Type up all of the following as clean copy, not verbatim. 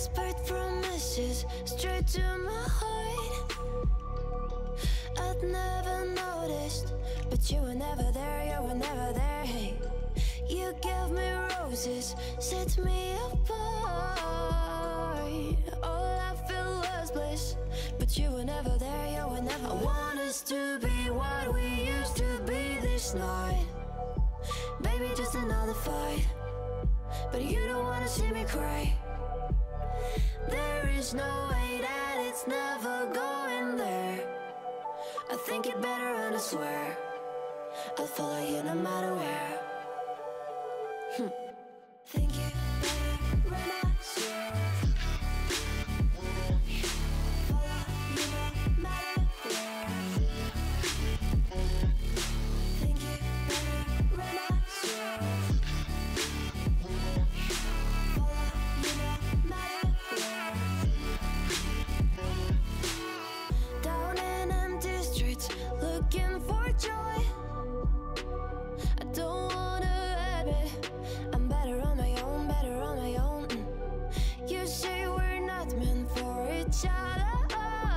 Whispered promises straight to my heart. I'd never noticed, but you were never there, you were never there. Hey, you gave me roses, set me apart. All I feel was bliss, but you were never there, you were never there. I want us to be what we used to be this night. Baby, just another fight, but you don't wanna see me cry. There is no way that it's never going there. I think it better and I swear I'll follow you no matter where. Think it better and I swear follow you no matter where. Think it better and I swear follow you no matter where. Down in empty streets, looking for joy. I don't wanna admit I'm better on my own, better on my own. You say we're not meant for each other.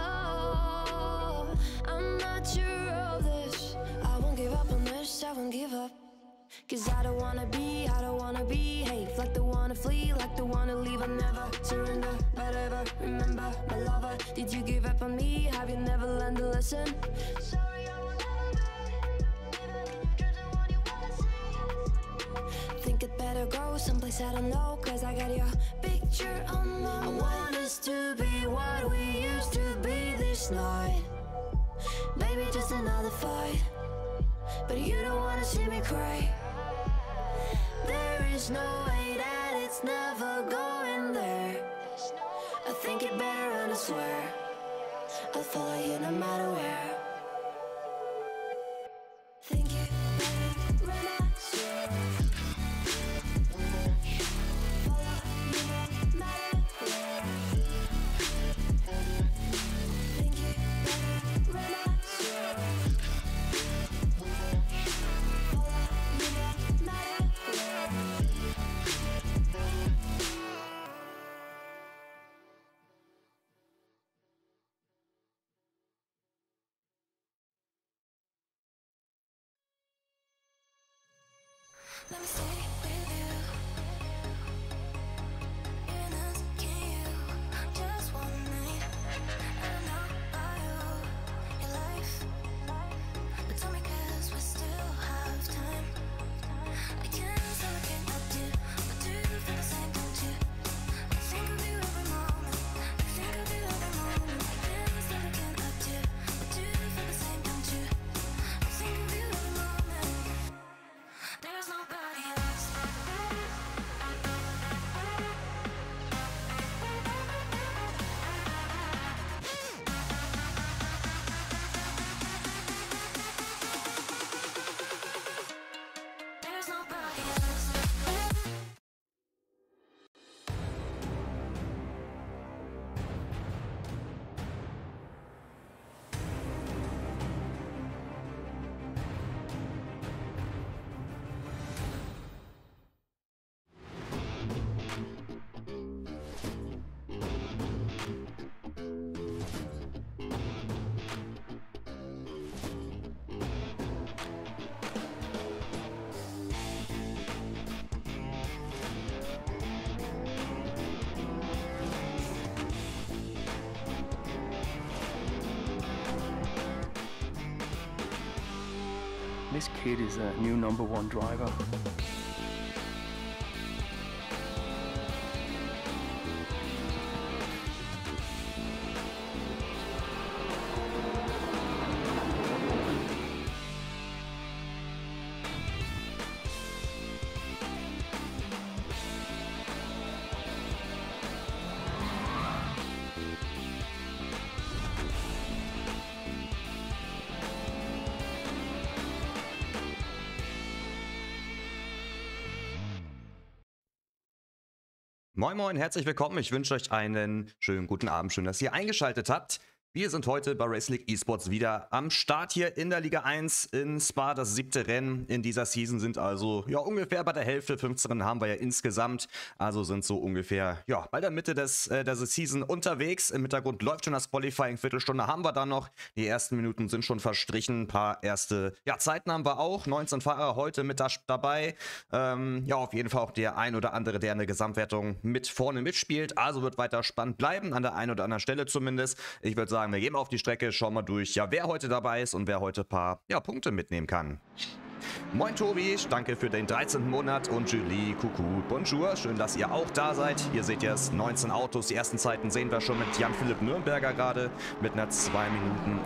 I'm not sure of this. I won't give up on this, I won't give up. Cause I don't wanna behave like the wanna flee, like the wanna leave. I never surrender, but ever remember my lover. Did you give up on me? Have you never learned a lesson? Sorry, I will never be, even in your dreams and what you wanna see. Think it better go someplace I don't know, cause I got your picture on my mind. I want us to be what we used to be this night. Baby, just another fight, but you don't wanna see me cry. There is no way that it's never going there. I think it better and I swear I'll follow you no matter where. Think it better and I swear follow you no matter where. Think it better and I swear follow you no matter where. Let me stay with you. You're not asking you just one night. I don't know about you, your life, but tell me 'cause we still have time. I can't say what can I do, but do you feel the same, don't you? I think of you every moment. I think of you every moment. I can't say what can I do, but do you feel the same, don't you? I think of you every moment. There's nobody else. There's nobody else. This kid is a new #1 driver. Moin Moin, herzlich willkommen. Ich wünsche euch einen schönen guten Abend. Schön, dass ihr eingeschaltet habt. Wir sind heute bei Race League Esports wieder am Start hier in der Liga 1 in Spa. Das 7. Rennen in dieser Season, sind also ja ungefähr bei der Hälfte. 15 Rennen haben wir ja insgesamt, also sind so ungefähr ja bei der Mitte der Season unterwegs. Im Hintergrund läuft schon das Qualifying, Viertelstunde haben wir dann noch. Die ersten Minuten sind schon verstrichen, ein paar erste Zeiten haben wir auch. 19 Fahrer heute mit dabei. Ja, auf jeden Fall auch der ein oder andere, der in der Gesamtwertung mit vorne mitspielt. Also wird weiter spannend bleiben, an der einen oder anderen Stelle zumindest. Ich würde sagen, wir gehen auf die Strecke, schauen mal durch, ja, wer heute dabei ist und wer heute ein paar Punkte mitnehmen kann. Moin Tobi, danke für den 13. Monat und Julie, Coucou, Bonjour, schön, dass ihr auch da seid. Hier seht ihr es, 19 Autos, die ersten Zeiten sehen wir schon mit Jan-Philipp Nürnberger gerade mit einer 2 Minuten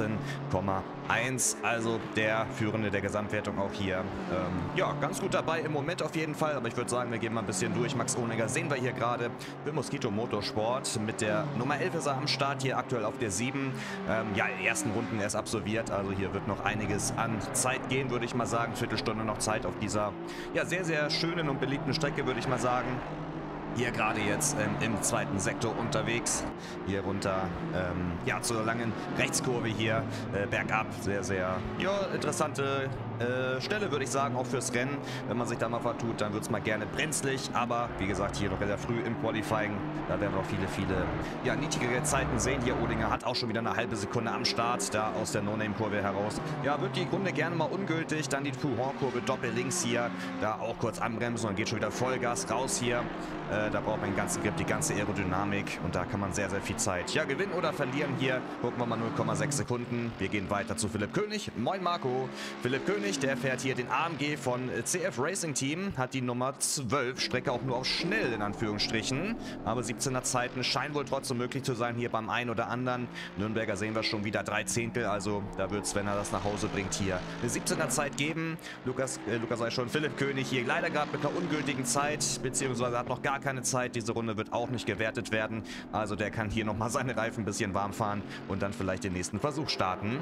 18,1, also der Führende der Gesamtwertung auch hier. Ja, ganz gut dabei im Moment auf jeden Fall, aber ich würde sagen, wir gehen mal ein bisschen durch. Max Ohniger sehen wir hier gerade für Mosquito Motorsport mit der Nummer 11 ist er am Start, hier aktuell auf der 7. Ja, die ersten Runden erst absolviert, also hier wird noch einiges an Zeit gehen, würde ich mal sagen. Viertelstunde noch Zeit auf dieser sehr, sehr schönen und beliebten Strecke, würde ich mal sagen. Hier gerade jetzt im zweiten Sektor unterwegs. Hier runter, ja, zur langen Rechtskurve hier, bergab. Sehr, sehr, ja, interessante Stelle, würde ich sagen, auch fürs Rennen. Wenn man sich da mal vertut, dann wird es mal gerne brenzlig. Aber, wie gesagt, hier noch sehr früh im Qualifying. Da werden wir noch viele, ja, niedrigere Zeiten sehen. Hier Ohlinger hat auch schon wieder eine halbe Sekunde am Start, da aus der No-Name-Kurve heraus. Ja, wird die Runde gerne mal ungültig. Dann die Pouhon-Kurve doppel links hier. Da auch kurz anbremsen und geht schon wieder Vollgas raus hier. Da braucht man den ganzen Grip, die ganze Aerodynamik und da kann man sehr, sehr viel Zeit gewinnen oder verlieren hier. Gucken wir mal 0,6 Sekunden. Wir gehen weiter zu Philipp König. Moin Marco. Philipp König, der fährt hier den AMG von CF Racing Team, hat die Nummer 12, Strecke auch nur auf schnell in Anführungsstrichen, aber 17er Zeiten scheinen wohl trotzdem möglich zu sein hier beim einen oder anderen. Nürnberger sehen wir schon wieder 3 Zehntel, also da wird es, wenn er das nach Hause bringt, hier eine 17er Zeit geben. Lukas sei schon, Philipp König hier leider gerade mit einer ungültigen Zeit, beziehungsweise hat noch gar keine Zeit. Diese Runde wird auch nicht gewertet werden. Also der kann hier nochmal seine Reifen ein bisschen warm fahren und dann vielleicht den nächsten Versuch starten.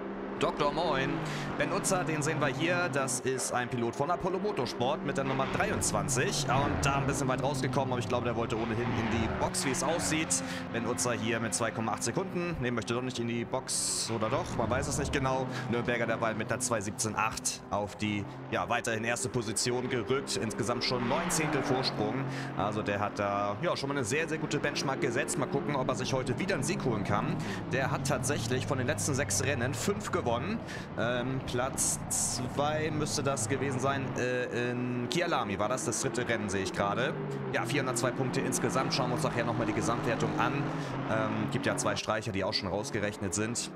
Dr. Moin. Ben Utzer, den sehen wir hier. Das ist ein Pilot von Apollo Motorsport mit der Nummer 23. Und da ein bisschen weit rausgekommen, aber ich glaube, der wollte ohnehin in die Box, wie es aussieht. Ben Utzer hier mit 2,8 Sekunden. Ne, möchte doch nicht in die Box, oder doch? Man weiß es nicht genau. Nürnberger dabei mit einer 2,17,8 auf die, ja, weiterhin erste Position gerückt. Insgesamt schon 9 Zehntel Vorsprung. Also der hat da, ja, schon mal eine sehr, sehr gute Benchmark gesetzt. Mal gucken, ob er sich heute wieder einen Sieg holen kann. Der hat tatsächlich von den letzten 6 Rennen 5 gewonnen. Platz 2 müsste das gewesen sein. In Kyalami war das 3. Rennen, sehe ich gerade. Ja, 402 Punkte insgesamt. Schauen wir uns nachher nochmal die Gesamtwertung an. Gibt ja 2 Streicher, die auch schon rausgerechnet sind.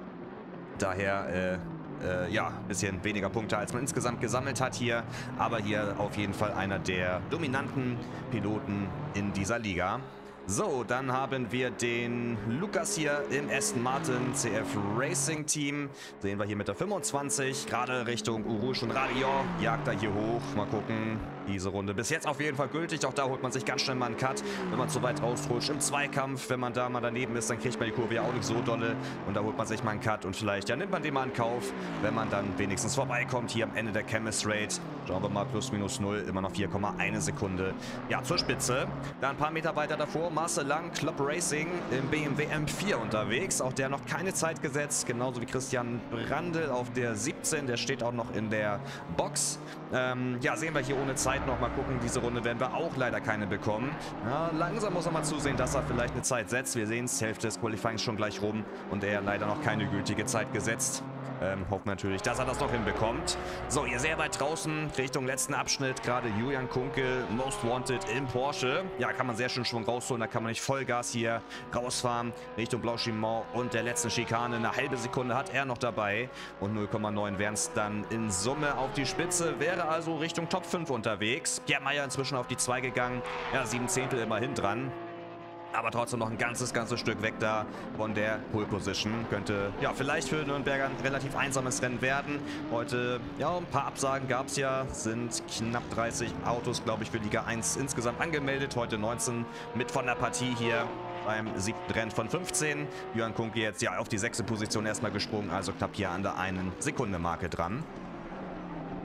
Daher ja, ein bisschen weniger Punkte, als man insgesamt gesammelt hat hier. Aber hier auf jeden Fall einer der dominanten Piloten in dieser Liga. So, dann haben wir den Lukas hier im Aston Martin CF Racing Team. Sehen wir hier mit der 25, gerade Richtung Urush und Radion. Jagt er hier hoch. Mal gucken. Diese Runde bis jetzt auf jeden Fall gültig. Auch da holt man sich ganz schnell mal einen Cut, wenn man zu weit rausrutscht. Im Zweikampf, wenn man da mal daneben ist, dann kriegt man die Kurve ja auch nicht so dolle. Und da holt man sich mal einen Cut und vielleicht, ja, nimmt man den mal in Kauf, wenn man dann wenigstens vorbeikommt. Hier am Ende der Chemist-Rate. Schauen wir mal, plus minus 0, immer noch 4,1 Sekunde. Ja, zur Spitze. Da ein paar Meter weiter davor, Marcel Lang, Club Racing im BMW M4 unterwegs. Auch der noch keine Zeit gesetzt, genauso wie Christian Brandl auf der 17. Der steht auch noch in der Box. Ja, sehen wir hier ohne Zeit noch. Mal gucken, diese Runde werden wir auch leider keine bekommen. Ja, langsam muss er mal zusehen, dass er vielleicht eine Zeit setzt. Wir sehen es, Hälfte des Qualifyings schon gleich rum und er leider noch keine gültige Zeit gesetzt. Hoffen natürlich, dass er das noch hinbekommt. So, hier sehr weit draußen, Richtung letzten Abschnitt, gerade Julian Kunkel, Most Wanted im Porsche. Ja, kann man sehr schön Schwung rausholen, da kann man nicht Vollgas hier rausfahren, Richtung Blanchimont und der letzten Schikane. Eine halbe Sekunde hat er noch dabei und 0,9 wären es dann in Summe auf die Spitze. Wäre also Richtung Top 5 unterwegs. Pierre Meyer inzwischen auf die 2 gegangen, ja, 7 Zehntel immerhin dran. Aber trotzdem noch ein ganzes Stück weg da von der Pole Position. Könnte, ja, vielleicht für Nürnberger ein relativ einsames Rennen werden. Heute, ja, ein paar Absagen gab es ja. Sind knapp 30 Autos, glaube ich, für Liga 1 insgesamt angemeldet. Heute 19 mit von der Partie hier beim 7. Rennen von 15. Jörn Kunke jetzt ja auf die 6. Position erstmal gesprungen, also knapp hier an der 1 Sekunde Marke dran.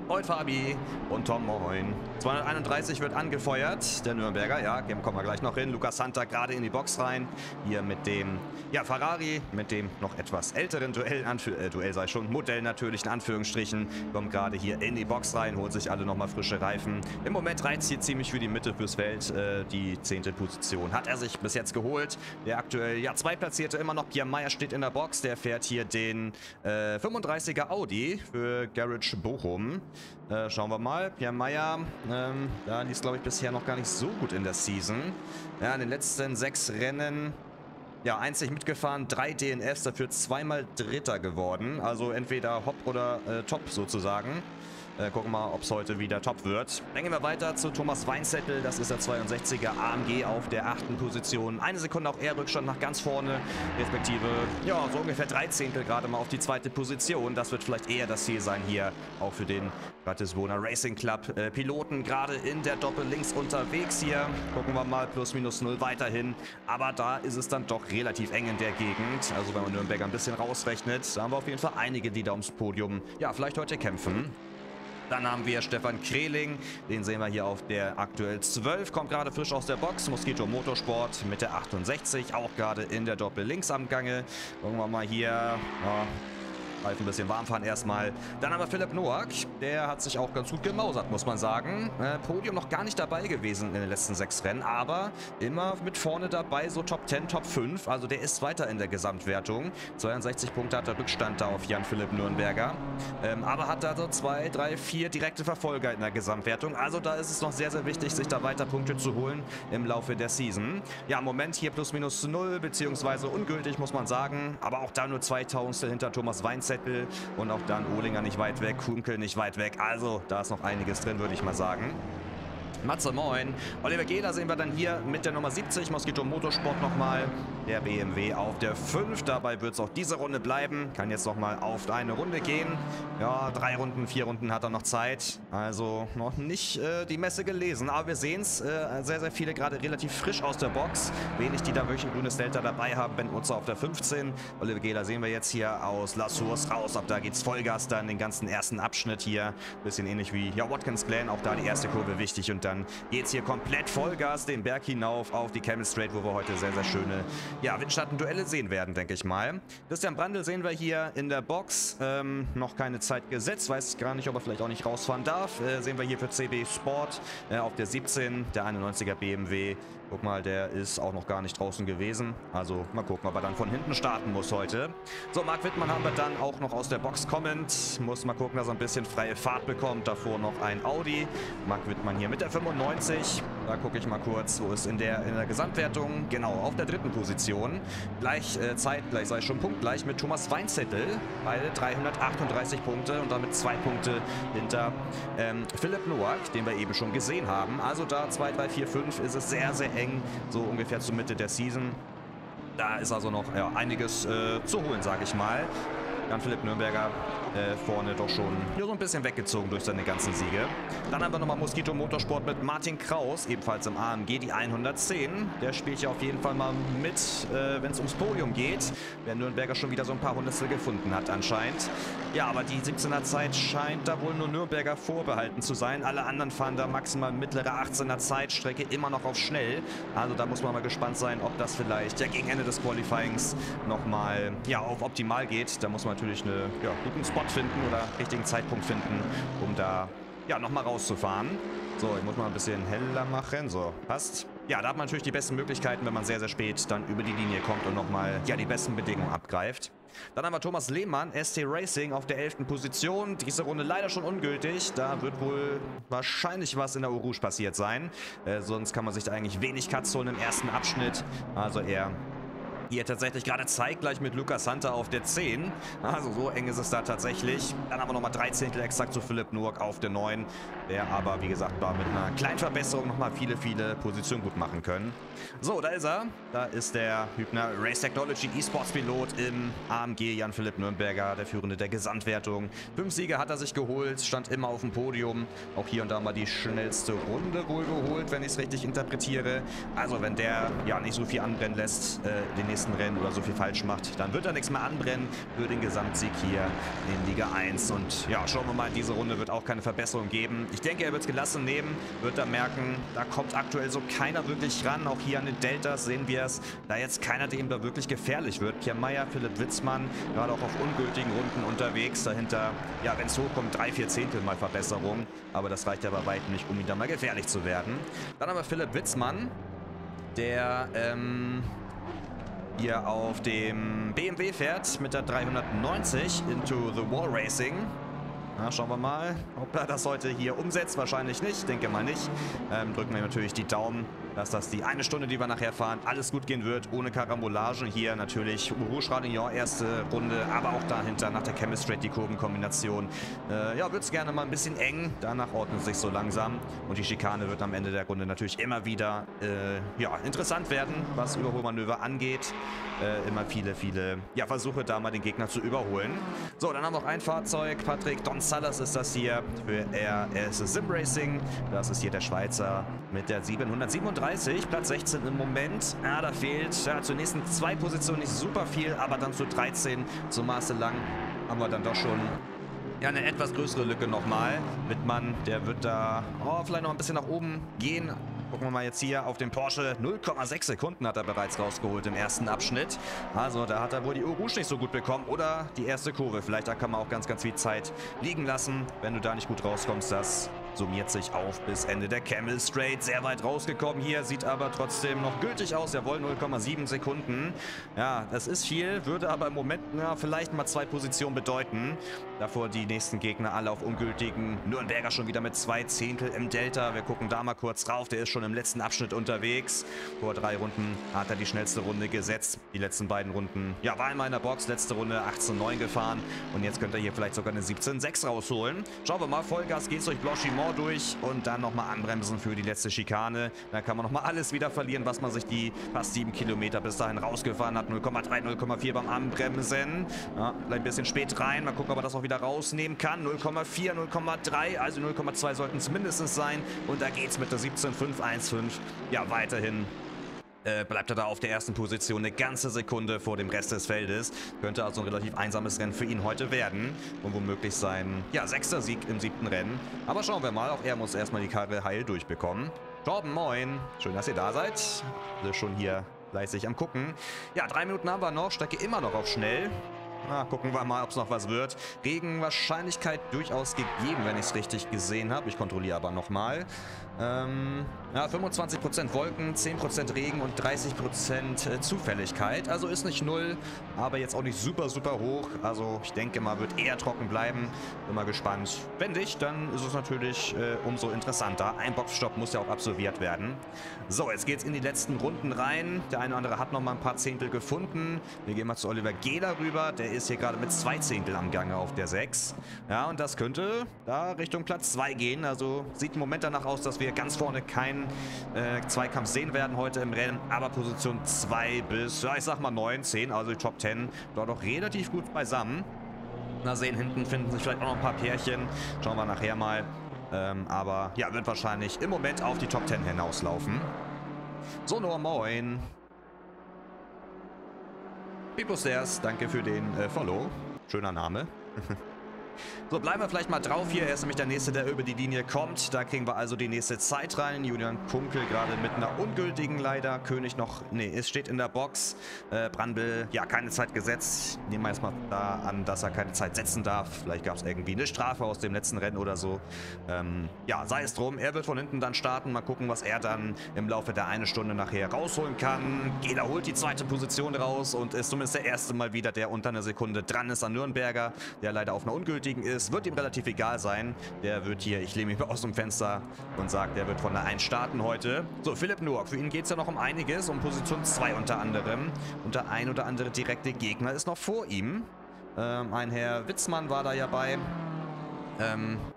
Moin Fabi und Tom, moin. 231 wird angefeuert, der Nürnberger, ja, dem kommen wir gleich noch hin. Lukas Santa gerade in die Box rein, hier mit dem, ja, Ferrari, mit dem noch etwas älteren Duell sei schon, Modell natürlich in Anführungsstrichen, kommt gerade hier in die Box rein, holt sich alle nochmal frische Reifen. Im Moment reizt hier ziemlich für die Mitte fürs Feld, die 10. Position hat er sich bis jetzt geholt. Der aktuell, ja, Zweitplatzierte immer noch, Pierre Meyer steht in der Box, der fährt hier den 35er Audi für Garage Bochum. Schauen wir mal. Pierre Meyer, da lief es, glaube ich, bisher noch gar nicht so gut in der Season. Ja, in den letzten 6 Rennen, ja, einzig mitgefahren, 3 DNFs, dafür zweimal Dritter geworden. Also entweder Hopp oder Top sozusagen. Gucken wir mal, ob es heute wieder top wird. Dann gehen wir weiter zu Thomas Weinzettel. Das ist der 62er AMG auf der 8. Position. Eine Sekunde auch eher Rückstand nach ganz vorne. Respektive, ja, so ungefähr 3 Zehntel gerade mal auf die 2. Position. Das wird vielleicht eher das Ziel sein hier, auch für den Ratisbona Racing Club. Piloten gerade in der Doppel links unterwegs hier. Gucken wir mal, plus minus 0 weiterhin. Aber da ist es dann doch relativ eng in der Gegend. Also wenn man Nürnberger ein bisschen rausrechnet, da haben wir auf jeden Fall einige, die da ums Podium, ja, vielleicht heute kämpfen. Dann haben wir Stefan Kreling, den sehen wir hier auf der aktuell 12, kommt gerade frisch aus der Box. Mosquito Motorsport mit der 68, auch gerade in der Doppel links am Gange. Gucken wir mal hier, ja, ein bisschen warm fahren erstmal. Dann haben wir Philipp Noack, der hat sich auch ganz gut gemausert, muss man sagen. Podium noch gar nicht dabei gewesen in den letzten 6 Rennen, aber immer mit vorne dabei, so Top 10, Top 5. Also der ist weiter in der Gesamtwertung. 62 Punkte hat der Rückstand da auf Jan-Philipp Nürnberger. Aber hat da so 2, 3, 4 direkte Verfolger in der Gesamtwertung. Also da ist es noch sehr, sehr wichtig, sich da weiter Punkte zu holen im Laufe der Season. Ja, im Moment hier plus minus 0, beziehungsweise ungültig, muss man sagen. Aber auch da nur 2000 hinter Thomas Weinzettel. Und auch dann Ohlinger nicht weit weg, Kunkel nicht weit weg. Also da ist noch einiges drin, würde ich mal sagen. Matze, moin. Oliver Gehler sehen wir dann hier mit der Nummer 70, Mosquito Motorsport nochmal. Der BMW auf der 5, dabei wird es auch diese Runde bleiben. Kann jetzt nochmal auf eine Runde gehen. Ja, 3 Runden, 4 Runden hat er noch Zeit. Also noch nicht die Messe gelesen, aber wir sehen es. Sehr, sehr viele gerade relativ frisch aus der Box. Wenig, die da wirklich ein grünes Delta dabei haben. Ben Utzer auf der 15. Oliver Gehler sehen wir jetzt hier aus La Source raus. Ab da geht's Vollgas dann den ganzen ersten Abschnitt hier. Bisschen ähnlich wie, ja, Watkins Glen. Auch da die erste Kurve wichtig und dann geht's hier komplett Vollgas den Berg hinauf auf die Camel Straight, wo wir heute sehr, sehr schöne, ja, Windschattenduelle sehen werden, denke ich mal. Christian Brandl sehen wir hier in der Box. Noch keine Zeit gesetzt. Weiß ich gar nicht, ob er vielleicht auch nicht rausfahren darf. Sehen wir hier für CB Sport auf der 17, der 91er BMW. Guck mal, der ist auch noch gar nicht draußen gewesen. Also mal gucken, ob er dann von hinten starten muss heute. So, Marc Wittmann haben wir dann auch noch aus der Box kommend. Muss mal gucken, dass er ein bisschen freie Fahrt bekommt. Davor noch ein Audi. Marc Wittmann hier mit der 95. Da gucke ich mal kurz, wo ist in der Gesamtwertung. Genau, auf der 3. Position. Gleich zeitgleich, sei schon punktgleich mit Thomas Weinzettel. Beide 338 Punkte und damit 2 Punkte hinter Philipp Noack, den wir eben schon gesehen haben. Also da 2, 3, 4, 5 ist es sehr, sehr eng, so ungefähr zur Mitte der Season. Da ist also noch, ja, einiges zu holen, sage ich mal. Jan-Philipp Nürnberger vorne doch schon hier so ein bisschen weggezogen durch seine ganzen Siege. Dann haben wir nochmal Mosquito Motorsport mit Martin Kraus, ebenfalls im AMG, die 110. Der spielt ja auf jeden Fall mal mit, wenn es ums Podium geht. Der Nürnberger schon wieder so ein paar Hundertstel gefunden hat anscheinend. Ja, aber die 17er Zeit scheint da wohl nur Nürnberger vorbehalten zu sein. Alle anderen fahren da maximal mittlere 18er Zeitstrecke immer noch auf schnell. Also da muss man mal gespannt sein, ob das vielleicht ja gegen Ende des Qualifyings nochmal, ja, auf optimal geht. Da muss man natürlich einen, ja, guten Spot finden oder richtigen Zeitpunkt finden, um da, ja, nochmal rauszufahren. So, ich muss mal ein bisschen heller machen. So, passt. Ja, da hat man natürlich die besten Möglichkeiten, wenn man sehr, sehr spät dann über die Linie kommt und nochmal, ja, die besten Bedingungen abgreift. Dann haben wir Thomas Lehmann, ST Racing auf der 11. Position. Diese Runde leider schon ungültig. Da wird wohl wahrscheinlich was in der Eau Rouge passiert sein. Sonst kann man sich da eigentlich wenig Cuts holen im ersten Abschnitt. Also eher hier tatsächlich gerade zeitgleich mit Lukas Santa auf der 10. Also so eng ist es da tatsächlich. Dann haben wir nochmal 3 Zehntel exakt zu Philipp Noack auf der 9. Der aber, wie gesagt, da mit einer kleinen Verbesserung nochmal viele, viele Positionen gut machen können. So, da ist er. Da ist der Hübner Race Technology E-Sports Pilot im AMG Jan-Philipp Nürnberger, der Führende der Gesamtwertung. 5 Siege hat er sich geholt, stand immer auf dem Podium. Auch hier und da mal die schnellste Runde wohl geholt, wenn ich es richtig interpretiere. Also wenn der ja nicht so viel anbrennen lässt, den nächsten nächsten Rennen oder so viel falsch macht, dann wird er nichts mehr anbrennen für den Gesamtsieg hier in Liga 1. Und ja, schauen wir mal, diese Runde wird auch keine Verbesserung geben. Ich denke, er wird es gelassen nehmen, wird da merken, da kommt aktuell so keiner wirklich ran. Auch hier an den Deltas sehen wir es, da jetzt keiner, dem da wirklich gefährlich wird. Pierre Meyer, Philipp Witzmann, gerade auch auf ungültigen Runden unterwegs. Dahinter, ja, wenn es hochkommt, 3/4 Zehntel mal Verbesserung. Aber das reicht ja bei weitem nicht, um ihn da mal gefährlich zu werden. Dann aber Philipp Witzmann, der hier auf dem BMW fährt mit der 390 Into the Wall Racing. Na, schauen wir mal, ob er das heute hier umsetzt. Wahrscheinlich nicht, denke mal nicht. Drücken wir natürlich die Daumen, dass das die eine Stunde, die wir nachher fahren, alles gut gehen wird, ohne Karambolagen. Hier natürlich Rouge Radignon, erste Runde, aber auch dahinter nach der Chemistrate die Kurvenkombination. Ja, wird es gerne mal ein bisschen eng, danach ordnet es sich so langsam. Und die Schikane wird am Ende der Runde natürlich immer wieder ja, interessant werden, was Überholmanöver angeht. Immer viele ja, Versuche, da mal den Gegner zu überholen. So, dann haben wir noch ein Fahrzeug, Patrick Donzallas ist das hier für RS Sim Racing. Das ist hier der Schweizer mit der 737, Platz 16 im Moment. Ja, da fehlt ja, zur nächsten 2 Positionen nicht super viel, aber dann zu 13 zu Maße lang haben wir dann doch schon ja, eine etwas größere Lücke nochmal. Wittmann, der wird da vielleicht noch ein bisschen nach oben gehen. Gucken wir mal jetzt hier auf den Porsche. 0,6 Sekunden hat er bereits rausgeholt im ersten Abschnitt. Also da hat er wohl die Eau Rouge nicht so gut bekommen. Oder die erste Kurve. Vielleicht da kann man auch ganz viel Zeit liegen lassen. Wenn du da nicht gut rauskommst, das summiert sich auf bis Ende der Camel Straight. Sehr weit rausgekommen hier. Sieht aber trotzdem noch gültig aus. Jawohl, 0,7 Sekunden. Ja, das ist viel. Würde aber im Moment ja, vielleicht mal 2 Positionen bedeuten. Davor die nächsten Gegner alle auf ungültigen. Nürnberger schon wieder mit 2 Zehntel im Delta. Wir gucken da mal kurz drauf. Der ist schon im letzten Abschnitt unterwegs. Vor 3 Runden hat er die schnellste Runde gesetzt. Die letzten beiden Runden, ja, war einmal in der Box. Letzte Runde 18,9 gefahren. Und jetzt könnte er hier vielleicht sogar eine 17,6 rausholen. Schauen wir mal. Vollgas geht's durch Blanchimont durch und dann nochmal anbremsen für die letzte Schikane. Dann kann man nochmal alles wieder verlieren, was man sich die fast 7 Kilometer bis dahin rausgefahren hat. 0,3, 0,4 beim Anbremsen. Ja, ein bisschen spät rein. Mal gucken, ob er das auch wieder rausnehmen kann. 0,4, 0,3, also 0,2 sollten es mindestens sein. Und da geht's mit der 17,515. Ja, weiterhin bleibt er da auf der ersten Position eine ganze Sekunde vor dem Rest des Feldes. Könnte also ein relativ einsames Rennen für ihn heute werden. Und womöglich sein, ja, 6. Sieg im 7. Rennen. Aber schauen wir mal, auch er muss erstmal die Karre heil durchbekommen. Torben, moin. Schön, dass ihr da seid. Also schon hier fleißig am Gucken. Ja, 3 Minuten haben wir noch. Strecke immer noch auf schnell. Na, gucken wir mal, ob es noch was wird. Regenwahrscheinlichkeit durchaus gegeben, wenn ich es richtig gesehen habe. Ich kontrolliere aber nochmal. Ja, 25% Wolken, 10% Regen und 30% Zufälligkeit. Also ist nicht 0, aber jetzt auch nicht super, super hoch. Also ich denke mal, wird eher trocken bleiben. Bin mal gespannt. Wenn nicht, dann ist es natürlich umso interessanter. Ein Boxstopp muss ja auch absolviert werden. So, jetzt geht's in die letzten Runden rein. Der eine oder andere hat noch mal ein paar Zehntel gefunden. Wir gehen mal zu Oliver Gehler rüber. Der ist hier gerade mit 2 Zehntel am Gange auf der 6. Ja, und das könnte da Richtung Platz 2 gehen. Also sieht im Moment danach aus, dass wir ganz vorne keinen Zweikampf sehen werden heute im Rennen. Aber Position 2 bis, ja, ich sag mal 9, 10, also die Top 10, dort auch relativ gut beisammen. Mal sehen, hinten finden sich vielleicht auch noch ein paar Pärchen. Schauen wir nachher mal. Aber ja, wird wahrscheinlich im Moment auf die Top 10 hinauslaufen. So, Noah, moin. Piposters, danke für den Follow. Schöner Name. So, bleiben wir vielleicht mal drauf hier. Er ist nämlich der Nächste, der über die Linie kommt. Da kriegen wir also die nächste Zeit rein. Julian Kunkel gerade mit einer ungültigen leider. König noch, nee, es steht in der Box. Brandl, ja, keine Zeit gesetzt. Nehmen wir jetzt mal da an, dass er keine Zeit setzen darf. Vielleicht gab es irgendwie eine Strafe aus dem letzten Rennen oder so. Ja, sei es drum. Er wird von hinten dann starten. Mal gucken, was er dann im Laufe der 1 Stunde nachher rausholen kann. Gehler holt die 2. Position raus und ist zumindest der erste Mal wieder, der unter einer Sekunde dran ist an Nürnberger, der leider auf einer ungültigen ist, wird ihm relativ egal sein. Der wird hier, ich lehne mich aus dem Fenster und sage, der wird von der 1 starten heute. So, Philipp Noack, für ihn geht es ja noch um einiges, um Position 2 unter anderem. Und der ein oder andere direkte Gegner ist noch vor ihm. Ein Herr Witzmann war da ja bei.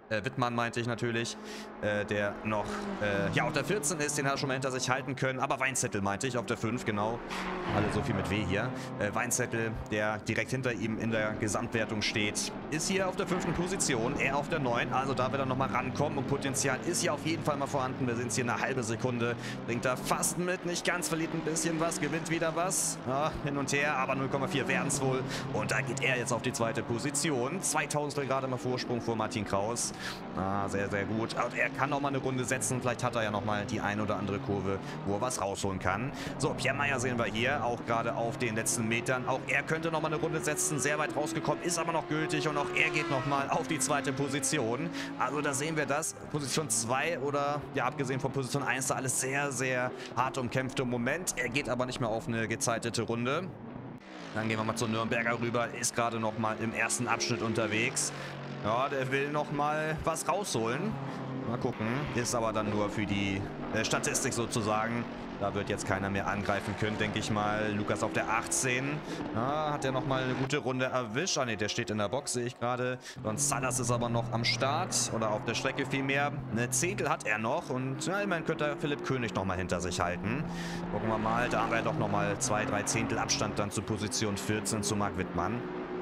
Wittmann meinte ich natürlich, der noch ja, auf der 14 ist, den hat er schon mal hinter sich halten können, aber Weinzettel meinte ich, auf der 5, genau, alle so viel mit W hier. Weinzettel, der direkt hinter ihm in der Gesamtwertung steht, ist hier auf der 5. Position, er auf der 9, also da wird er nochmal rankommen und Potenzial ist hier auf jeden Fall mal vorhanden, wir sind jetzt hier eine halbe Sekunde, bringt er fast mit, nicht ganz, verliert ein bisschen was, gewinnt wieder was, ja, hin und her, aber 0,4 werden es wohl und da geht er jetzt auf die 2. Position, 2000 gerade mal Vorsprung vor Martin Kraus. Sehr, sehr gut. Und er kann noch mal eine Runde setzen. Vielleicht hat er ja noch mal die ein oder andere Kurve, wo er was rausholen kann. So, Pierre Meyer sehen wir hier, auch gerade auf den letzten Metern. Auch er könnte noch mal eine Runde setzen. Sehr weit rausgekommen, ist aber noch gültig. Und auch er geht noch mal auf die 2. Position. Also da sehen wir das. Position 2 oder, ja, abgesehen von Position 1, da alles sehr, sehr hart umkämpft im Moment. Er geht aber nicht mehr auf eine gezeitete Runde. Dann gehen wir mal zu Nürnberger rüber. Ist gerade noch mal im ersten Abschnitt unterwegs. Ja, der will noch mal was rausholen. Mal gucken. Ist aber dann nur für die Statistik sozusagen. Da wird jetzt keiner mehr angreifen können, denke ich mal. Lukas auf der 18. Ja, hat er noch mal eine gute Runde erwischt. Ah ne, der steht in der Box, sehe ich gerade. Gonzalez ist aber noch am Start. Oder auf der Strecke vielmehr. Eine Zehntel hat er noch. Und ja, immerhin könnte er Philipp König noch mal hinter sich halten. Gucken wir mal. Da haben wir doch noch mal 2, 3 Zehntel Abstand dann zu Position 14 zu Marc Wittmann.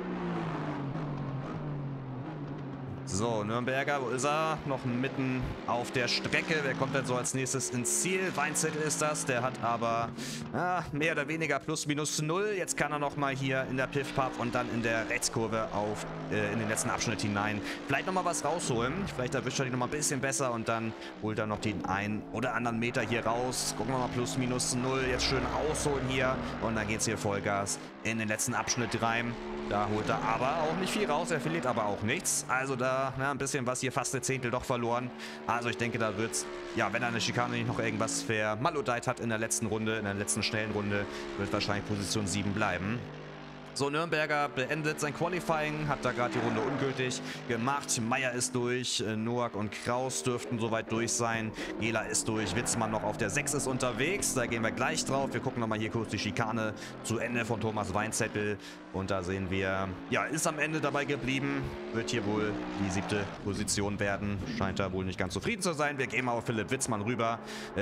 So, Nürnberger, wo ist er? Noch mitten auf der Strecke. Wer kommt denn so als nächstes ins Ziel? Weinzettel ist das. Der hat aber mehr oder weniger plus minus 0. Jetzt kann er nochmal hier in der Piff-Puff und dann in der Rechtskurve in den letzten Abschnitt hinein vielleicht nochmal was rausholen. Vielleicht erwischt er die nochmal ein bisschen besser und dann holt er noch den einen oder anderen Meter hier raus. Gucken wir mal, plus minus 0. Jetzt schön rausholen hier und dann geht es hier Vollgas in den letzten Abschnitt rein. Da holt er aber auch nicht viel raus, er verliert aber auch nichts. Also da ein bisschen was hier, fast eine Zehntel doch verloren. Also ich denke, da wird's, ja, wenn er eine Schikane nicht noch irgendwas vermalodeit hat in der letzten Runde, in der letzten schnellen Runde, wird wahrscheinlich Position 7 bleiben. So, Nürnberger beendet sein Qualifying, hat da gerade die Runde ungültig gemacht. Meyer ist durch, Noack und Kraus dürften soweit durch sein. Gela ist durch, Witzmann noch auf der 6 ist unterwegs. Da gehen wir gleich drauf. Wir gucken nochmal hier kurz die Schikane zu Ende von Thomas Weinzettel. Und da sehen wir, ja, ist am Ende dabei geblieben. Wird hier wohl die 7. Position werden. Scheint da wohl nicht ganz zufrieden zu sein. Wir gehen mal auf Philipp Witzmann rüber,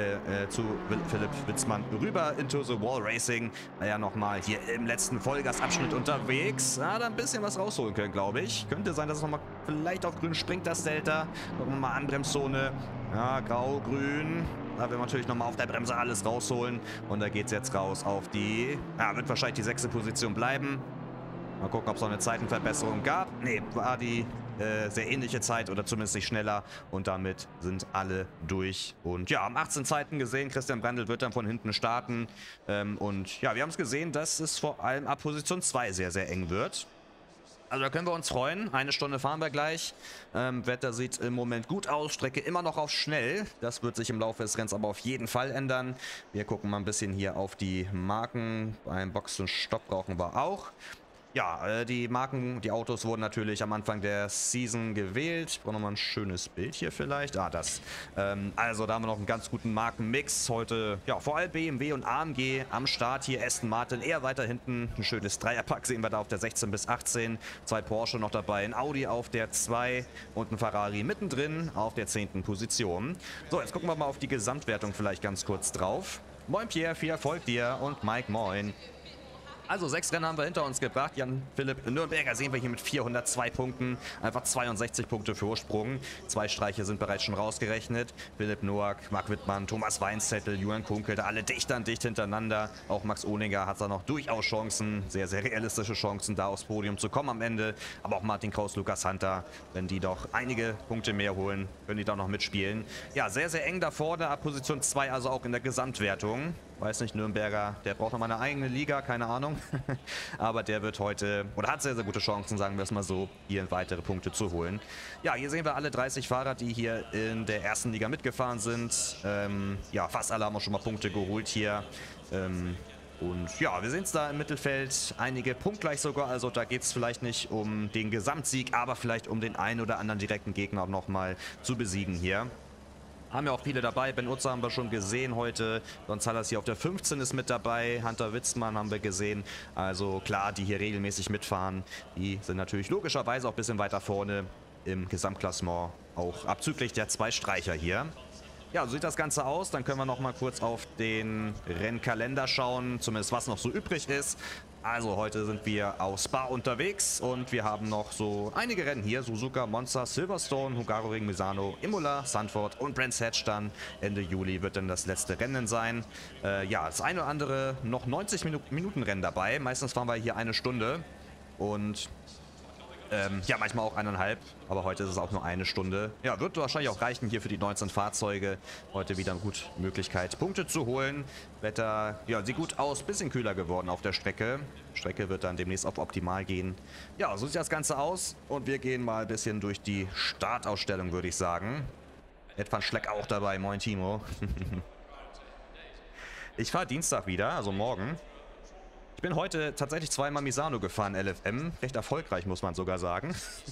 into the Wall Racing. Naja, nochmal hier im letzten Vollgasabschnitt unterwegs. Da ein bisschen was rausholen können, glaube ich. Könnte sein, dass es nochmal vielleicht auf grün springt, das Delta. Gucken wir mal an, Bremszone. Ja, grau, grün. Da werden wir natürlich nochmal auf der Bremse alles rausholen. Und da geht es jetzt raus auf die, ja, wird wahrscheinlich die 6. Position bleiben. Mal gucken, ob es noch eine Zeitenverbesserung gab. Ne, war die sehr ähnliche Zeit oder zumindest nicht schneller. Und damit sind alle durch. Und ja, haben 18 Zeiten gesehen. Christian Brandl wird dann von hinten starten. Und ja, wir haben es gesehen, dass es vor allem ab Position 2 sehr, sehr eng wird. Also da können wir uns freuen. 1 Stunde fahren wir gleich. Wetter sieht im Moment gut aus. Strecke immer noch auf schnell. Das wird sich im Laufe des Rennens aber auf jeden Fall ändern. Wir gucken mal ein bisschen hier auf die Marken. Beim Boxenstopp brauchen wir auch. Ja, die Marken, die Autos wurden natürlich am Anfang der Season gewählt. Ich brauche nochmal ein schönes Bild hier vielleicht. Das. Also da haben wir noch einen ganz guten Markenmix. Heute, ja, vor allem BMW und AMG am Start. Hier Aston Martin eher weiter hinten. Ein schönes Dreierpack sehen wir da auf der 16 bis 18. 2 Porsche noch dabei, ein Audi auf der 2 und ein Ferrari mittendrin auf der 10. Position. So, jetzt gucken wir mal auf die Gesamtwertung vielleicht ganz kurz drauf. Moin Pierre, viel Erfolg dir und Mike, moin. Also 6 Rennen haben wir hinter uns gebracht. Jan-Philipp Nürnberger sehen wir hier mit 402 Punkten. Einfach 62 Punkte Vorsprung. 2 Streiche sind bereits schon rausgerechnet. Philipp Noack, Marc Wittmann, Thomas Weinzettel, Julian Kunkel, da alle dicht hintereinander. Auch Max Oninger hat da noch durchaus Chancen, sehr, sehr realistische Chancen, da aufs Podium zu kommen am Ende. Aber auch Martin Kraus, Lukas Hunter, wenn die doch einige Punkte mehr holen, können die da noch mitspielen. Ja, sehr, sehr eng da vorne, ab Position 2, also auch in der Gesamtwertung. Weiß nicht, Nürnberger, der braucht noch mal eine eigene Liga, keine Ahnung. Aber der wird heute, oder hat sehr, sehr gute Chancen, sagen wir es mal so, hier weitere Punkte zu holen. Ja, hier sehen wir alle 30 Fahrer, die hier in der ersten Liga mitgefahren sind. Ja, fast alle haben auch schon mal Punkte geholt hier. Und ja, wir sehen es da im Mittelfeld, einige punktgleich sogar, also da geht es vielleicht nicht um den Gesamtsieg, aber vielleicht um den einen oder anderen direkten Gegner auch nochmal zu besiegen hier. Haben ja auch viele dabei. Ben Utzer haben wir schon gesehen heute. Gonzalez hier auf der 15 ist mit dabei. Hunter Witzmann haben wir gesehen. Also klar, die hier regelmäßig mitfahren. Die sind natürlich logischerweise auch ein bisschen weiter vorne im Gesamtklassement. auch abzüglich der 2 Streicher hier. Ja, so sieht das Ganze aus. Dann können wir noch mal kurz auf den Rennkalender schauen, zumindest was noch so übrig ist. Also heute sind wir auf Spa unterwegs und wir haben noch so einige Rennen hier. Suzuka, Monza, Silverstone, Hungaroring, Misano, Imola, Zandvoort und Brands Hatch dann. Ende Juli wird dann das letzte Rennen sein. Ja, das eine oder andere noch 90 Minuten Rennen dabei. Meistens fahren wir hier eine Stunde und ja, manchmal auch 1,5, aber heute ist es auch nur eine Stunde. Ja, wird wahrscheinlich auch reichen hier für die 19 Fahrzeuge. Heute wieder eine gute Möglichkeit, Punkte zu holen. Wetter, ja, sieht gut aus, bisschen kühler geworden auf der Strecke. Die Strecke wird dann demnächst auf optimal gehen. Ja, so sieht das Ganze aus und wir gehen mal ein bisschen durch die Startausstellung, würde ich sagen. Ed van Schleck auch dabei, moin Timo. Ich fahre Dienstag wieder, also morgen. Ich bin heute tatsächlich zweimal Misano gefahren, LFM. Recht erfolgreich, muss man sogar sagen.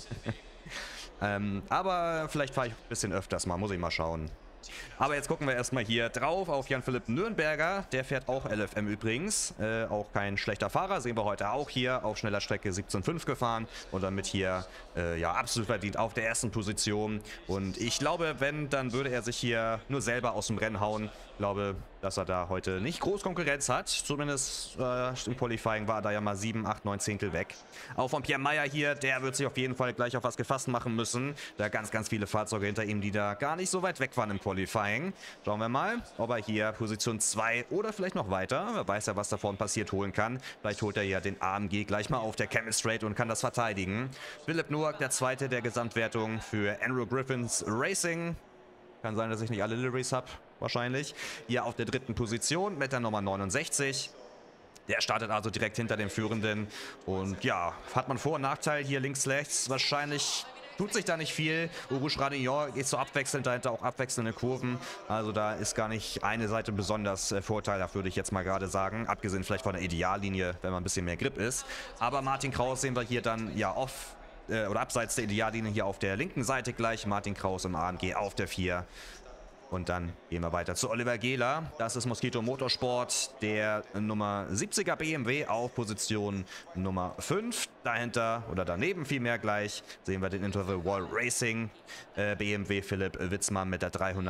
Aber vielleicht fahre ich ein bisschen öfters mal, muss ich mal schauen. Aber jetzt gucken wir erstmal hier drauf auf Jan-Philipp Nürnberger. Der fährt auch LFM übrigens. Auch kein schlechter Fahrer. Sehen wir heute auch hier auf schneller Strecke 17,5 gefahren. Und damit hier ja absolut verdient auf der ersten Position. Und ich glaube, wenn, dann würde er sich hier nur selber aus dem Rennen hauen. Ich glaube, dass er da heute nicht groß Konkurrenz hat. Zumindest im Qualifying war er da ja mal 7, 8, 9 Zehntel weg. Auch von Pierre Meyer hier, der wird sich auf jeden Fall gleich auf was gefasst machen müssen. Da ganz, ganz viele Fahrzeuge hinter ihm, die da gar nicht so weit weg waren im Qualifying. Schauen wir mal, ob er hier Position 2 oder vielleicht noch weiter, wer weiß ja, was davon passiert, holen kann. Vielleicht holt er ja den AMG gleich mal auf der Camel Straight und kann das verteidigen. Philipp Noack, der Zweite der Gesamtwertung für Andrew Griffins Racing. Kann sein, dass ich nicht alle Liveries habe, wahrscheinlich. Hier auf der 3. Position mit der Nummer 69. Der startet also direkt hinter dem Führenden. Und ja, hat man Vor- und Nachteil hier links, rechts. Wahrscheinlich tut sich da nicht viel. Urush Radillon geht so abwechselnd dahinter, auch abwechselnde Kurven. Also da ist gar nicht eine Seite besonders vorteilhaft, würde ich jetzt mal gerade sagen. Abgesehen vielleicht von der Ideallinie, wenn man ein bisschen mehr Grip ist. Aber Martin Kraus sehen wir hier dann ja oder abseits der Ideallinie hier auf der linken Seite gleich. Martin Kraus im AMG auf der 4. Und dann gehen wir weiter zu Oliver Gehler. Das ist Mosquito Motorsport, der Nummer 70er BMW auf Position Nummer 5. Dahinter oder daneben vielmehr gleich sehen wir den Interval Wall Racing BMW Philipp Witzmann mit der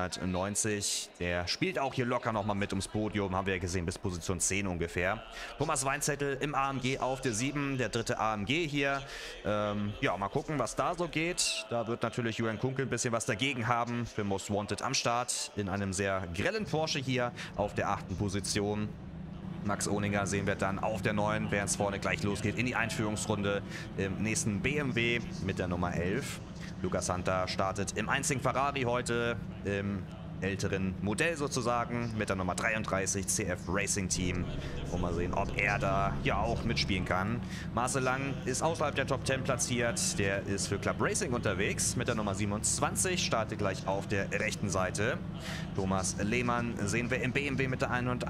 390. Der spielt auch hier locker nochmal mit ums Podium, haben wir ja gesehen, bis Position 10 ungefähr. Thomas Weinzettel im AMG auf der 7, der 3. AMG hier. Ja, mal gucken, was da so geht. Da wird natürlich Julian Kunkel ein bisschen was dagegen haben für Most Wanted am Start. In einem sehr grellen Porsche hier auf der 8. Position. Max Oninger sehen wir dann auf der 9, während es vorne gleich losgeht in die Einführungsrunde im nächsten BMW mit der Nummer 11. Lukas Santa startet im einzigen Ferrari heute im älteren Modell sozusagen mit der Nummer 33 CF Racing Team. Und mal sehen, ob er da ja auch mitspielen kann. Marcel Lang ist außerhalb der Top 10 platziert. Der ist für Club Racing unterwegs mit der Nummer 27. Startet gleich auf der rechten Seite. Thomas Lehmann sehen wir im BMW mit der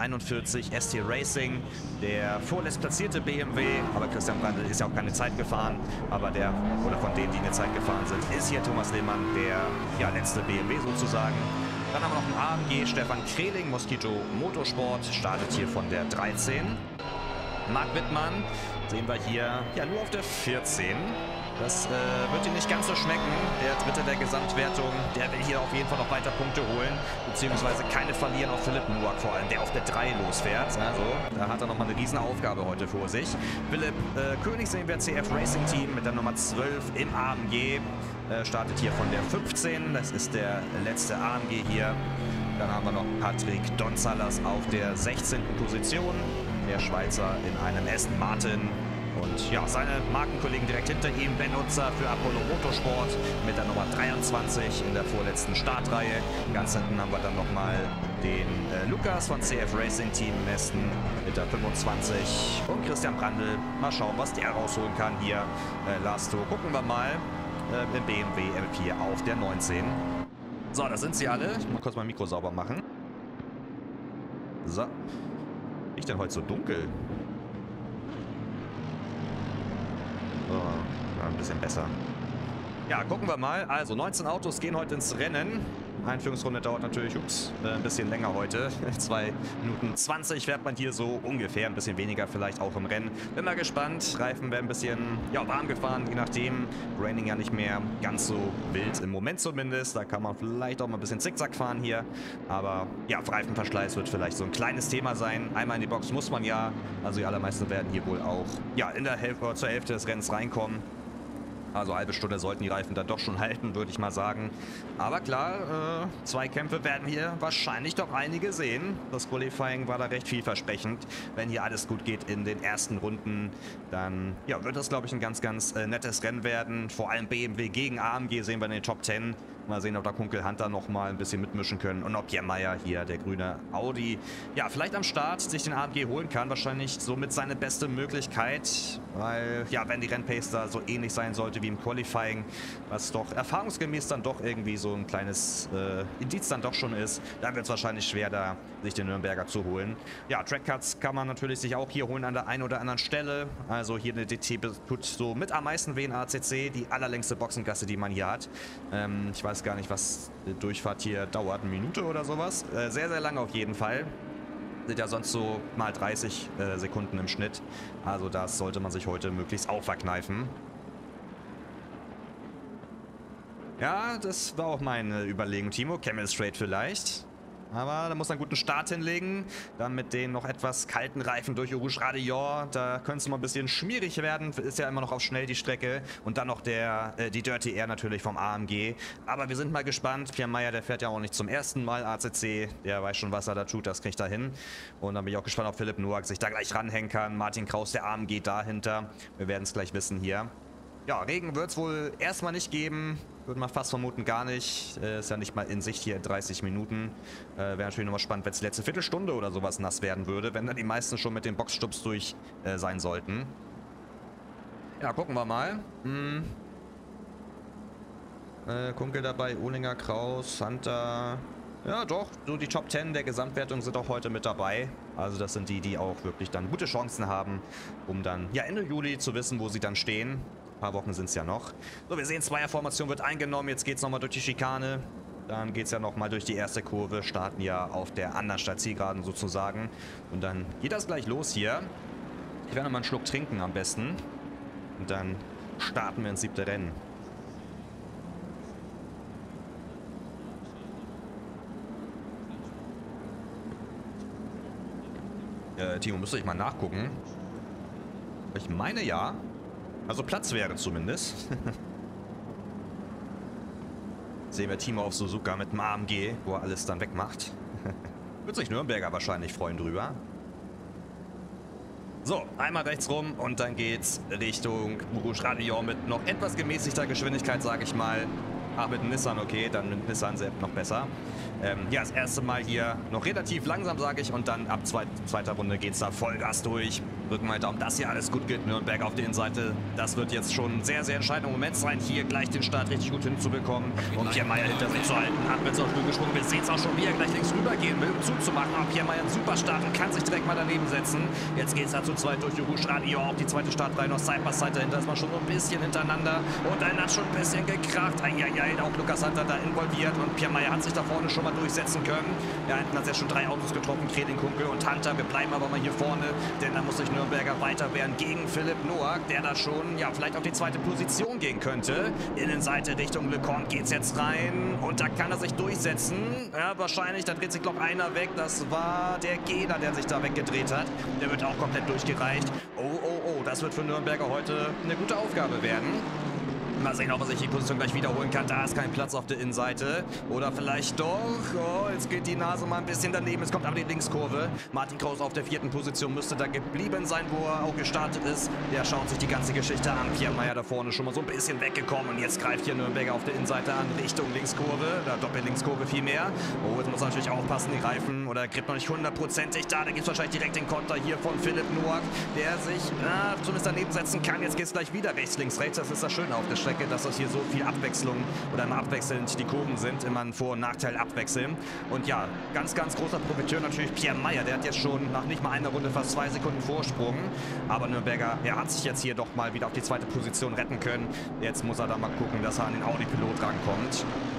141 ST Racing. Der vorletzt platzierte BMW, aber Christian Brandl ist ja auch keine Zeit gefahren. Aber von denen, die eine Zeit gefahren sind, ist hier Thomas Lehmann der ja, letzte BMW sozusagen. Dann haben wir noch einen AMG, Stefan Kreling, Mosquito Motorsport, startet hier von der 13. Marc Wittmann sehen wir hier ja nur auf der 14. Das wird ihm nicht ganz so schmecken. Der 3. der Gesamtwertung, der will hier auf jeden Fall noch weiter Punkte holen, beziehungsweise keine verlieren auf Philipp Noack vor allem, der auf der 3 losfährt. Also da hat er nochmal eine riesen Aufgabe heute vor sich. Philipp König sehen wir, CF Racing Team mit der Nummer 12 im AMG. Startet hier von der 15, das ist der letzte AMG hier. Dann haben wir noch Patrick Donzalas auf der 16. Position. Der Schweizer in einem Aston Martin. Und ja, seine Markenkollegen direkt hinter ihm, Benutzer für Apollo Motorsport mit der Nummer 23 in der vorletzten Startreihe. Ganz hinten haben wir dann nochmal den Lukas von CF Racing Team im Aston mit der 25 und Christian Brandl. Mal schauen, was der rausholen kann hier. Last Tour gucken wir mal. Im BMW M4 auf der 19. So, das sind sie alle. Ich muss mal kurz mein Mikro sauber machen. So. Ist denn heute so dunkel? So, ja, ein bisschen besser. Ja, gucken wir mal. Also 19 Autos gehen heute ins Rennen. Einführungsrunde dauert natürlich ein bisschen länger heute. 2 Minuten 20 fährt man hier so ungefähr. Ein bisschen weniger vielleicht auch im Rennen. Bin mal gespannt. Reifen werden ein bisschen warm gefahren, je nachdem. Raining ja nicht mehr ganz so wild im Moment zumindest. Da kann man vielleicht auch mal ein bisschen Zickzack fahren hier. Aber ja, Reifenverschleiß wird vielleicht so ein kleines Thema sein. Einmal in die Box muss man ja. Also die allermeisten werden hier wohl auch in der zur Hälfte des Rennens reinkommen. Also halbe Stunde sollten die Reifen dann doch schon halten, würde ich mal sagen. Aber klar, Zweikämpfe werden hier wahrscheinlich doch einige sehen. Das Qualifying war da recht vielversprechend. Wenn hier alles gut geht in den ersten Runden, dann wird das, glaube ich, ein ganz, ganz nettes Rennen werden. Vor allem BMW gegen AMG sehen wir in den Top 10. Mal sehen, ob der Kunkel Hunter noch mal ein bisschen mitmischen können und ob Pierre Meyer hier, der grüne Audi, vielleicht am Start sich den AMG holen kann. Wahrscheinlich somit seine beste Möglichkeit, weil, wenn die Rennpace da so ähnlich sein sollte wie im Qualifying, was doch erfahrungsgemäß dann doch irgendwie so ein kleines Indiz dann doch schon ist, dann wird es wahrscheinlich schwer, da sich den Nürnberger zu holen. Ja, Trackcuts kann man natürlich sich auch hier holen an der einen oder anderen Stelle. Also hier eine DT tut so mit am meisten weh in ACC, die allerlängste Boxengasse, die man hier hat. Ich weiß gar nicht, was die Durchfahrt hier dauert, eine Minute oder sowas. Sehr, sehr lang auf jeden Fall. Sind ja sonst so mal 30 Sekunden im Schnitt. Also das sollte man sich heute möglichst auch verkneifen. Ja, das war auch meine Überlegung, Timo. Camel Straight vielleicht. Aber da muss er einen guten Start hinlegen. Dann mit den noch etwas kalten Reifen durch Rouge Radior. Da könnte es mal ein bisschen schwierig werden. Ist ja immer noch auf schnell die Strecke. Und dann noch die Dirty Air natürlich vom AMG. Aber wir sind mal gespannt. Pierre Meyer, der fährt ja auch nicht zum ersten Mal ACC. Der weiß schon, was er da tut. Das kriegt er hin. Und dann bin ich auch gespannt, ob Philipp Noack sich da gleich ranhängen kann. Martin Kraus, der AMG dahinter. Wir werden es gleich wissen hier. Ja, Regen wird es wohl erstmal nicht geben. Würde man fast vermuten, gar nicht. Ist ja nicht mal in Sicht hier 30 Minuten. Wäre natürlich nochmal spannend, wenn es die letzte Viertelstunde oder sowas nass werden würde, wenn dann die meisten schon mit den Boxstupps durch sein sollten. Ja, gucken wir mal. Kunkel dabei, Ohlinger, Kraus, Hunter. Ja, doch, so die Top 10 der Gesamtwertung sind auch heute mit dabei. Also das sind die, die auch wirklich dann gute Chancen haben, um dann Ende Juli zu wissen, wo sie dann stehen. Ein paar Wochen sind es ja noch. So, wir sehen, Zweierformation wird eingenommen. Jetzt geht es nochmal durch die Schikane. Dann geht es ja nochmal durch die erste Kurve. Starten ja auf der anderen statt Zielgeraden sozusagen. Und dann geht das gleich los hier. Ich werde nochmal einen Schluck trinken am besten. Und dann starten wir ins 7. Rennen. Timo, müsste ich mal nachgucken. Ich meine ja. Also Platz wäre zumindest. Sehen wir Timo auf Suzuka mit dem AMG, wo er alles dann wegmacht. Wird sich Nürnberger wahrscheinlich freuen drüber. So, einmal rechts rum und dann geht's Richtung Rouge Radior mit noch etwas gemäßigter Geschwindigkeit, sage ich mal. Ach, mit dem Nissan okay, dann mit Nissan selbst noch besser. Das erste Mal hier noch relativ langsam, sage ich, und dann ab zweiter Runde geht es da Vollgas durch. Drücken wir Daumen, dass hier alles gut geht. Nürnberg auf der Innenseite, das wird jetzt schon ein sehr, sehr entscheidender Moment sein, hier gleich den Start richtig gut hinzubekommen. Und Pierre Meyer hinter sich zu halten, hat mit so früh gesprungen. Wir sehen es auch schon, wie er gleich links rübergehen will, um zuzumachen. Aber Pierre Meyer einen super Start und kann sich direkt mal daneben setzen. Jetzt geht es da zu zweit durch die Rouge Radio, auch die zweite Startreihe noch Side-by-Side dahinter, ist man schon so ein bisschen hintereinander. Und dann hat schon ein bisschen gekracht. Eieiei, auch Lukas Hunter da involviert und Pierre Meyer hat sich da vorne schon mal durchsetzen können. Ja, hinten hat er schon 3 Autos getroffen, Kredin, Kunkel und Hunter. Wir bleiben aber mal hier vorne, denn da muss sich Nürnberger weiter wehren gegen Philipp Noack, der da schon, vielleicht auf die zweite Position gehen könnte. Innenseite Richtung Le Comte geht's jetzt rein und da kann er sich durchsetzen. Ja, wahrscheinlich, da dreht sich, glaube ich, einer weg. Das war der Gehler, der sich da weggedreht hat. Der wird auch komplett durchgereicht. Oh, das wird für Nürnberger heute eine gute Aufgabe werden. Mal sehen, ob er sich die Position gleich wiederholen kann. Da ist kein Platz auf der Innenseite. Oder vielleicht doch. Oh, jetzt geht die Nase mal ein bisschen daneben. Es kommt aber die Linkskurve. Martin Kraus auf der 4. Position müsste da geblieben sein, wo er auch gestartet ist. Der schaut sich die ganze Geschichte an. Pierre Meyer da vorne schon mal so ein bisschen weggekommen. Und jetzt greift hier Nürnberger auf der Innenseite an Richtung Linkskurve. Oder Doppellinkskurve vielmehr. Oh, jetzt muss er natürlich aufpassen. Die Reifen oder Grip noch nicht 100%ig da. Da gibt es wahrscheinlich direkt den Konter hier von Philipp Noack, der sich zumindest daneben setzen kann. Jetzt geht es gleich wieder rechts, links, rechts. Das ist das Schöne auf der Strecke, dass das hier so viel Abwechslung oder immer abwechselnd die Kurven sind, immer ein Vor- und Nachteil abwechseln. Und ja, ganz, ganz großer Profiteur natürlich Pierre Meyer, der hat jetzt schon nach nicht mal einer Runde fast 2 Sekunden Vorsprung. Aber Nürnberger, er hat sich jetzt hier doch mal wieder auf die 2. Position retten können. Jetzt muss er da mal gucken, dass er an den Audi-Pilot rankommt.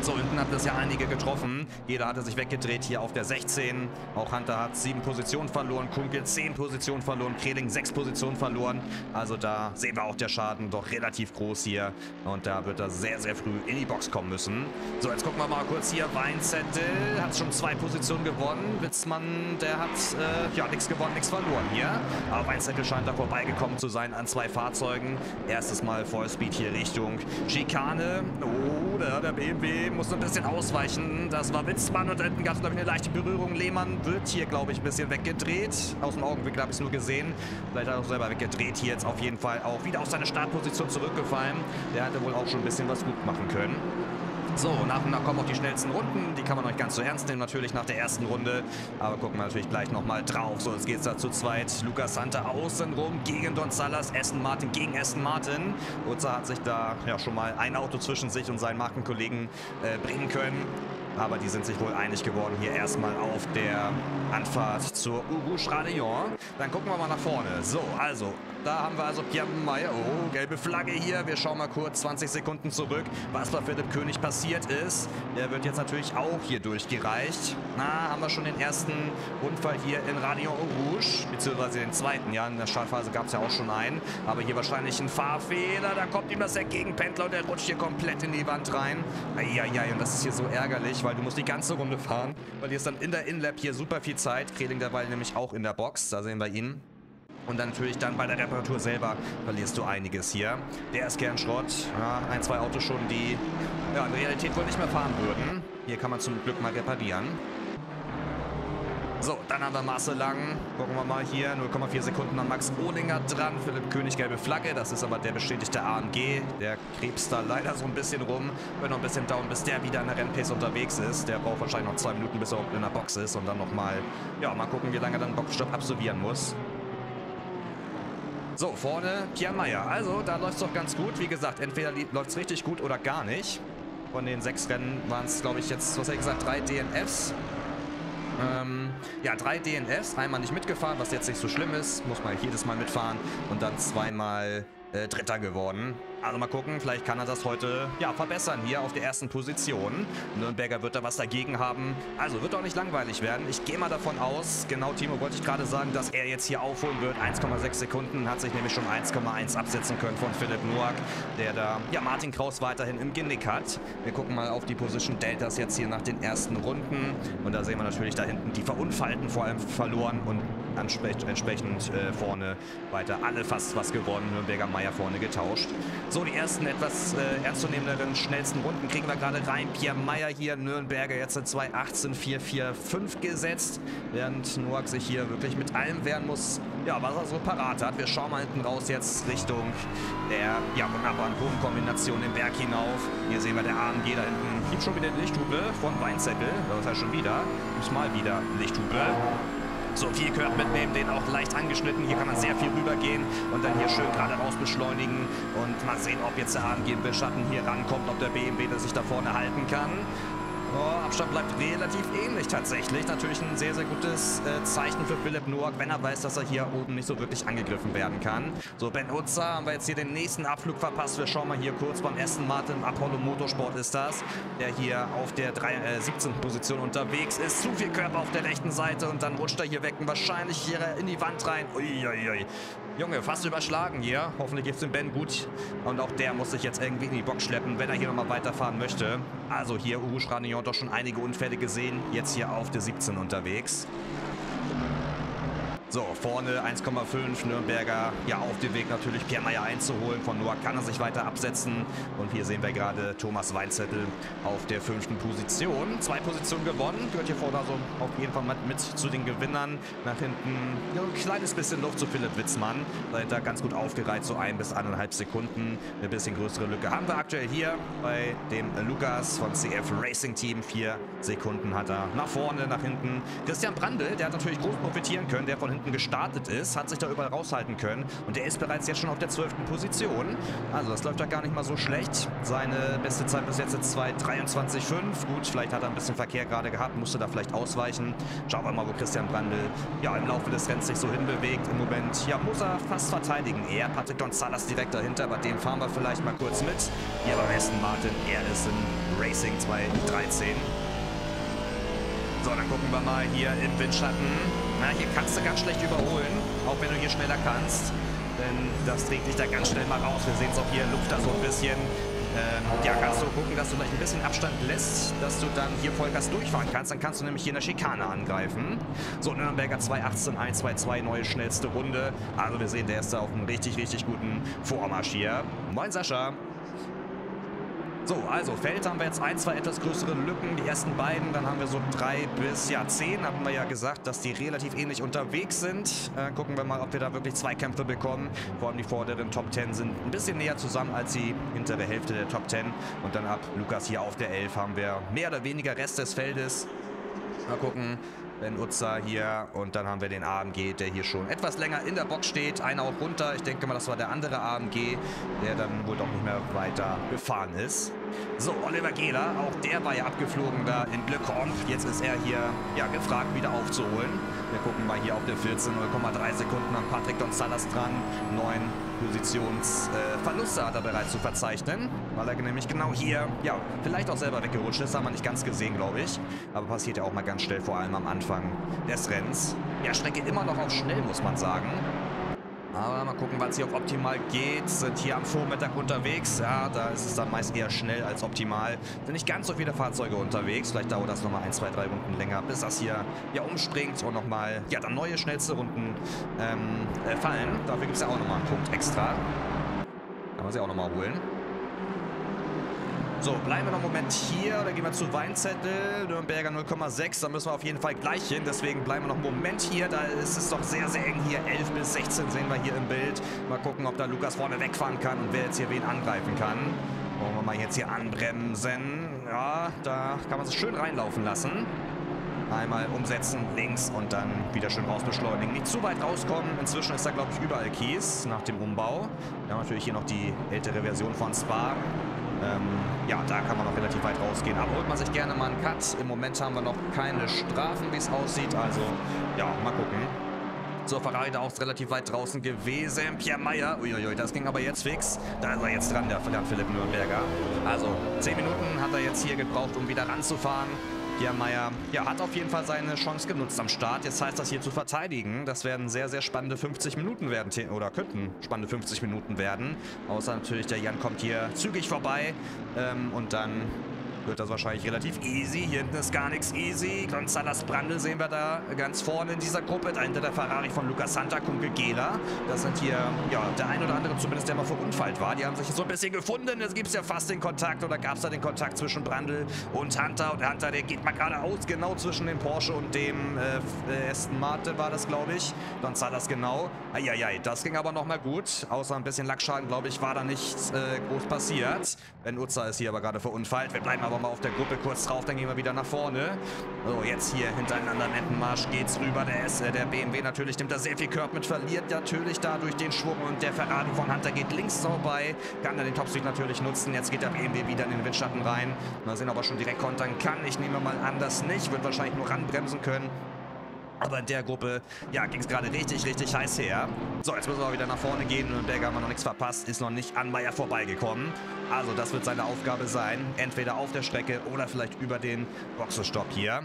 So, hinten hat das ja einige getroffen. Jeder hatte sich weggedreht hier auf der 16. Auch Hunter hat 7 Positionen verloren. Kunkel 10 Positionen verloren. Kreling 6 Positionen verloren. Also da sehen wir auch der Schaden doch relativ groß hier. Und da wird er sehr, sehr früh in die Box kommen müssen. So, jetzt gucken wir mal kurz hier. Weinzettel hat schon 2 Positionen gewonnen. Witzmann, der hat ja nichts gewonnen, nichts verloren hier. Aber Weinzettel scheint da vorbeigekommen zu sein an 2 Fahrzeugen. Erstes Mal Vollspeed hier Richtung Schikane. Oh, der BMW muss ein bisschen ausweichen. Das war Witzmann und da hinten gab es, glaube ich, eine leichte Berührung. Lehmann wird hier, glaube ich, ein bisschen weggedreht. Aus dem Augenblick habe ich es nur gesehen. Vielleicht hat er auch selber weggedreht. Hier jetzt auf jeden Fall auch wieder aus seiner Startposition zurückgefallen. Der hätte wohl auch schon ein bisschen was gut machen können. So, nach und nach kommen auch die schnellsten Runden. Die kann man noch nicht ganz so ernst nehmen, natürlich nach der ersten Runde. Aber gucken wir natürlich gleich nochmal drauf. So, jetzt geht es da zu zweit. Lukas Hunter außen rum gegen Don Salas. Aston Martin gegen Aston Martin. Utza hat sich da ja schon mal ein Auto zwischen sich und seinen Markenkollegen bringen können. Aber die sind sich wohl einig geworden hier erstmal auf der Anfahrt zur Urush Radeon. Dann gucken wir mal nach vorne. So, also, da haben wir also Pierre Meyer. Oh, gelbe Flagge hier. Wir schauen mal kurz 20 Sekunden zurück, was bei Philipp König passiert ist. Der wird jetzt natürlich auch hier durchgereicht. Na, haben wir schon den ersten Unfall hier in Radeon Urush, beziehungsweise den zweiten. Ja, in der Startphase gab es ja auch schon einen. Aber hier wahrscheinlich ein Fahrfehler. Da kommt ihm das Entgegenpendler und der rutscht hier komplett in die Wand rein. Eieiei, und das ist hier so ärgerlich, weil du musst die ganze Runde fahren. Weil hier ist dann in der Inlap hier super viel Zeit. Kreling dabei nämlich auch in der Box. Da sehen wir ihn. Und dann natürlich dann bei der Reparatur selber verlierst du einiges hier. Der ist Kernschrott. Ja, 1, 2 Autos schon, die ja, in Realität wohl nicht mehr fahren würden. Hier kann man zum Glück mal reparieren. So, dann haben wir Marcel Lang. Gucken wir mal hier. 0,4 Sekunden an Max Ohlinger dran. Philipp König, gelbe Flagge. Das ist aber der bestätigte AMG. Der krebst da leider so ein bisschen rum. Wird noch ein bisschen dauern, bis der wieder in der Rennpace unterwegs ist. Der braucht wahrscheinlich noch 2 Minuten, bis er in der Box ist. Und dann nochmal, ja, mal gucken, wie lange er dann einen Boxstopp absolvieren muss. So, vorne Pierre Meyer. Also, da läuft es doch ganz gut. Wie gesagt, entweder läuft es richtig gut oder gar nicht. Von den 6 Rennen waren es, glaube ich, jetzt, was hätte ich gesagt, 3 DNFs. Ja, 3 DNFs, einmal nicht mitgefahren, was jetzt nicht so schlimm ist. Muss man jedes Mal mitfahren und dann zweimal Dritter geworden. Also mal gucken, vielleicht kann er das heute ja verbessern hier auf der ersten Position. Nürnberger wird da was dagegen haben. Also wird auch nicht langweilig werden. Ich gehe mal davon aus, genau Timo wollte ich gerade sagen, dass er jetzt hier aufholen wird. 1,6 Sekunden, hat sich nämlich schon 1,1 absetzen können von Philipp Noack, der da ja Martin Kraus weiterhin im Genick hat. Wir gucken mal auf die Position Deltas jetzt hier nach den ersten Runden. Und da sehen wir natürlich da hinten die Verunfallten vor allem verloren und entsprechend vorne weiter alle fast was gewonnen. Nürnberger Meier vorne getauscht. So, die ersten etwas ernstzunehmenderen, schnellsten Runden kriegen wir gerade rein. Pierre Meyer hier, Nürnberger jetzt in 2:18,445 gesetzt, während Noack sich hier wirklich mit allem wehren muss, ja, was er so parat hat. Wir schauen mal hinten raus jetzt Richtung der ja, wunderbaren Kurvenkombination den Berg hinauf. Hier sehen wir der AMG da hinten. Gibt schon wieder eine Lichthupe von Weinzettel. Das heißt schon wieder. Gibt's mal wieder Lichthupe. So, viel Körper mitnehmen, den auch leicht angeschnitten. Hier kann man sehr viel rübergehen und dann hier schön gerade raus beschleunigen. Und mal sehen, ob jetzt der AMG im Beschatten hier rankommt, ob der BMW das sich da vorne halten kann. Oh, Abstand bleibt relativ ähnlich tatsächlich. Natürlich ein sehr, sehr gutes Zeichen für Philipp Noack, wenn er weiß, dass er hier oben nicht so wirklich angegriffen werden kann. So, Ben Utza haben wir jetzt hier den nächsten Abflug verpasst. Wir schauen mal hier kurz beim Aston Martin. Apollo Motorsport ist das, der hier auf der 17. Position unterwegs ist. Zu viel Körper auf der rechten Seite und dann rutscht er hier weg und wahrscheinlich hier in die Wand rein. Uiuiui. Junge, fast überschlagen hier. Hoffentlich geht es dem Ben gut. Und auch der muss sich jetzt irgendwie in die Box schleppen, wenn er hier nochmal weiterfahren möchte. Also hier Urush Radeon doch schon einige Unfälle gesehen. Jetzt hier auf der 17 unterwegs. So, vorne 1,5 Nürnberger, ja auf dem Weg natürlich Pierre Meyer einzuholen. Von Noack kann er sich weiter absetzen. Und hier sehen wir gerade Thomas Weinzettel auf der 5. Position. 2 Positionen gewonnen, gehört hier vorne also auf jeden Fall mit zu den Gewinnern. Nach hinten ja, ein kleines bisschen Luft zu Philipp Witzmann. Dahinter ganz gut aufgereiht, so 1 bis 1,5 Sekunden. Eine bisschen größere Lücke haben wir aktuell hier bei dem Lukas von CF Racing Team. 4 Sekunden hat er nach vorne, nach hinten. Christian Brandl, der hat natürlich groß profitieren können, der von hinten unten gestartet ist, hat sich da überall raushalten können und der ist bereits jetzt schon auf der 12. Position. Also das läuft ja gar nicht mal so schlecht. Seine beste Zeit bis jetzt ist 2:23,5. Gut, vielleicht hat er ein bisschen Verkehr gerade gehabt, musste da vielleicht ausweichen. Schauen wir mal, wo Christian Brandl ja im Laufe des Rennens sich so hinbewegt. Im Moment, ja, muss er fast verteidigen. Er, Patrick Gonzalez direkt dahinter, bei dem fahren wir vielleicht mal kurz mit. Hier beim Aston Martin, er ist in Racing 2:13. So, dann gucken wir mal hier im Windschatten. Na, hier kannst du ganz schlecht überholen, auch wenn du hier schneller kannst. Denn das trägt dich da ganz schnell mal raus. Wir sehen es auch hier, Luft da so ein bisschen. Ja, kannst du gucken, dass du vielleicht ein bisschen Abstand lässt, dass du dann hier Vollgas durchfahren kannst. Dann kannst du nämlich hier in der Schikane angreifen. So, Nürnberger 2:18,122, neue schnellste Runde. Also wir sehen, der ist da auf einem richtig, richtig guten Vormarsch hier. Moin Sascha. So, also Feld haben wir jetzt 1, 2 etwas größere Lücken, die ersten beiden, dann haben wir so 3 bis 10, hatten wir ja gesagt, dass die relativ ähnlich unterwegs sind. Gucken wir mal, ob wir da wirklich Zweikämpfe bekommen. Vor allem die vorderen Top 10 sind ein bisschen näher zusammen als die hintere Hälfte der Top 10. Und dann ab Lukas hier auf der 11 haben wir mehr oder weniger Rest des Feldes. Mal gucken. Ben Utzer hier und dann haben wir den AMG, der hier schon etwas länger in der Box steht. Einer auch runter. Ich denke mal, das war der andere AMG, der dann wohl doch nicht mehr weiter gefahren ist. So, Oliver Gehler, auch der war ja abgeflogen da in Le Combe. Jetzt ist er hier ja gefragt, wieder aufzuholen. Wir gucken mal hier auf der 14, 0,3 Sekunden an Patrick Gonzalez dran. 9 Positionsverluste hat er bereits zu verzeichnen, weil er nämlich genau hier, ja, vielleicht auch selber weggerutscht ist. Haben wir nicht ganz gesehen, glaube ich. Aber passiert ja auch mal ganz schnell, vor allem am Anfang des Rennens. Ja, Strecke immer noch auch schnell, muss man sagen. Aber mal gucken, was hier auf optimal geht. Sind hier am Vormittag unterwegs. Ja, da ist es dann meist eher schnell als optimal. Sind nicht ganz so viele Fahrzeuge unterwegs. Vielleicht dauert das nochmal 1, 2, 3 Runden länger, bis das hier ja umspringt und nochmal, ja, dann neue schnellste Runden fallen. Dafür gibt es ja auch nochmal einen Punkt extra. Kann man sie auch nochmal holen. So, bleiben wir noch einen Moment hier, oder gehen wir zu Weinzettel, Nürnberger 0,6, da müssen wir auf jeden Fall gleich hin, deswegen bleiben wir noch einen Moment hier, da ist es doch sehr, sehr eng hier, 11 bis 16 sehen wir hier im Bild. Mal gucken, ob da Lukas vorne wegfahren kann und wer jetzt hier wen angreifen kann. Wollen wir mal jetzt hier anbremsen, ja, da kann man es schön reinlaufen lassen. Einmal umsetzen, links und dann wieder schön raus beschleunigen. Nicht zu weit rauskommen. Inzwischen ist da, glaube ich, überall Kies nach dem Umbau. Wir haben natürlich hier noch die ältere Version von Spa. Ja, da kann man noch relativ weit rausgehen. Aber holt man sich gerne mal einen Cut. Im Moment haben wir noch keine Strafen, wie es aussieht. Also, ja, mal gucken. So, Ferrari da auch relativ weit draußen gewesen. Pierre Meyer, uiuiui, das ging aber jetzt fix. Da ist er jetzt dran, der Philipp Nürnberger. Also, 10 Minuten hat er jetzt hier gebraucht, um wieder ranzufahren. Pierre Meyer, ja, hat auf jeden Fall seine Chance genutzt am Start. Jetzt heißt das hier zu verteidigen. Das werden sehr, sehr spannende 50 Minuten werden, oder könnten spannende 50 Minuten werden. Außer natürlich, der Jan kommt hier zügig vorbei und dann wird das wahrscheinlich relativ easy. Hier hinten ist gar nichts easy. Gonzalez Brandl sehen wir da ganz vorne in dieser Gruppe. Dahinter der Ferrari von Lukas Santa, Kunke Gehler. Das sind hier, ja, der ein oder andere zumindest, der mal verunfallt war. Die haben sich so ein bisschen gefunden. Jetzt gibt es ja fast den Kontakt, oder gab es da den Kontakt zwischen Brandl und Hunter. Und Hunter, der geht mal geradeaus, genau zwischen dem Porsche und dem Aston Martin war das, glaube ich. Gonzalez genau. Eieiei, das ging aber nochmal gut. Außer ein bisschen Lackschaden, glaube ich, war da nichts groß passiert. Ben Utzer ist hier aber gerade verunfallt. Wir bleiben aber mal auf der Gruppe kurz drauf, dann gehen wir wieder nach vorne. So, jetzt hier hintereinander im Entenmarsch geht's rüber. Der BMW natürlich nimmt da sehr viel Curb mit, verliert natürlich dadurch den Schwung und der Ferrari von Hunter geht links vorbei, kann er den Topspeed natürlich nutzen. Jetzt geht der BMW wieder in den Windschatten rein. Mal sehen, ob er schon direkt kontern kann. Ich nehme mal an, das nicht. Wird wahrscheinlich nur ranbremsen können. Aber in der Gruppe, ja, ging es gerade richtig, richtig heiß her. So, jetzt müssen wir wieder nach vorne gehen. Nürnberger haben wir noch nichts verpasst, ist noch nicht an Meyer vorbeigekommen. Also das wird seine Aufgabe sein. Entweder auf der Strecke oder vielleicht über den Boxenstopp hier.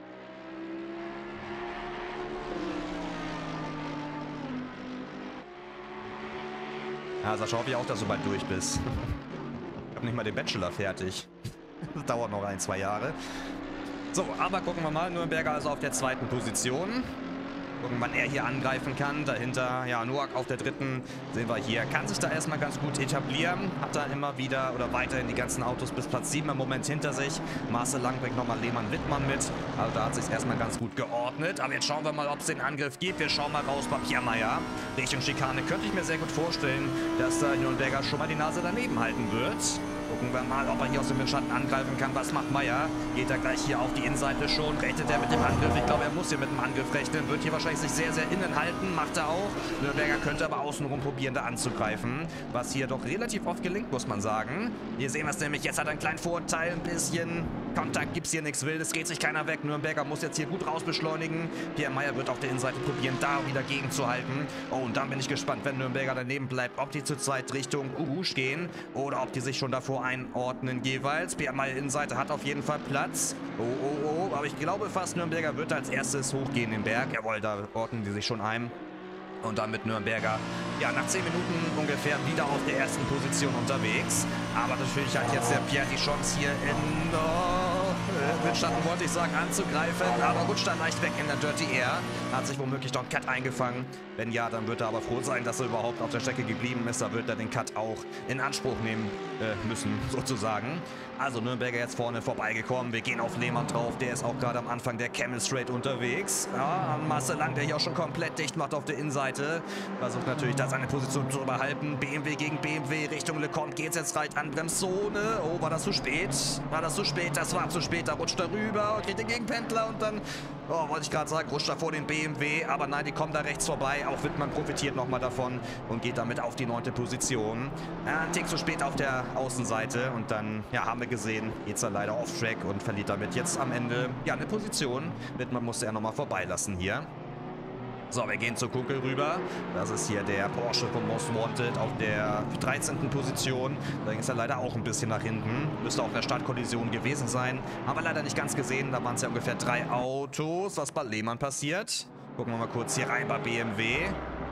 Ja, Sascha, hoffe ich auch, dass du bald durch bist. Ich habe nicht mal den Bachelor fertig. Das dauert noch 1, 2 Jahre. So, aber gucken wir mal, Nürnberger also auf der 2. Position. Gucken, wann er hier angreifen kann. Dahinter, ja, Noack auf der 3. sehen wir hier. Kann sich da erstmal ganz gut etablieren. Hat da immer wieder oder weiterhin die ganzen Autos bis Platz 7 im Moment hinter sich. Marcel Lang bringt nochmal Lehmann-Wittmann mit. Also da hat sich erstmal ganz gut geordnet. Aber jetzt schauen wir mal, ob es den Angriff gibt. Wir schauen mal raus bei Pierre Meyer. Richtung Schikane könnte ich mir sehr gut vorstellen, dass da Nürnberger schon mal die Nase daneben halten wird. Gucken wir mal, ob er hier aus dem Windschatten angreifen kann. Was macht Meyer? Geht er gleich hier auf die Innenseite schon? Rechnet er mit dem Angriff? Ich glaube, er muss hier mit dem Angriff rechnen. Wird hier wahrscheinlich sich sehr, sehr innen halten. Macht er auch. Nürnberger könnte aber außenrum probieren, da anzugreifen. Was hier doch relativ oft gelingt, muss man sagen. Hier sehen wir es nämlich. Jetzt hat er einen kleinen Vorteil. Ein bisschen Kontakt gibt es hier nichts Wildes. Geht sich keiner weg. Nürnberger muss jetzt hier gut rausbeschleunigen. Pierre Meyer wird auf der Innenseite probieren, da wieder gegenzuhalten. Oh, und dann bin ich gespannt, wenn Nürnberger daneben bleibt, ob die zurzeit Richtung Urush gehen oder ob die sich schon davor einordnen jeweils. Pierre Meyer Innenseite hat auf jeden Fall Platz. Oh, aber ich glaube fast, Nürnberger wird als erstes hochgehen den Berg. Jawohl, da ordnen die sich schon ein. Und dann mit Nürnberger, ja, nach 10 Minuten ungefähr wieder auf der ersten Position unterwegs. Aber natürlich hat jetzt der Pierre die Chance hier in Windschatten, wollte ich sagen, anzugreifen. Aber rutscht dann leicht weg in der Dirty Air. Hat sich womöglich noch einen Cut eingefangen. Wenn ja, dann wird er aber froh sein, dass er überhaupt auf der Strecke geblieben ist. Da wird er den Cut auch in Anspruch nehmen müssen, sozusagen. Also Nürnberger jetzt vorne vorbeigekommen. Wir gehen auf Lehmann drauf. Der ist auch gerade am Anfang der Camel Straight unterwegs. Ja, Marcel Lang, der hier auch schon komplett dicht macht auf der Innenseite. Versucht natürlich da seine Position zu behalten. BMW gegen BMW Richtung Lecomte. Geht's jetzt rein an Bremszone. Oh, war das zu spät? War das zu spät? Das war zu spät. Da rutscht er rüber und kriegt den Gegenpendler und dann, oh, wollte ich gerade sagen, rutscht er vor den BMW. Aber nein, die kommen da rechts vorbei. Auch Wittmann profitiert nochmal davon und geht damit auf die 9. Position. Ja, ein Tick zu spät auf der Außenseite und dann, ja, haben wir gesehen, geht's da leider off-track und verliert damit jetzt am Ende, ja, eine Position. Wittmann musste er nochmal vorbeilassen hier. So, wir gehen zur Kunkel rüber. Das ist hier der Porsche von Most Wanted auf der 13. Position. Da ging es ja leider auch ein bisschen nach hinten. Müsste auch in der Startkollision gewesen sein. Haben wir leider nicht ganz gesehen. Da waren es ja ungefähr 3 Autos. Was bei Lehmann passiert. Gucken wir mal kurz hier rein bei BMW.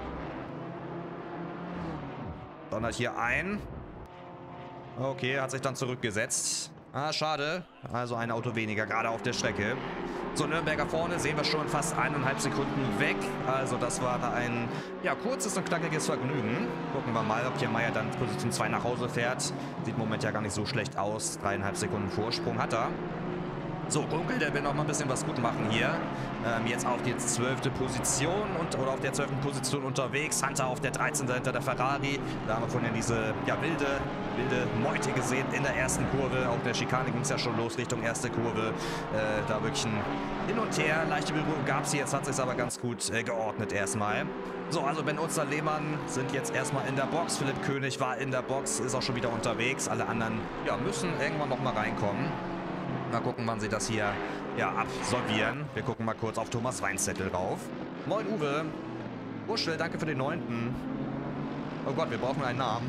Donnert hier ein. Okay, hat sich dann zurückgesetzt. Ah, schade. Also ein Auto weniger, gerade auf der Strecke. So, Nürnberger vorne sehen wir schon fast 1,5 Sekunden weg. Also das war da ein, ja, kurzes und knackiges Vergnügen. Gucken wir mal, ob hier Meyer dann Position 2 nach Hause fährt. Sieht im Moment ja gar nicht so schlecht aus. 3,5 Sekunden Vorsprung hat er. So, Kunkel, der will noch mal ein bisschen was gut machen hier. Jetzt auf die 12. Position oder auf der 12. Position unterwegs. Hunter auf der 13. hinter der Ferrari. Da haben wir vorhin diese, ja, wilde Meute gesehen in der ersten Kurve. Auf der Schikane ging es ja schon los Richtung erste Kurve. Da wirklich ein Hin und Her. Leichte Berührung gab es hier. Jetzt hat es sich aber ganz gut geordnet erstmal. So, also Ben Utzer, Lehmann sind jetzt erstmal in der Box. Philipp König war in der Box, ist auch schon wieder unterwegs. Alle anderen, ja, müssen irgendwann noch mal reinkommen. Mal gucken, wann sie das hier, ja, absolvieren. Wir gucken mal kurz auf Thomas Weinzettel rauf. Moin Uwe. Buschel, danke für den 9. Oh Gott, wir brauchen einen Namen.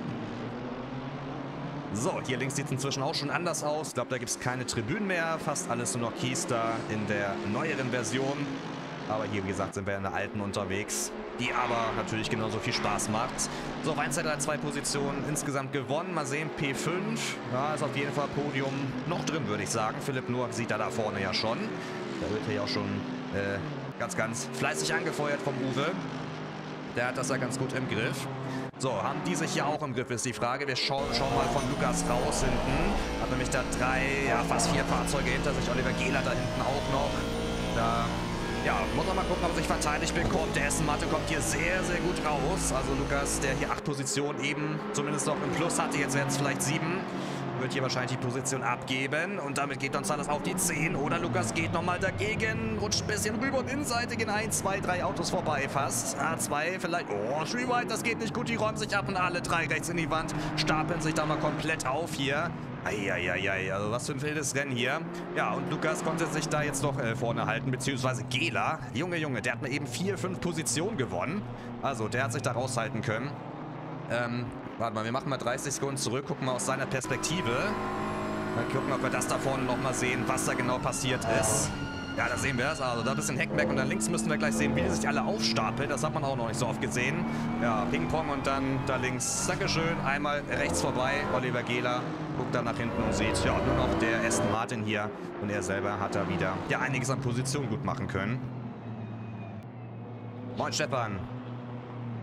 So, hier links sieht es inzwischen auch schon anders aus. Ich glaube, da gibt es keine Tribünen mehr. Fast alles nur noch Keystar in der neueren Version. Aber hier, wie gesagt, sind wir in der alten unterwegs, die aber natürlich genauso viel Spaß macht. So, Weinzettel hat 2 Positionen insgesamt gewonnen. Mal sehen, P5. Ja, ist auf jeden Fall Podium noch drin, würde ich sagen. Philipp Noack sieht er da vorne ja schon. Da wird er ja auch schon ganz fleißig angefeuert vom Uwe. Der hat das ja ganz gut im Griff. So, haben die sich hier auch im Griff, ist die Frage. Wir schauen mal von Lukas raus hinten. Hat nämlich da 3, ja, fast 4 Fahrzeuge hinter sich. Oliver Gehler da hinten auch noch. Da, ja, muss man mal gucken, ob er sich verteidigt bekommt. Der Aston Martin kommt hier sehr, sehr gut raus. Also Lukas, der hier 8 Positionen eben zumindest noch im Plus hatte, jetzt vielleicht 7. Wird hier wahrscheinlich die Position abgeben. Und damit geht González auf die 10. Oder Lukas geht nochmal dagegen. Rutscht ein bisschen rüber und Innenseite gehen 1, 2, 3 Autos vorbei fast. A2 vielleicht. Oh, Streetwhite, das geht nicht gut. Die räumen sich ab und alle 3 rechts in die Wand. Stapeln sich da mal komplett auf hier. Eieiei, also was für ein wildes Rennen hier. Ja, und Lukas konnte sich da jetzt noch vorne halten, beziehungsweise Gehler. Junge, der hat mir eben 4, 5 Positionen gewonnen. Also, der hat sich da raushalten können. Warte mal, wir machen mal 30 Sekunden zurück, gucken mal aus seiner Perspektive. Mal gucken, ob wir das da vorne nochmal sehen, was da genau passiert ist. Ja, da sehen wir es. Also da ein bisschen Heckmeck und dann links müssen wir gleich sehen, wie die sich alle aufstapeln. Das hat man auch noch nicht so oft gesehen. Ja, Ping-Pong und dann da links. Dankeschön. Einmal rechts vorbei. Oliver Gehler guckt dann nach hinten und sieht, ja, nur noch der Aston Martin hier. Und er selber hat da wieder, ja, einiges an Position gut machen können. Moin, Stefan.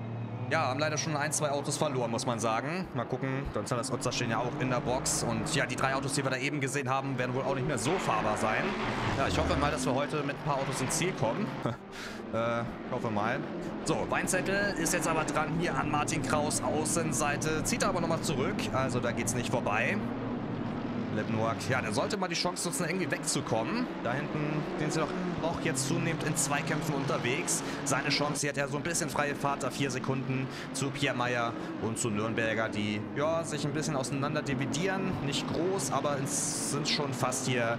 Ja, haben leider schon 1, 2 Autos verloren, muss man sagen. Mal gucken, Gonzales Otzer stehen ja auch in der Box. Und ja, die 3 Autos, die wir da eben gesehen haben, werden wohl auch nicht mehr so fahrbar sein. Ja, ich hoffe mal, dass wir heute mit ein paar Autos ins Ziel kommen. Hoffe mal. So, Weinzettel ist jetzt aber dran hier an Martin Kraus, Außenseite. Zieht er aber nochmal zurück, also da geht's nicht vorbei. Philipp Noack, ja, der sollte mal die Chance nutzen, irgendwie wegzukommen. Da hinten sind sie doch auch jetzt zunehmend in Zweikämpfen unterwegs. Seine Chance, hier hat er so ein bisschen freie Fahrt, da 4 Sekunden zu Pierre Meyer und zu Nürnberger, die ja sich ein bisschen auseinander dividieren. Nicht groß, aber es sind schon fast hier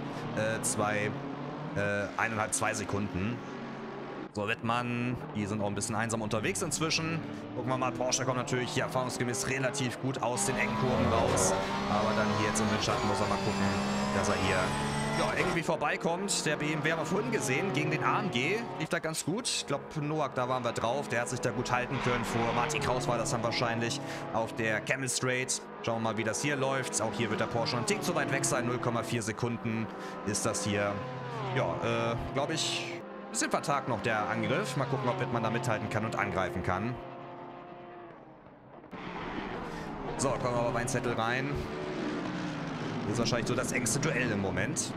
1,5, 2 Sekunden. So, Wittmann, die sind auch ein bisschen einsam unterwegs inzwischen. Gucken wir mal, Porsche kommt natürlich hier erfahrungsgemäß relativ gut aus den engen Kurven raus. Aber dann hier jetzt im Windschatten muss er mal gucken, dass er hier ja, irgendwie vorbeikommt. Der BMW haben wir vorhin gesehen, gegen den AMG lief da ganz gut. Ich glaube, Noack, da waren wir drauf. Der hat sich da gut halten können. Vor Martin Kraus war das dann wahrscheinlich auf der Camel Straight. Schauen wir mal, wie das hier läuft. Auch hier wird der Porsche ein Tick zu weit weg sein. 0,4 Sekunden ist das hier. Ja, glaube ich... Bisschen vertagt noch der Angriff. Mal gucken, ob Wittmann da mithalten kann und angreifen kann. So, kommen wir aber Weinzettel rein. Das ist wahrscheinlich so das engste Duell im Moment.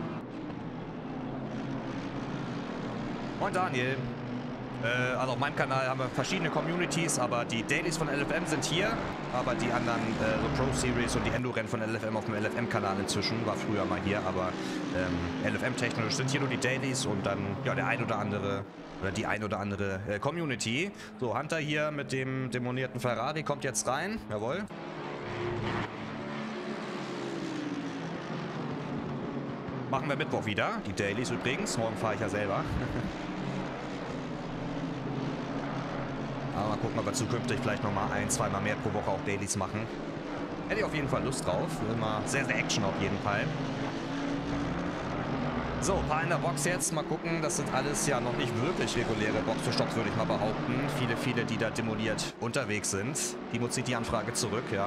Moin Daniel. Also auf meinem Kanal haben wir verschiedene Communities, aber die Dailies von LFM sind hier. Aber die anderen, so Pro Series und die Endo-Rennen von LFM auf dem LFM-Kanal inzwischen, war früher mal hier, aber LFM-technisch sind hier nur die Dailies und dann ja der ein oder andere oder die ein oder andere Community. So, Hunter hier mit dem dämonierten Ferrari kommt jetzt rein. Jawohl. Machen wir Mittwoch wieder. Die Dailies übrigens. Morgen fahre ich ja selber. Aber mal gucken, ob wir zukünftig vielleicht nochmal 1, 2 Mal mehr pro Woche auch Dailies machen. Hätte ich auf jeden Fall Lust drauf. Immer sehr, sehr Action auf jeden Fall. So, ein paar in der Box jetzt. Mal gucken, das sind alles ja noch nicht wirklich reguläre Box-to-Stops, würde ich mal behaupten. Viele, die da demoliert unterwegs sind. Timo zieht die Anfrage zurück, ja.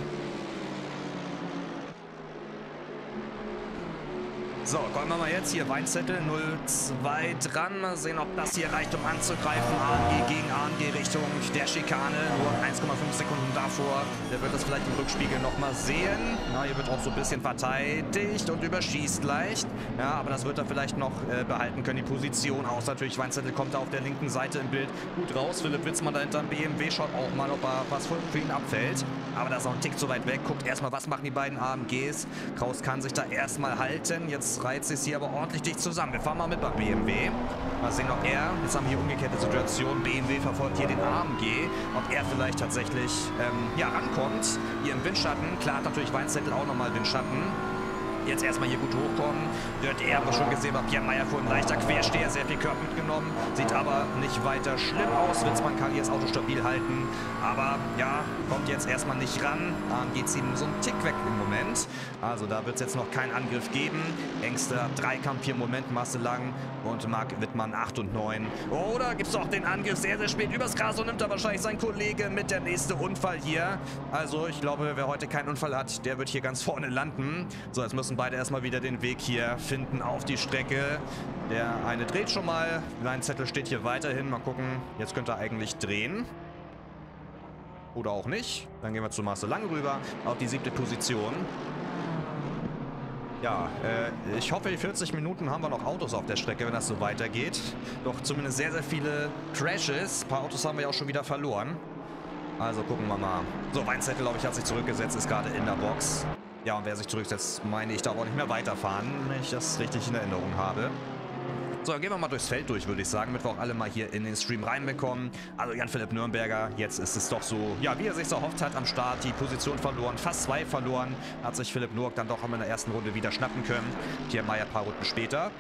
So, kommen wir mal jetzt hier. Weinzettel 0-2 dran. Mal sehen, ob das hier reicht, um anzugreifen. AMG gegen AMG Richtung der Schikane. Nur 1,5 Sekunden davor. Der wird das vielleicht im Rückspiegel nochmal sehen. Ja, hier wird auch so ein bisschen verteidigt und überschießt leicht. Ja, aber das wird er vielleicht noch behalten können, die Position. Aus natürlich, Weinzettel kommt da auf der linken Seite im Bild gut raus. Philipp Witzmann da hinterm BMW schaut auch mal, ob er was für ihn abfällt. Aber das ist auch ein Tick zu weit weg. Guckt erstmal, was machen die beiden AMGs. Kraus kann sich da erstmal halten. Jetzt reizt es hier aber ordentlich dicht zusammen. Wir fahren mal mit beim BMW. Mal sehen, ob er, jetzt haben wir hier umgekehrte Situation, BMW verfolgt hier den AMG, ob er vielleicht tatsächlich ja, rankommt. Hier im Windschatten, klar hat natürlich Weinzettel auch nochmal Windschatten. Jetzt erstmal hier gut hochkommen. Wird er aber schon gesehen, bei Pierre Meyer vorhin leichter Quersteher, sehr viel Körper mitgenommen. Sieht aber nicht weiter schlimm aus. Witzmann kann hier das Auto stabil halten. Aber ja, kommt jetzt erstmal nicht ran. Geht es ihm so einen Tick weg im Moment. Also da wird es jetzt noch keinen Angriff geben. Engster 3 Kampf hier im Moment, Masse lang. Und Marc Wittmann 8 und 9. Oder gibt es auch den Angriff sehr, sehr spät übers Gras und nimmt da wahrscheinlich sein Kollege mit, der nächste Unfall hier. Also ich glaube, wer heute keinen Unfall hat, der wird hier ganz vorne landen. So, jetzt müssen beide erstmal wieder den Weg hier finden auf die Strecke. Der eine dreht schon mal. Weinzettel steht hier weiterhin. Mal gucken. Jetzt könnte er eigentlich drehen. Oder auch nicht. Dann gehen wir zu Marcel Lang rüber. Auf die 7. Position. Ja, ich hoffe, die 40 Minuten haben wir noch Autos auf der Strecke, wenn das so weitergeht. Doch zumindest sehr, sehr viele Crashes. Ein paar Autos haben wir ja auch schon wieder verloren. Also gucken wir mal. So, Weinzettel, glaube ich, hat sich zurückgesetzt, ist gerade in der Box. Ja, und wer sich zurücksetzt, meine ich, darf auch nicht mehr weiterfahren, wenn ich das richtig in Erinnerung habe. So, dann gehen wir mal durchs Feld durch, würde ich sagen, damit wir auch alle mal hier in den Stream reinbekommen. Also Jan-Philipp Nürnberger, jetzt ist es doch so, ja, wie er sich erhofft hat am Start, die Position verloren, fast 2 verloren, hat sich Philipp Noack dann doch in der ersten Runde wieder schnappen können. Pierre Meyer ein paar Runden später.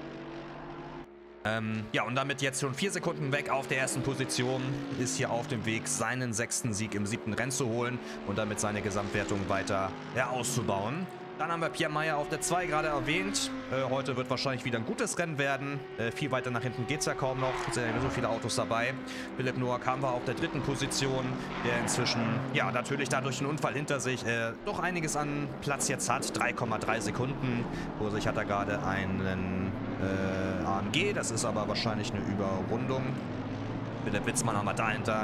Ja, und damit jetzt schon 4 Sekunden weg auf der ersten Position, ist hier auf dem Weg, seinen 6. Sieg im 7. Rennen zu holen und damit seine Gesamtwertung weiter auszubauen. Dann haben wir Pierre Meyer auf der 2 gerade erwähnt. Heute wird wahrscheinlich wieder ein gutes Rennen werden. Viel weiter nach hinten geht es ja kaum noch. Es sind ja so viele Autos dabei. Philipp Noack haben wir auf der 3. Position, der inzwischen, ja, natürlich dadurch einen Unfall hinter sich doch einiges an Platz jetzt hat. 3,3 Sekunden. Vor sich hat er gerade einen AMG. Das ist aber wahrscheinlich eine Überrundung. Philipp Witzmann haben wir dahinter.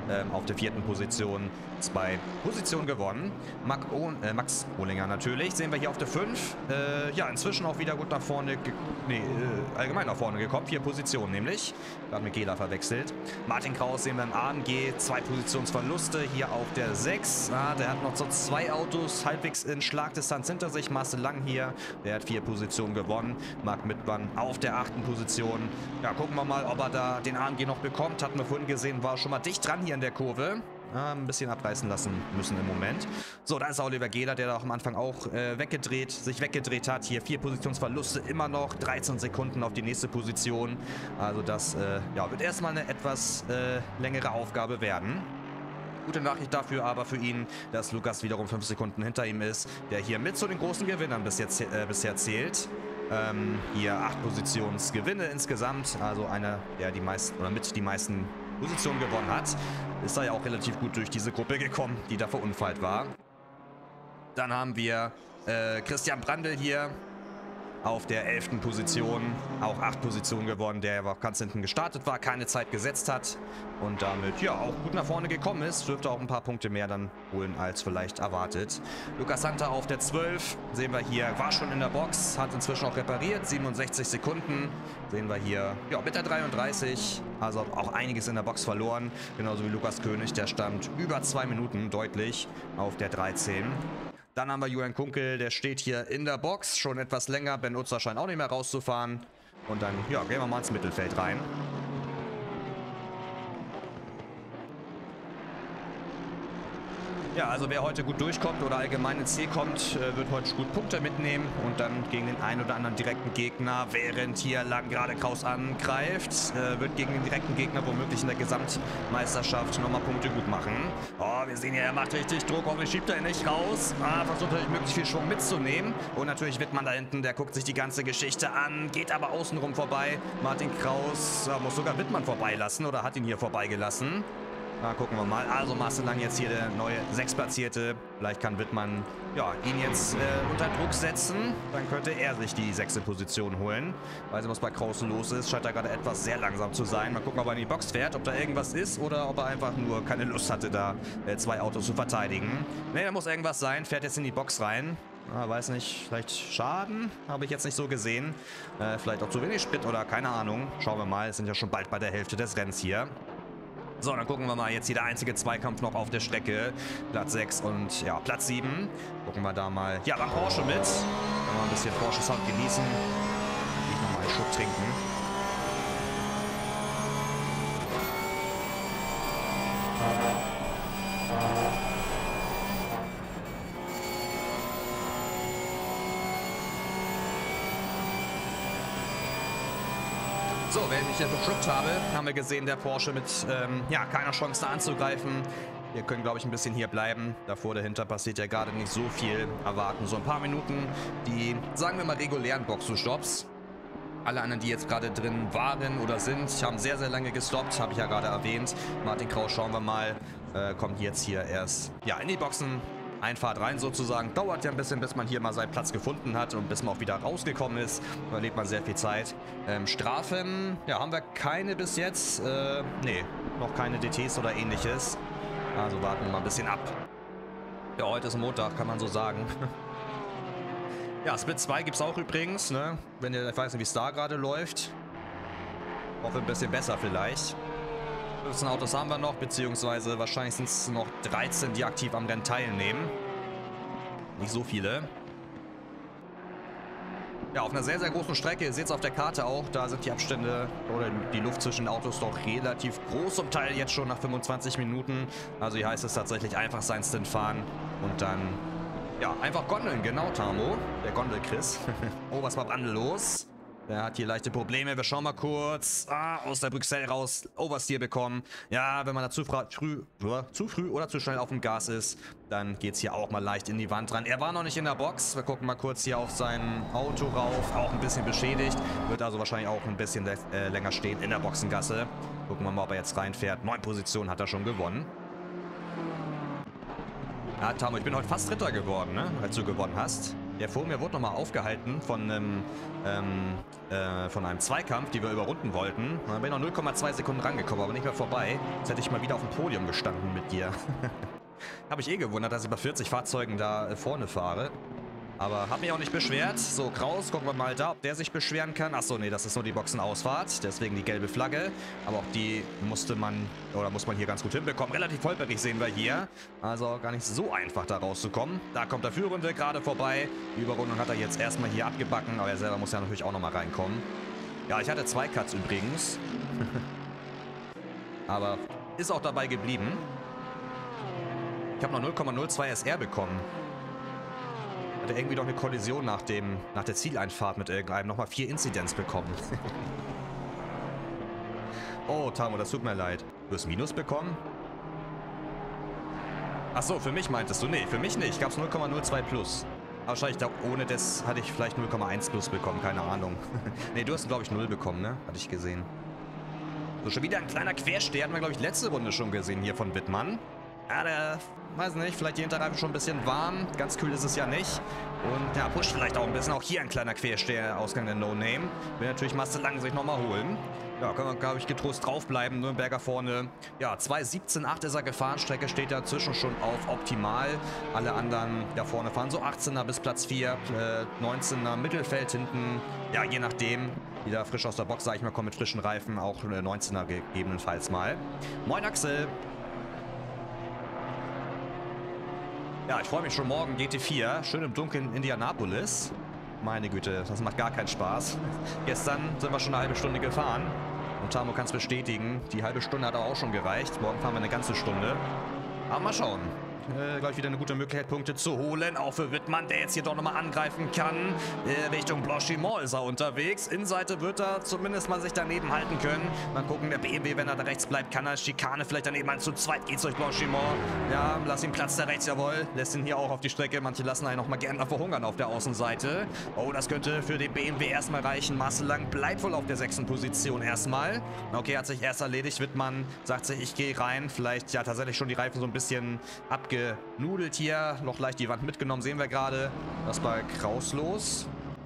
auf der 4. Position 2 Positionen gewonnen. Max Ohlinger natürlich. Sehen wir hier auf der 5. Ja, inzwischen auch wieder gut nach vorne, allgemein nach vorne gekommen. 4 Positionen nämlich. Gerade mit Gela verwechselt. Martin Kraus sehen wir im AMG. 2 Positionsverluste. Hier auf der 6. Der hat noch so 2 Autos halbwegs in Schlagdistanz hinter sich. Marcel Lang hier. Der hat 4 Positionen gewonnen. Marc Mittmann auf der 8. Position. Ja, gucken wir mal, ob er da den AMG noch bekommt. Hatten wir vorhin gesehen, war schon mal dicht dran hier in der Kurve. Ein bisschen abreißen lassen müssen im Moment. So, da ist Oliver Gela, der da auch am Anfang auch sich weggedreht hat. Hier 4 Positionsverluste immer noch. 13 Sekunden auf die nächste Position. Also das ja, wird erstmal eine etwas längere Aufgabe werden. Gute Nachricht dafür aber für ihn, dass Lukas wiederum 5 Sekunden hinter ihm ist, der hier mit zu den großen Gewinnern bisher zählt. Hier 8 Positionsgewinne insgesamt, also einer, der die meisten oder mit die meisten Positionen gewonnen hat. Ist da ja auch relativ gut durch diese Gruppe gekommen, die da verunfallt war. Dann haben wir Christian Brandl hier auf der 11. Position, auch 8 Positionen gewonnen, der aber ganz hinten gestartet war, keine Zeit gesetzt hat und damit ja auch gut nach vorne gekommen ist. Dürfte auch ein paar Punkte mehr dann holen als vielleicht erwartet. Lukas Hunter auf der 12, sehen wir hier, war schon in der Box, hat inzwischen auch repariert, 67 Sekunden. Sehen wir hier, ja, mit der 33, also auch einiges in der Box verloren, genauso wie Lukas König, der stand über 2 Minuten deutlich auf der 13. Dann haben wir Julian Kunkel, der steht hier in der Box, schon etwas länger. Ben Utzer scheint auch nicht mehr rauszufahren. Und dann, ja, gehen wir mal ins Mittelfeld rein. Ja, also wer heute gut durchkommt oder allgemein ins Ziel kommt, wird heute gut Punkte mitnehmen und dann gegen den einen oder anderen direkten Gegner, während hier Lang gerade Kraus angreift, wird gegen den direkten Gegner womöglich in der Gesamtmeisterschaft nochmal Punkte gut machen. Oh, wir sehen hier, er macht richtig Druck, hoffentlich schiebt er ihn nicht raus. Versucht natürlich möglichst viel Schwung mitzunehmen. Und natürlich Wittmann da hinten, der guckt sich die ganze Geschichte an, geht aber außenrum vorbei. Martin Kraus muss sogar Wittmann vorbeilassen oder hat ihn hier vorbeigelassen. Na, gucken wir mal. Also Marcel Lang jetzt hier der neue 6-Platzierte. Vielleicht kann Wittmann ja, ihn jetzt unter Druck setzen. Dann könnte er sich die 6. Position holen. Weiß nicht, was bei Kraus los ist. Scheint da gerade etwas sehr langsam zu sein. Mal gucken, ob er in die Box fährt, ob da irgendwas ist oder ob er einfach nur keine Lust hatte, da 2 Autos zu verteidigen. Ne, da muss irgendwas sein. Fährt jetzt in die Box rein. Weiß nicht, vielleicht Schaden? Habe ich jetzt nicht so gesehen. Vielleicht auch zu wenig Sprit oder keine Ahnung. Schauen wir mal. Es sind ja schon bald bei der Hälfte des Rennens hier. So, dann gucken wir mal, jetzt hier der einzige Zweikampf noch auf der Strecke. Platz 6 und ja, Platz 7. Gucken wir da mal, ja, beim Porsche mit. Können wir ein bisschen Porsche-Sound genießen. Ich nochmal einen Schluck trinken. So, während ich hier verschluckt habe, haben wir gesehen, der Porsche mit ja, keiner Chance da anzugreifen. Wir können, glaube ich, ein bisschen hier bleiben. Davor, dahinter passiert ja gerade nicht so viel. Erwarten so ein paar Minuten die, sagen wir mal, regulären Boxenstopps. Alle anderen, die jetzt gerade drin waren oder sind, haben sehr, sehr lange gestoppt, habe ich ja gerade erwähnt. Martin Kraus, schauen wir mal, kommt jetzt hier erst ja, in die Boxen. Einfahrt rein sozusagen. Dauert ja ein bisschen, bis man hier mal seinen Platz gefunden hat und bis man auch wieder rausgekommen ist. Da erlebt man sehr viel Zeit. Strafen, ja, haben wir keine bis jetzt. Nee, noch keine DTs oder ähnliches. Also warten wir mal ein bisschen ab. Ja, heute ist Montag, kann man so sagen. Ja, Split 2 gibt es auch übrigens, ne? Wenn ihr, ich weiß nicht, wie es da gerade läuft. Hoffe ein bisschen besser vielleicht. 15 Autos haben wir noch, beziehungsweise wahrscheinlich sind es noch 13, die aktiv am Rennen teilnehmen. Nicht so viele. Ja, auf einer sehr, sehr großen Strecke, ihr seht es auf der Karte auch, da sind die Abstände oder die Luft zwischen den Autos doch relativ groß, zum Teil jetzt schon nach 25 Minuten. Also hier heißt es tatsächlich einfach seinen Stint fahren und dann, ja, einfach gondeln, genau, Tamo, der Gondel-Chris. Oh, was war Brandl los? Der hat hier leichte Probleme. Wir schauen mal kurz. Aus der Brüxelle raus. Oversteer bekommen. Ja, wenn man da zu früh oder zu schnell auf dem Gas ist, dann geht es hier auch mal leicht in die Wand ran. Er war noch nicht in der Box. Wir gucken mal kurz hier auf sein Auto rauf. Auch ein bisschen beschädigt. Wird also wahrscheinlich auch ein bisschen länger stehen in der Boxengasse. Gucken wir mal, ob er jetzt reinfährt. 9 Positionen hat er schon gewonnen. Ja, Tamo, ich bin heute fast Dritter geworden, ne? Als du gewonnen hast. Der vor mir wurde nochmal aufgehalten von einem Zweikampf, die wir überrunden wollten. Da bin ich noch 0,2 Sekunden rangekommen, aber nicht mehr vorbei. Jetzt hätte ich mal wieder auf dem Podium gestanden mit dir. Habe ich eh gewundert, dass ich bei 40 Fahrzeugen da vorne fahre. Aber habe mich auch nicht beschwert. So, Kraus, gucken wir mal da, ob der sich beschweren kann. Achso, nee, das ist nur die Boxenausfahrt. Deswegen die gelbe Flagge. Aber auch die muss man hier ganz gut hinbekommen. Relativ vollbärig sehen wir hier. Also gar nicht so einfach da rauszukommen. Da kommt der Führende gerade vorbei. Die Überrundung hat er jetzt erstmal hier abgebacken. Aber er selber muss ja natürlich auch nochmal reinkommen. Ja, ich hatte 2 Cuts übrigens. Aber ist auch dabei geblieben. Ich habe noch 0,02 SR bekommen. Hatte irgendwie doch eine Kollision nach der Zieleinfahrt mit irgendeinem. Nochmal 4 Inzidenz bekommen. Oh, Tamo, das tut mir leid. Du hast Minus bekommen? Achso, für mich meintest du? Nee, für mich nicht. Gab es 0,02 plus. Wahrscheinlich ohne das hatte ich vielleicht 0,1 plus bekommen. Keine Ahnung. Nee, du hast, glaube ich, 0 bekommen, ne? Hatte ich gesehen. So, schon wieder ein kleiner Quersteher. Hatten wir, glaube ich, letzte Runde schon gesehen hier von Wittmann. Ja, der, weiß nicht, vielleicht die Hinterreifen schon ein bisschen warm. Ganz kühl ist es ja nicht. Und ja, pusht vielleicht auch ein bisschen. Auch hier ein kleiner Quersteher, Ausgang der No-Name. Will natürlich Masse lang sich nochmal holen. Ja, können wir, glaube ich, getrost draufbleiben. Nürnberger vorne. Ja, 2,17,8 ist er gefahren. Strecke steht da inzwischen schon auf optimal. Alle anderen da vorne fahren so 18er bis Platz 4. 19er Mittelfeld hinten. Ja, je nachdem. Wieder frisch aus der Box, sag ich mal, kommen mit frischen Reifen. Auch 19er gegebenenfalls mal. Moin, Axel. Ja, ich freue mich schon morgen, GT4, schön im Dunkeln Indianapolis. Meine Güte, das macht gar keinen Spaß. Gestern sind wir schon eine halbe Stunde gefahren. Und Tamo kann es bestätigen, die halbe Stunde hat auch schon gereicht. Morgen fahren wir eine ganze Stunde. Aber mal schauen. Gleich wieder eine gute Möglichkeit, Punkte zu holen. Auch für Wittmann, der jetzt hier doch nochmal angreifen kann. Richtung Blanchimont ist er unterwegs. Innenseite wird er zumindest mal sich daneben halten können. Mal gucken, der BMW, wenn er da rechts bleibt, kann er Schikane vielleicht daneben an. Zu zweit geht's durch Blanchimont. Ja, lass ihn Platz da rechts, jawohl. Lässt ihn hier auch auf die Strecke. Manche lassen einen noch mal gerne verhungern auf der Außenseite. Oh, das könnte für den BMW erstmal reichen. Masselang bleibt wohl auf der 6. Position erstmal. Okay, hat sich erst erledigt. Wittmann sagt sich, ich gehe rein. Vielleicht ja tatsächlich schon die Reifen so ein bisschen abgenudelt hier. Noch leicht die Wand mitgenommen, sehen wir gerade. Was ist bei Kraus los?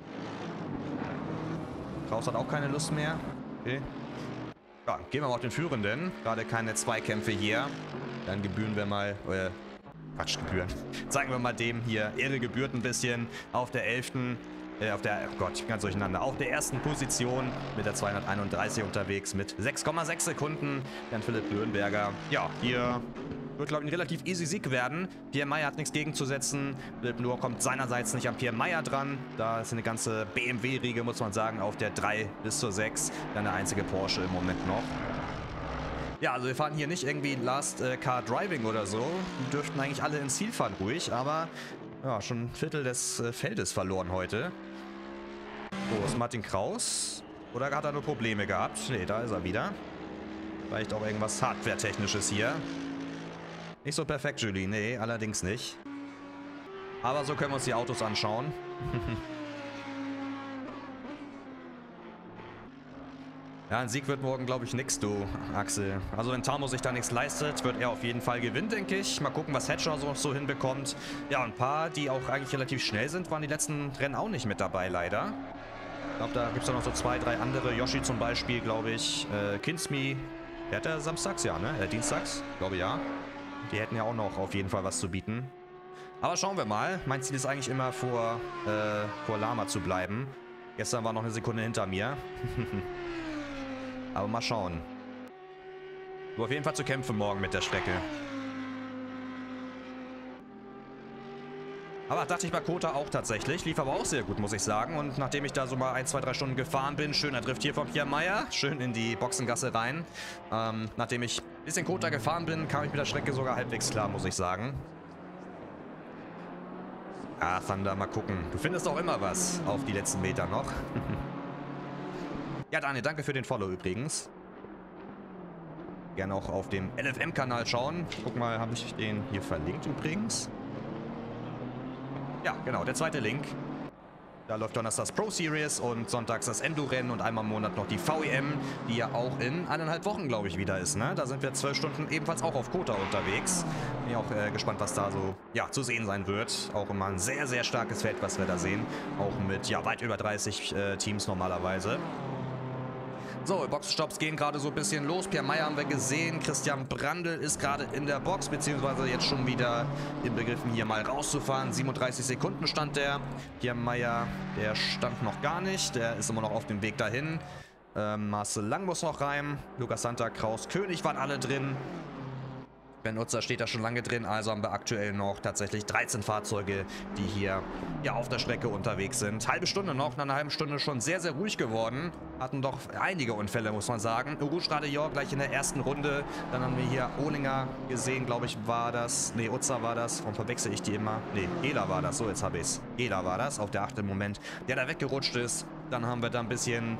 Kraus hat auch keine Lust mehr. Okay. Ja, gehen wir mal auf den Führenden. Gerade keine Zweikämpfe hier. Dann gebühren wir mal... Quatsch, Gebühren. Zeigen wir mal dem hier Ehre gebührt ein bisschen auf der 11. Oh Gott, ganz durcheinander. Auf der 1. Position mit der 231 unterwegs mit 6,6 Sekunden. Dann Philipp Nürnberger. Ja, hier wird, glaube ich, ein relativ easy Sieg werden. Pierre Meyer hat nichts gegenzusetzen. Philipp Nur kommt seinerseits nicht an Pierre Meyer dran. Da ist eine ganze BMW-Riege, muss man sagen, auf der 3 bis zur 6. Dann der einzige Porsche im Moment noch. Ja, also wir fahren hier nicht irgendwie Last Car Driving oder so. Die dürften eigentlich alle ins Ziel fahren ruhig, aber ja, schon ein Viertel des Feldes verloren heute. So, ist Martin Kraus? Oder hat er nur Probleme gehabt? Ne, da ist er wieder. Vielleicht auch irgendwas Hardware-Technisches hier. Nicht so perfekt, Julie. Nee, allerdings nicht. Aber so können wir uns die Autos anschauen. Ja, ein Sieg wird morgen, glaube ich, nix, du, Axel. Also wenn Tamo sich da nichts leistet, wird er auf jeden Fall gewinnen, denke ich. Mal gucken, was Hatcher so hinbekommt. Ja, ein paar, die auch eigentlich relativ schnell sind, waren die letzten Rennen auch nicht mit dabei, leider. Ich glaube, da gibt es noch so 2, 3 andere. Yoshi zum Beispiel, glaube ich. Kinsmi, der hat ja samstags, ja, ne? Dienstags, glaube ja. Die hätten ja auch noch auf jeden Fall was zu bieten. Aber schauen wir mal. Mein Ziel ist eigentlich immer vor Lama zu bleiben. Gestern war noch eine Sekunde hinter mir. Aber mal schauen. Nur auf jeden Fall zu kämpfen morgen mit der Strecke. Aber dachte ich bei Kota auch tatsächlich. Lief aber auch sehr gut, muss ich sagen. Und nachdem ich da so mal 1, 2, 3 Stunden gefahren bin, schöner Drift hier von Pierre Meyer. Schön in die Boxengasse rein. Nachdem ich ein bisschen Kota gefahren bin, kam ich mit der Strecke sogar halbwegs klar, muss ich sagen. Ah, Thunder, mal gucken. Du findest auch immer was auf die letzten Meter noch. Ja, Daniel, danke für den Follow übrigens. Gerne auch auf dem LFM-Kanal schauen. Guck mal, habe ich den hier verlinkt übrigens? Ja, genau, der zweite Link. Da läuft donnerstags Pro Series und sonntags das Enduro-Rennen und einmal im Monat noch die VEM, die ja auch in 1,5 Wochen, glaube ich, wieder ist. Ne? Da sind wir 12 Stunden ebenfalls auch auf Kota unterwegs. Bin ich auch gespannt, was da so zu sehen sein wird. Auch immer ein sehr, sehr starkes Feld, was wir da sehen. Auch mit weit über 30 Teams normalerweise. So, Boxenstopps gehen gerade so ein bisschen los. Pierre Meyer haben wir gesehen. Christian Brandl ist gerade in der Box, beziehungsweise jetzt schon wieder im Begriffen, hier mal rauszufahren. 37 Sekunden stand der. Pierre Meyer, der stand noch gar nicht. Der ist immer noch auf dem Weg dahin. Marcel Lang muss noch rein. Lukas Santa, Kraus, König waren alle drin. Ben Nutzer steht da schon lange drin, also haben wir aktuell noch tatsächlich 13 Fahrzeuge, die hier auf der Strecke unterwegs sind. Halbe Stunde noch, nach einer halben Stunde schon sehr, sehr ruhig geworden. Hatten doch einige Unfälle, muss man sagen. Rouge Radillon gleich in der ersten Runde. Dann haben wir hier Ohlinger gesehen, glaube ich, war das. Ne, Utzer war das. Warum verwechsel ich die immer? Ne, Gela war das. So, jetzt habe ich es. Gela war das, auf der 8. Moment, der da weggerutscht ist. Dann haben wir da ein bisschen,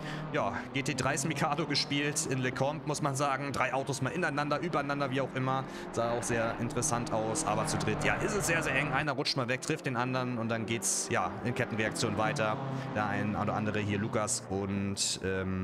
GT3 Mikado gespielt in Lecomte, muss man sagen. 3 Autos mal ineinander, übereinander, wie auch immer. Sah auch sehr interessant aus, aber zu dritt, ist es sehr, sehr eng. Einer rutscht mal weg, trifft den anderen und dann geht's, in Kettenreaktion weiter. Der ein oder andere hier, Lukas und,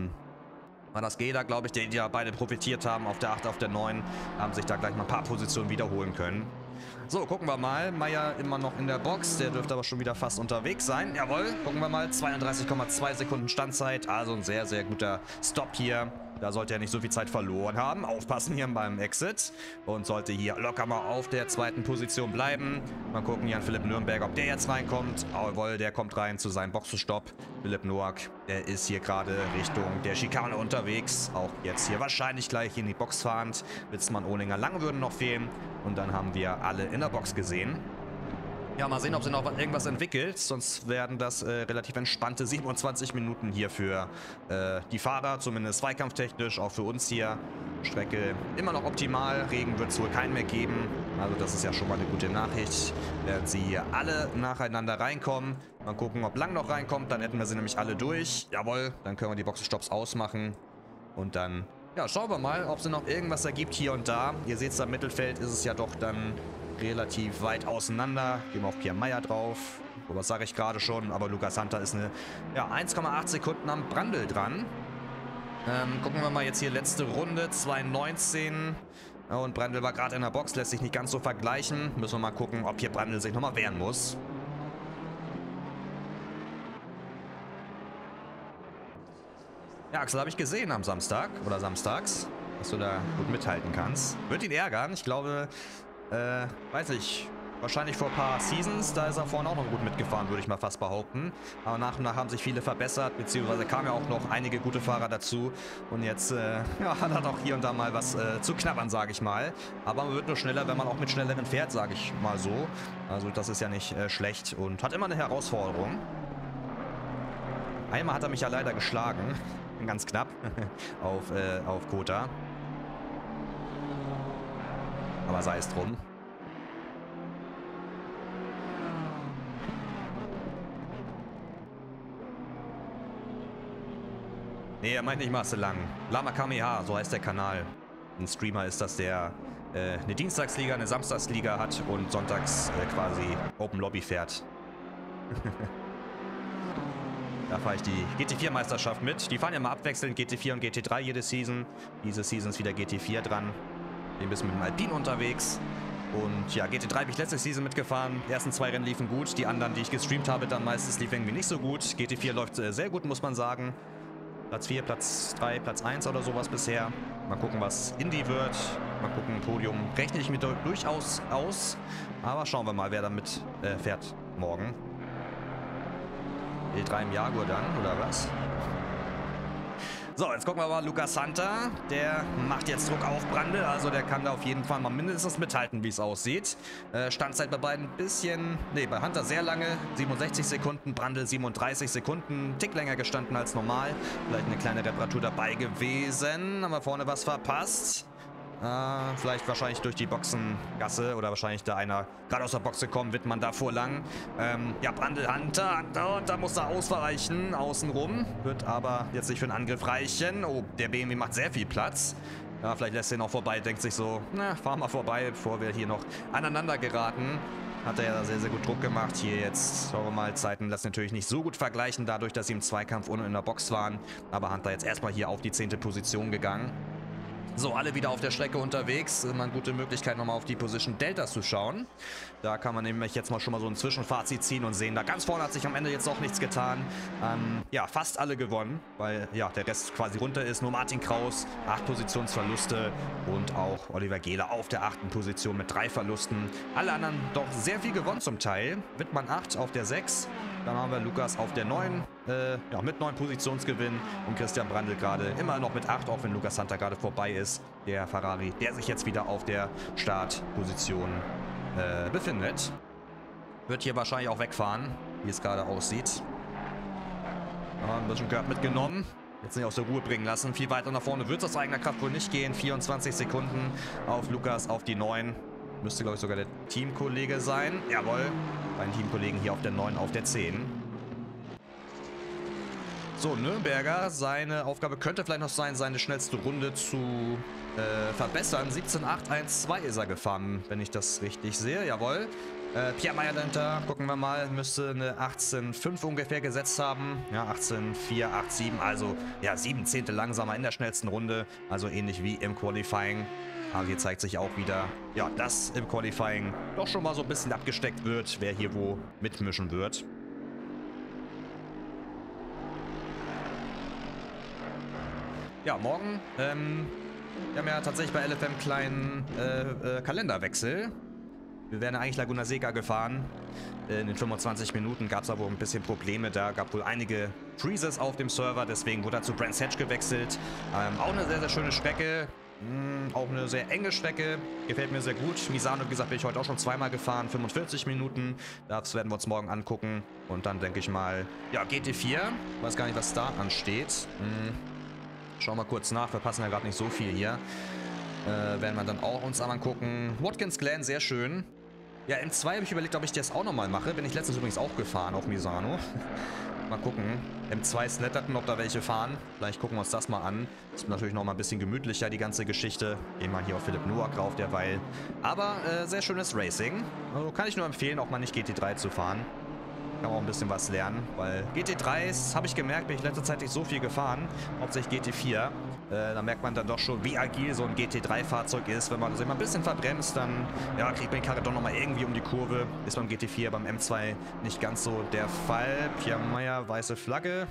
war das Gela, glaube ich, die ja beide profitiert haben. Auf der 8, auf der 9 haben sich da gleich mal ein paar Positionen wiederholen können. So, gucken wir mal. Meyer immer noch in der Box. Der dürfte aber schon wieder fast unterwegs sein. Jawohl, gucken wir mal. 32,2 Sekunden Standzeit. Also ein sehr, sehr guter Stop hier. Da sollte er nicht so viel Zeit verloren haben. Aufpassen hier beim Exit. Und sollte hier locker mal auf der 2. Position bleiben. Mal gucken hier an Philipp Nürnberg, ob der jetzt reinkommt. Jawohl, der kommt rein zu seinem Boxenstopp. Philipp Noack, der ist hier gerade Richtung der Schikane unterwegs. Auch jetzt hier wahrscheinlich gleich in die Box fahrend. Witzmann, Ohlinger, Lange würden noch fehlen. Und dann haben wir alle in der Box gesehen. Ja, mal sehen, ob sich noch irgendwas entwickelt. Sonst werden das relativ entspannte 27 Minuten hier für die Fahrer. Zumindest zweikampftechnisch, auch für uns hier. Strecke immer noch optimal. Regen wird es wohl keinen mehr geben. Also das ist ja schon mal eine gute Nachricht. Werden sie hier alle nacheinander reinkommen. Mal gucken, ob Lang noch reinkommt. Dann hätten wir sie nämlich alle durch. Jawohl, dann können wir die Boxenstopps ausmachen. Und dann... schauen wir mal, ob es noch irgendwas ergibt hier und da. Ihr seht es, am Mittelfeld ist es ja doch dann relativ weit auseinander. Gehen wir auf Pierre Meyer drauf. Was sage ich gerade schon? Aber Lukas Santa ist eine 1,8 Sekunden am Brandl dran. Gucken wir mal jetzt hier letzte Runde. 2,19. Und Brandl war gerade in der Box. Lässt sich nicht ganz so vergleichen. Müssen wir mal gucken, ob hier Brandl sich nochmal wehren muss. Ja, Axel, habe ich gesehen am Samstag oder samstags, dass du da gut mithalten kannst. Wird ihn ärgern. Ich glaube, weiß nicht, wahrscheinlich vor ein paar Seasons, da ist er vorne auch noch gut mitgefahren, würde ich mal fast behaupten. Aber nach und nach haben sich viele verbessert, beziehungsweise kamen ja auch noch einige gute Fahrer dazu. Und jetzt hat er doch hier und da mal was zu knabbern, sage ich mal. Aber man wird nur schneller, wenn man auch mit schnelleren fährt, sage ich mal so. Also das ist ja nicht schlecht und hat immer eine Herausforderung. Einmal hat er mich ja leider geschlagen. Ganz knapp auf Kota. Aber sei es drum. Nee, er meint nicht Marcel Lang. Lama Kameha, so heißt der Kanal. Ein Streamer ist das, der eine Dienstagsliga, eine Samstagsliga hat und sonntags quasi Open Lobby fährt. Da fahre ich die GT4-Meisterschaft mit. Die fahren ja mal abwechselnd GT4 und GT3 jede Season. Diese Season ist wieder GT4 dran. Ein bisschen mit dem Alpine unterwegs. Und ja, GT3 habe ich letzte Season mitgefahren. Die ersten 2 Rennen liefen gut. Die anderen, die ich gestreamt habe, dann meistens liefen irgendwie nicht so gut. GT4 läuft sehr gut, muss man sagen. Platz 4, Platz 3, Platz 1 oder sowas bisher. Mal gucken, was Indy wird. Mal gucken, Podium rechne ich mir durchaus aus. Aber schauen wir mal, wer damit fährt morgen. E3 im Jaguar dann, oder was? So, jetzt gucken wir mal Lukas Santa. Der macht jetzt Druck auf Brandl. Also der kann da auf jeden Fall mal mindestens mithalten, wie es aussieht. Standzeit bei beiden ein bisschen... Ne, bei Hunter sehr lange. 67 Sekunden, Brandl 37 Sekunden. Tick länger gestanden als normal. Vielleicht eine kleine Reparatur dabei gewesen. Haben wir vorne was verpasst. Vielleicht wahrscheinlich durch die Boxengasse oder wahrscheinlich da einer gerade aus der Box gekommen, Wittmann davor lang. Ja, Brandl Hunter und da muss er ausweichen, außenrum. Wird aber jetzt nicht für einen Angriff reichen. Oh, der BMW macht sehr viel Platz. Ja, vielleicht lässt er ihn auch vorbei, denkt sich so, na, fahr mal vorbei, bevor wir hier noch aneinander geraten. Hat er ja sehr, sehr gut Druck gemacht. Hier jetzt, schauen wir mal, Zeiten lassen natürlich nicht so gut vergleichen, dadurch, dass sie im Zweikampf und in der Box waren. Aber Hunter jetzt erstmal hier auf die 10. Position gegangen. So, alle wieder auf der Strecke unterwegs. Immer eine gute Möglichkeit, nochmal auf die Position Delta zu schauen. Da kann man nämlich jetzt mal schon mal so ein Zwischenfazit ziehen und sehen, da ganz vorne hat sich am Ende jetzt auch nichts getan. Ja, fast alle gewonnen, weil ja, der Rest quasi runter ist. Nur Martin Kraus, 8 Positionsverluste und auch Oliver Gehler auf der 8. Position mit 3 Verlusten. Alle anderen doch sehr viel gewonnen zum Teil. Wittmann 8 auf der 6. Dann haben wir Lukas auf der 9, ja, mit 9 Positionsgewinn und Christian Brandl gerade immer noch mit 8, auch wenn Lukas Hunter gerade vorbei ist. Der Ferrari, der sich jetzt wieder auf der Startposition befindet. Wird hier wahrscheinlich auch wegfahren, wie es gerade aussieht. Ein bisschen Gerd mitgenommen. Jetzt nicht aus der Ruhe bringen lassen. Viel weiter nach vorne wird es aus eigener Kraft wohl nicht gehen. 24 Sekunden auf Lukas auf die 9. Müsste, glaube ich, sogar der Teamkollege sein. Jawohl. Beiden Teamkollegen hier auf der 9, auf der 10. So, Nürnberger. Seine Aufgabe könnte vielleicht noch sein, seine schnellste Runde zu verbessern. 17.812 ist er gefahren, wenn ich das richtig sehe. Jawohl. Pierre Meyer dahinter, gucken wir mal, müsste eine 18.5 ungefähr gesetzt haben. Ja, 18.4, 8.7, also ja, 7 Zehntel langsamer in der schnellsten Runde. Also ähnlich wie im Qualifying. Aber hier zeigt sich auch wieder, ja, dass im Qualifying doch schon mal so ein bisschen abgesteckt wird, wer hier wo mitmischen wird. Ja, morgen, wir haben ja tatsächlich bei LFM einen kleinen Kalenderwechsel. Wir wären eigentlich Laguna Seca gefahren. In den 25 Minuten gab es aber ein bisschen Probleme. Da gab wohl einige Freezes auf dem Server. Deswegen wurde er zu Brands Hatch gewechselt. Auch eine sehr, sehr schöne Strecke. Auch eine sehr enge Strecke. Gefällt mir sehr gut. Misano, wie gesagt, bin ich heute auch schon zweimal gefahren. 45 Minuten. Das werden wir uns morgen angucken. Und dann denke ich mal, ja, GT4. Weiß gar nicht, was da ansteht. Schauen wir mal kurz nach. Wir passen ja gerade nicht so viel hier. Werden wir dann auch uns einmal gucken. Watkins Glen, sehr schön. Ja, M2 habe ich überlegt, ob ich das auch nochmal mache. Bin ich letztens übrigens auch gefahren auf Misano. Mal gucken. M2 Slatterton, ob da welche fahren. Vielleicht gucken wir uns das mal an. Ist natürlich noch mal ein bisschen gemütlicher, die ganze Geschichte. Gehen wir hier auf Philipp Noack drauf derweil. Aber sehr schönes Racing. Also kann ich nur empfehlen, auch mal nicht GT3 zu fahren. Kann man auch ein bisschen was lernen, weil GT3s, habe ich gemerkt, bin ich letzte Zeit nicht so viel gefahren. Hauptsächlich GT4. Da merkt man dann doch schon, wie agil so ein GT3-Fahrzeug ist. Wenn man sich mal ein bisschen verbremst, dann ja, kriegt man die Karre doch nochmal irgendwie um die Kurve. Ist beim GT4, beim M2 nicht ganz so der Fall. Pierre Meyer, weiße Flagge.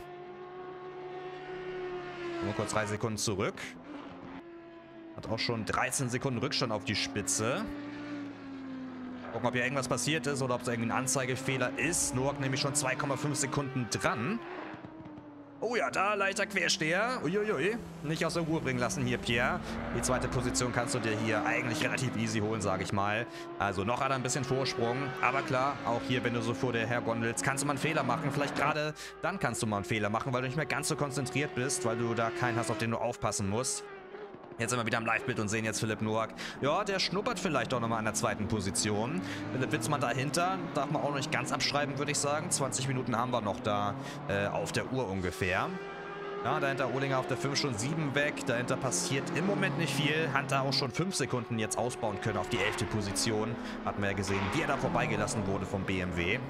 Nur kurz 3 Sekunden zurück. Hat auch schon 13 Sekunden Rückstand auf die Spitze. Gucken, ob hier irgendwas passiert ist oder ob es irgendwie ein Anzeigefehler ist. Noack nämlich schon 2,5 Sekunden dran. Oh ja, da leichter Quersteher. Uiuiui. Nicht aus der Ruhe bringen lassen hier, Pierre. Die zweite Position kannst du dir hier eigentlich relativ easy holen, sage ich mal. Also noch hat er ein bisschen Vorsprung. Aber klar, auch hier, wenn du so vor dir hergondelst, kannst du mal einen Fehler machen. Vielleicht gerade dann kannst du mal einen Fehler machen, weil du nicht mehr ganz so konzentriert bist, weil du da keinen hast, auf den du aufpassen musst. Jetzt sind wir wieder im Live-Bild und sehen jetzt Philipp Noack. Ja, der schnuppert vielleicht auch nochmal an der zweiten Position. Philipp Witzmann dahinter, darf man auch noch nicht ganz abschreiben, würde ich sagen. 20 Minuten haben wir noch da auf der Uhr ungefähr. Ja, dahinter Ohlinger auf der 5 schon 7 weg. Dahinter passiert im Moment nicht viel. Hunter auch schon 5 Sekunden jetzt ausbauen können auf die 11. Position. Hatten wir ja gesehen, wie er da vorbeigelassen wurde vom BMW.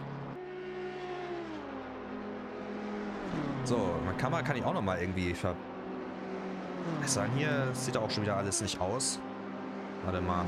So, Kamera kann ich auch nochmal irgendwie Ich sagen, hier sieht auch schon wieder alles nicht aus. Warte mal.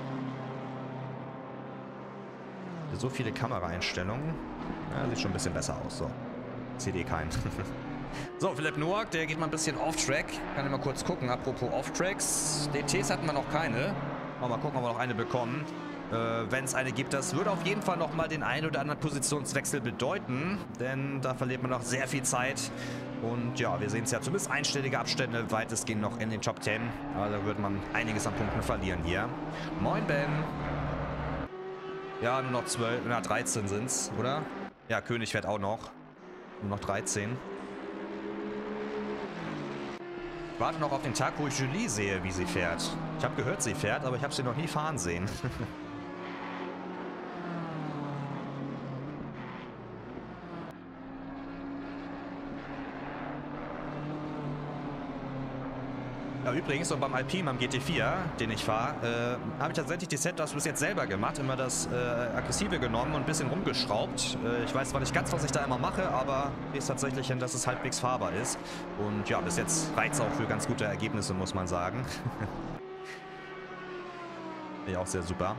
So viele Kameraeinstellungen. Ja, sieht schon ein bisschen besser aus. So. Sieht eh keinen. So, Philipp Noack, der geht mal ein bisschen off-track. Kann ich mal kurz gucken. Apropos off-tracks. DTs hatten wir noch keine. Mal gucken, ob wir noch eine bekommen. Wenn es eine gibt, das würde auf jeden Fall nochmal den einen oder anderen Positionswechsel bedeuten. Denn da verliert man noch sehr viel Zeit. Und ja, wir sehen es ja zumindest einstellige Abstände weitestgehend noch in den Top 10. Aber da würde man einiges an Punkten verlieren hier. Moin, Ben. Ja, nur noch 12, na 13 sind es, oder? Ja, König fährt auch noch. Nur noch 13. Ich warte noch auf den Tag, wo ich Julie sehe, wie sie fährt. Ich habe gehört, sie fährt, aber ich habe sie noch nie fahren sehen. Ja, übrigens, und beim Alpine, beim GT4, den ich fahre, habe ich tatsächlich die Setups bis jetzt selber gemacht. Immer das Aggressive genommen und ein bisschen rumgeschraubt. Ich weiß zwar nicht ganz, was ich da immer mache, aber ich es tatsächlich hin, dass es halbwegs fahrbar ist. Und ja, bis jetzt reicht es auch für ganz gute Ergebnisse, muss man sagen. Ja, auch sehr super.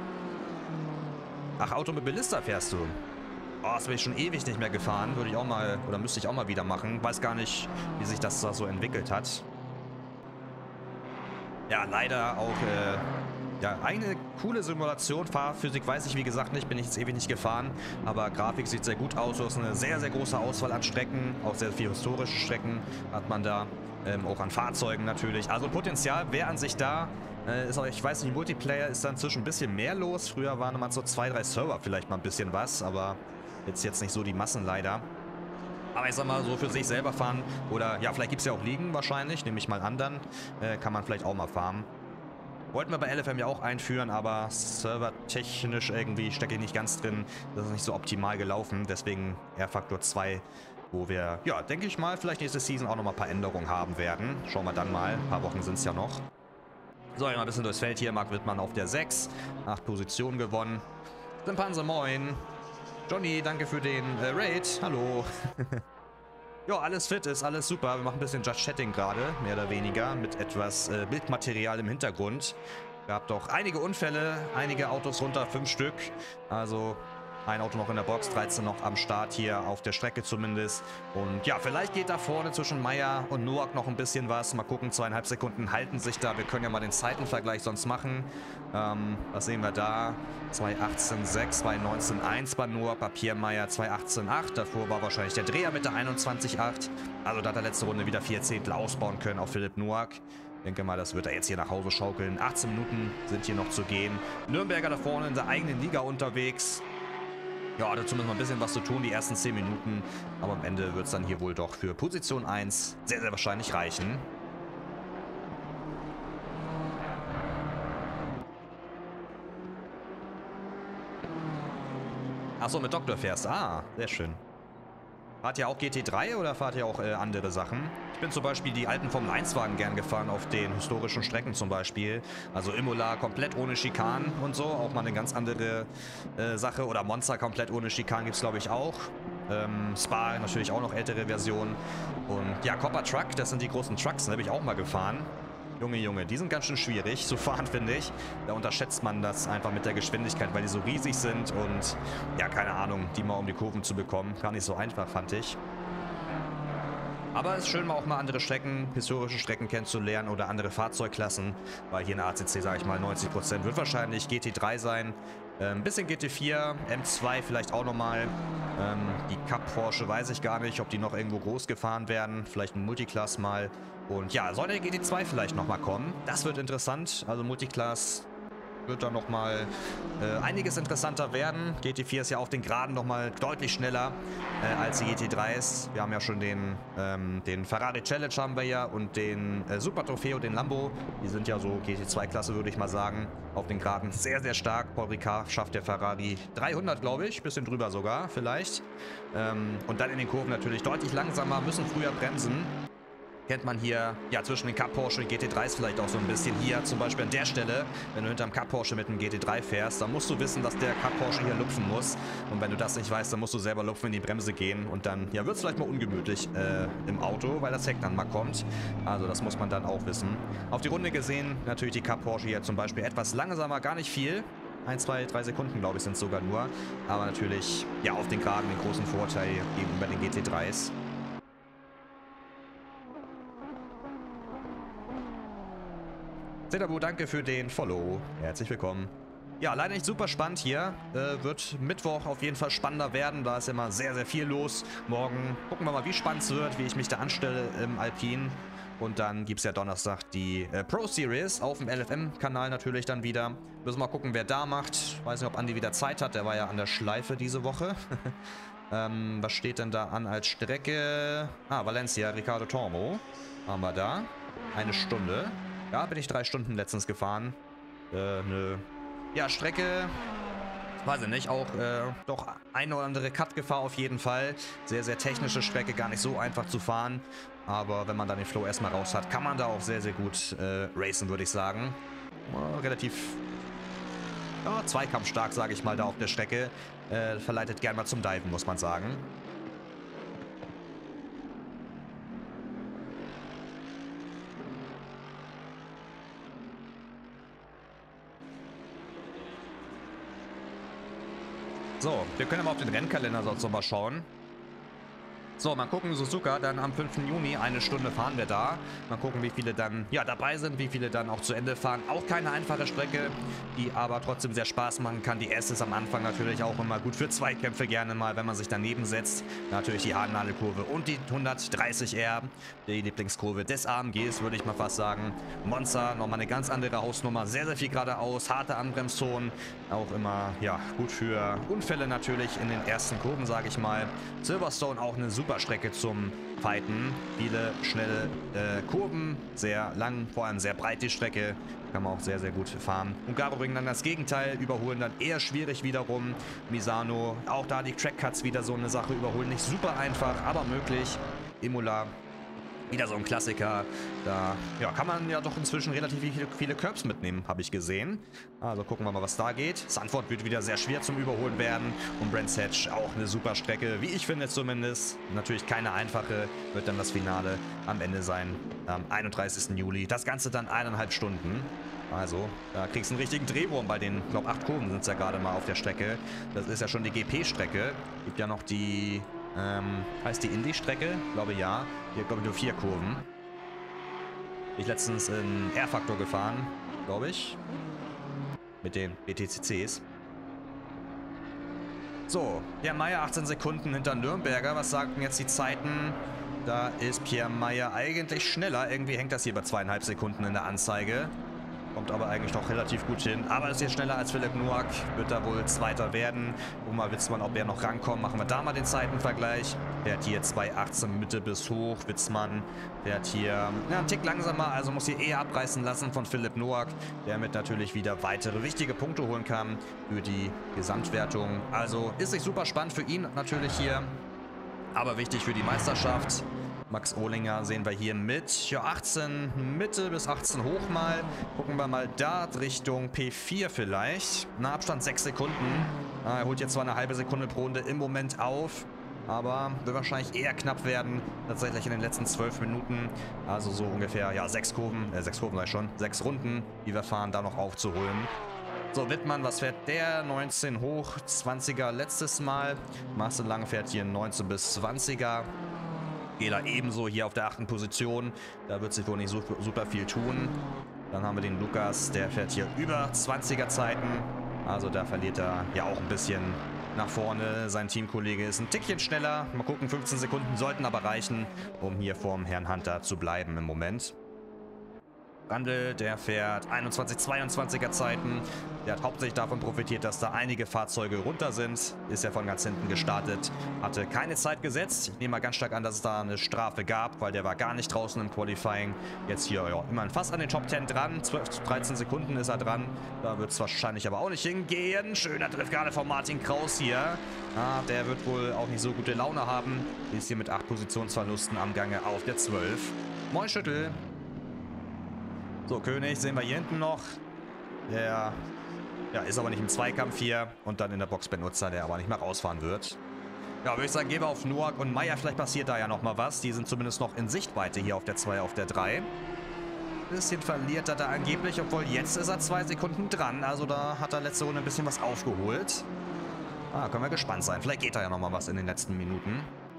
Ach, Automobilista fährst du? Oh, das bin ich schon ewig nicht mehr gefahren. Würde ich auch mal, oder müsste ich auch mal wieder machen. Weiß gar nicht, wie sich das da so entwickelt hat. Ja, leider auch, ja, eine coole Simulation. Fahrphysik weiß ich, wie gesagt, nicht. Bin ich jetzt ewig nicht gefahren. Aber Grafik sieht sehr gut aus. Du hast eine sehr, sehr große Auswahl an Strecken. Auch sehr viele historische Strecken hat man da. Auch an Fahrzeugen natürlich. Also Potenzial wäre an sich da. Ist auch, ich weiß nicht, Multiplayer ist da inzwischen ein bisschen mehr los. Früher waren immer so 2, 3 Server vielleicht mal ein bisschen was, aber jetzt nicht so die Massen leider. Aber ich sag mal, so für sich selber fahren oder ja, vielleicht gibt es ja auch Ligen wahrscheinlich, nehme ich mal an dann, kann man vielleicht auch mal fahren. Wollten wir bei LFM ja auch einführen, aber servertechnisch irgendwie stecke ich nicht ganz drin. Das ist nicht so optimal gelaufen, deswegen R-Faktor 2, wo wir, ja, denke ich mal, vielleicht nächste Season auch nochmal ein paar Änderungen haben werden. Schauen wir dann mal, ein paar Wochen sind es ja noch. So, mal ein bisschen durchs Feld hier. Marc Wittmann auf der 6. 8 Positionen gewonnen. Simpanse, moin. Johnny, danke für den Raid. Hallo. Ja, alles fit, ist alles super. Wir machen ein bisschen Just Chatting gerade, mehr oder weniger, mit etwas Bildmaterial im Hintergrund. Gab doch einige Unfälle, einige Autos runter, 5 Stück. Also ein Auto noch in der Box, 13 noch am Start hier, auf der Strecke zumindest. Und ja, vielleicht geht da vorne zwischen Meyer und Noack noch ein bisschen was. Mal gucken, 2,5 Sekunden halten sich da. Wir können ja mal den Zeitenvergleich sonst machen. Was sehen wir da? 2,18,6, 2,19,1 bei Noack, bei Pierre Meyer 2,18,8. Davor war wahrscheinlich der Dreher mit der 21,8. Also da hat er letzte Runde wieder 4 Zehntel ausbauen können auf Philipp Noack. Ich denke mal, das wird er jetzt hier nach Hause schaukeln. 18 Minuten sind hier noch zu gehen. Nürnberger da vorne in der eigenen Liga unterwegs. Ja, hat zumindest mal ein bisschen was zu tun, die ersten 10 Minuten. Aber am Ende wird es dann hier wohl doch für Position 1 sehr, sehr wahrscheinlich reichen. Achso, mit Doktor fährst. Ah, sehr schön. Fahrt ihr auch GT3 oder fahrt ihr auch andere Sachen? Ich bin zum Beispiel die alten Formel-1-Wagen gern gefahren auf den historischen Strecken zum Beispiel. Also Imola komplett ohne Schikanen und so. Auch mal eine ganz andere Sache. Oder Monza komplett ohne Schikanen gibt es glaube ich auch. Spa natürlich auch noch ältere Versionen. Und ja, Copper Truck, das sind die großen Trucks, da habe ich auch mal gefahren. Junge, Junge, die sind ganz schön schwierig zu fahren, finde ich. Da unterschätzt man das einfach mit der Geschwindigkeit, weil die so riesig sind und ja, keine Ahnung, die mal um die Kurven zu bekommen. Gar nicht so einfach, fand ich. Aber es ist schön, auch mal andere Strecken, historische Strecken kennenzulernen oder andere Fahrzeugklassen, weil hier in der ACC, sage ich mal, 90% wird wahrscheinlich GT3 sein. Ein bisschen GT4, M2 vielleicht auch nochmal. Die Cup Porsche weiß ich gar nicht, ob die noch irgendwo groß gefahren werden. Vielleicht ein Multiclass mal. Und ja, soll der GT2 vielleicht nochmal kommen? Das wird interessant. Also Multiclass wird dann nochmal einiges interessanter werden. GT4 ist ja auf den Geraden nochmal deutlich schneller als die GT3s. Wir haben ja schon den Ferrari Challenge haben wir ja und den Super Trofeo, den Lambo. Die sind ja so GT2-Klasse, würde ich mal sagen. Auf den Geraden sehr, sehr stark. Paul Ricard schafft der Ferrari 300, glaube ich. Bisschen drüber sogar, vielleicht. Und dann in den Kurven natürlich deutlich langsamer, müssen früher bremsen. Kennt man hier, ja, zwischen den Cup Porsche und GT3s vielleicht auch so ein bisschen. Hier zum Beispiel an der Stelle, wenn du hinterm Cup Porsche mit einem GT3 fährst, dann musst du wissen, dass der Cup Porsche hier lupfen muss. Und wenn du das nicht weißt, dann musst du selber lupfen, in die Bremse gehen. Und dann, ja, wird es vielleicht mal ungemütlich im Auto, weil das Heck dann mal kommt. Also das muss man dann auch wissen. Auf die Runde gesehen, natürlich die Cup Porsche hier zum Beispiel etwas langsamer, gar nicht viel. 1, 2, 3 Sekunden, glaube ich, sind es sogar nur. Aber natürlich, ja, auf den Geraden den großen Vorteil gegenüber den GT3s. Zetabu, danke für den Follow. Herzlich willkommen. Ja, leider nicht super spannend hier. Wird Mittwoch auf jeden Fall spannender werden. Da ist immer sehr, sehr viel los. Morgen gucken wir mal, wie spannend es wird, wie ich mich da anstelle im Alpine. Und dann gibt es ja Donnerstag die Pro Series auf dem LFM-Kanal natürlich dann wieder. Müssen wir mal gucken, wer da macht. Weiß nicht, ob Andi wieder Zeit hat. Der war ja an der Schleife diese Woche. Was steht denn da an als Strecke? Ah, Valencia, Ricardo Tormo. Haben wir da. 1 Stunde. Ja, bin ich 3 Stunden letztens gefahren. Eine, ja, Strecke weiß ich nicht, auch doch eine oder andere Cut-Gefahr auf jeden Fall. Sehr, sehr technische Strecke, gar nicht so einfach zu fahren. Aber wenn man dann den Flow erstmal raus hat, kann man da auch sehr, sehr gut racen, würde ich sagen. Relativ zweikampfstark, sage ich mal, da auf der Strecke. Verleitet gern mal zum Diven, muss man sagen. So, wir können mal auf den Rennkalender sonst noch mal schauen. So, mal gucken, Suzuka, dann am 5. Juni, 1 Stunde fahren wir da. Mal gucken, wie viele dann dabei sind, wie viele dann auch zu Ende fahren. Auch keine einfache Strecke, die aber trotzdem sehr Spaß machen kann. Die S ist am Anfang natürlich auch immer gut für Zweikämpfe gerne mal, wenn man sich daneben setzt. Natürlich die Haarnadelkurve und die 130R, die Lieblingskurve des AMGs, würde ich mal fast sagen. Monza, nochmal eine ganz andere Hausnummer, sehr, sehr viel geradeaus, harte Anbremszonen. Auch immer, gut für Unfälle natürlich in den ersten Kurven, sage ich mal. Silverstone auch eine super Strecke zum Fighten. Viele schnelle Kurven, sehr lang, vor allem sehr breit die Strecke. Kann man auch sehr, sehr gut fahren. Und Hungaroring dann das Gegenteil, überholen dann eher schwierig wiederum. Misano, auch da die Trackcuts wieder so eine Sache, überholen nicht super einfach, aber möglich. Imola, wieder so ein Klassiker. Da kann man ja doch inzwischen relativ viele Curbs mitnehmen, habe ich gesehen. Also gucken wir mal, was da geht. Zandvoort wird wieder sehr schwer zum Überholen werden. Und Brands Hatch auch eine super Strecke, wie ich finde zumindest. Natürlich keine einfache, wird dann das Finale am Ende sein, am 31. Juli. Das Ganze dann 1,5 Stunden. Also, da kriegst du einen richtigen Drehwurm bei den, ich glaube 8 Kurven sind es ja gerade mal auf der Strecke. Das ist ja schon die GP-Strecke. Gibt ja noch die... heißt die Indy-Strecke? Glaube ja. Hier glaube ich nur 4 Kurven. Bin ich letztens in R-Factor gefahren, glaube ich. Mit den BTCCs. So, Pierre Meyer 18 Sekunden hinter Nürnberger. Was sagen jetzt die Zeiten? Da ist Pierre Meyer eigentlich schneller. Irgendwie hängt das hier bei 2,5 Sekunden in der Anzeige. Kommt aber eigentlich doch relativ gut hin. Aber ist jetzt schneller als Philipp Noack. Wird da wohl Zweiter werden. Und mal Witzmann, ob er noch rankommt. Machen wir da mal den Zeitenvergleich. Der hat hier 2,18 Mitte bis hoch. Witzmann, der hat hier einen Tick langsamer. Also muss hier eher abreißen lassen von Philipp Noack. Der mit natürlich wieder weitere wichtige Punkte holen kann für die Gesamtwertung. Also ist nicht super spannend für ihn natürlich hier. Aber wichtig für die Meisterschaft. Max Ohlinger sehen wir hier mit 18 Mitte bis 18 hoch mal. Gucken wir mal da Richtung P4 vielleicht. Na, Abstand 6 Sekunden. Er holt jetzt zwar eine halbe Sekunde pro Runde im Moment auf, aber wird wahrscheinlich eher knapp werden. Tatsächlich in den letzten 12 Minuten. Also so ungefähr, 6 Kurven sag ich schon, 6 Runden, die wir fahren, da noch aufzuholen. So, Wittmann, was fährt der? 19 hoch, 20er letztes Mal. Marcel Lang fährt hier 19 bis 20er. Gela ebenso hier auf der 8. Position. Da wird sich wohl nicht so super viel tun. Dann haben wir den Lukas, der fährt hier über 20er Zeiten. Also da verliert er ja auch ein bisschen nach vorne. Sein Teamkollege ist ein Tickchen schneller. Mal gucken, 15 Sekunden sollten aber reichen, um hier vorm Herrn Hunter zu bleiben im Moment. Randl, der fährt 21, 22er Zeiten. Der hat hauptsächlich davon profitiert, dass da einige Fahrzeuge runter sind. Ist ja von ganz hinten gestartet. Hatte keine Zeit gesetzt. Ich nehme mal ganz stark an, dass es da eine Strafe gab, weil der war gar nicht draußen im Qualifying. Jetzt hier, immerhin fast an den Top 10 dran. 12, 13 Sekunden ist er dran. Da wird es wahrscheinlich aber auch nicht hingehen. Schöner Drift gerade von Martin Kraus hier. Der wird wohl auch nicht so gute Laune haben. Ist hier mit 8 Positionsverlusten am Gange auf der 12. Moin Schüttel. So, König sehen wir hier hinten noch. Der ist aber nicht im Zweikampf hier. Und dann in der Box Benutzer, der aber nicht mehr rausfahren wird. Ja, würde ich sagen, gehen wir auf Noack und Meyer. Vielleicht passiert da ja noch mal was. Die sind zumindest noch in Sichtweite hier auf der 2, auf der 3. Ein bisschen verliert er da angeblich, obwohl jetzt ist er 2 Sekunden dran. Also da hat er letzte Runde ein bisschen was aufgeholt. Können wir gespannt sein. Vielleicht geht da ja noch mal was in den letzten Minuten.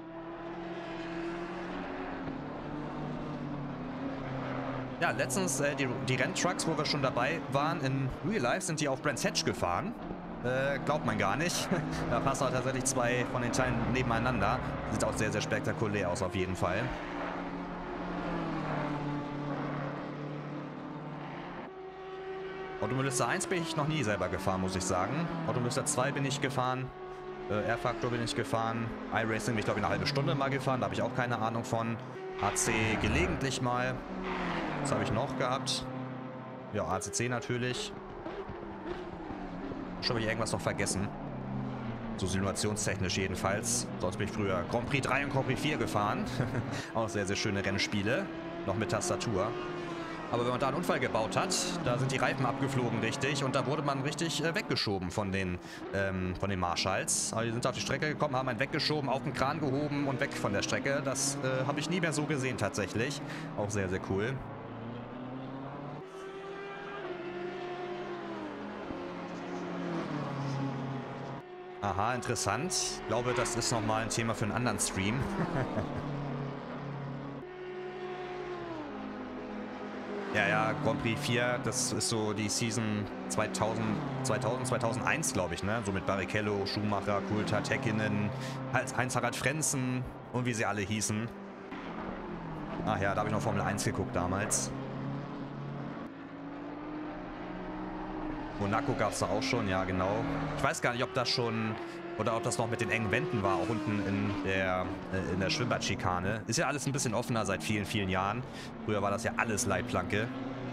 Ja, letztens die Renntrucks, wo wir schon dabei waren, in Real Life sind die auf Brands Hatch gefahren. Glaubt man gar nicht. Da passen tatsächlich 2 von den Teilen nebeneinander. Sieht auch sehr, sehr spektakulär aus auf jeden Fall. Automüster 1 bin ich noch nie selber gefahren, muss ich sagen. Automüster 2 bin ich gefahren. R-Factor bin ich gefahren. iRacing bin ich glaube ich eine halbe Stunde mal gefahren. Da habe ich auch keine Ahnung von. AC gelegentlich mal. Was habe ich noch gehabt? Ja, ACC natürlich. Schon habe ich irgendwas noch vergessen. So simulationstechnisch jedenfalls. Sonst bin ich früher Grand Prix 3 und Grand Prix 4 gefahren. Auch sehr, sehr schöne Rennspiele. Noch mit Tastatur. Aber wenn man da einen Unfall gebaut hat, da sind die Reifen abgeflogen richtig und da wurde man richtig weggeschoben von den Marshalls. Aber die sind auf die Strecke gekommen, haben einen weggeschoben, auf den Kran gehoben und weg von der Strecke. Das habe ich nie mehr so gesehen tatsächlich. Auch sehr, sehr cool. Aha, interessant. Ich glaube, das ist nochmal ein Thema für einen anderen Stream. Ja, Grand Prix 4, das ist so die Season 2001, glaube ich, ne? So mit Barrichello, Schumacher, Coulthard, Häkkinen, Heinz-Harald Frentzen und wie sie alle hießen. Ach ja, da habe ich noch Formel 1 geguckt damals. Monaco gab es da auch schon, ja genau. Ich weiß gar nicht, ob das schon, oder ob das noch mit den engen Wänden war, auch unten in der Schwimmbadschikane. Ist ja alles ein bisschen offener seit vielen, vielen Jahren. Früher war das ja alles Leitplanke.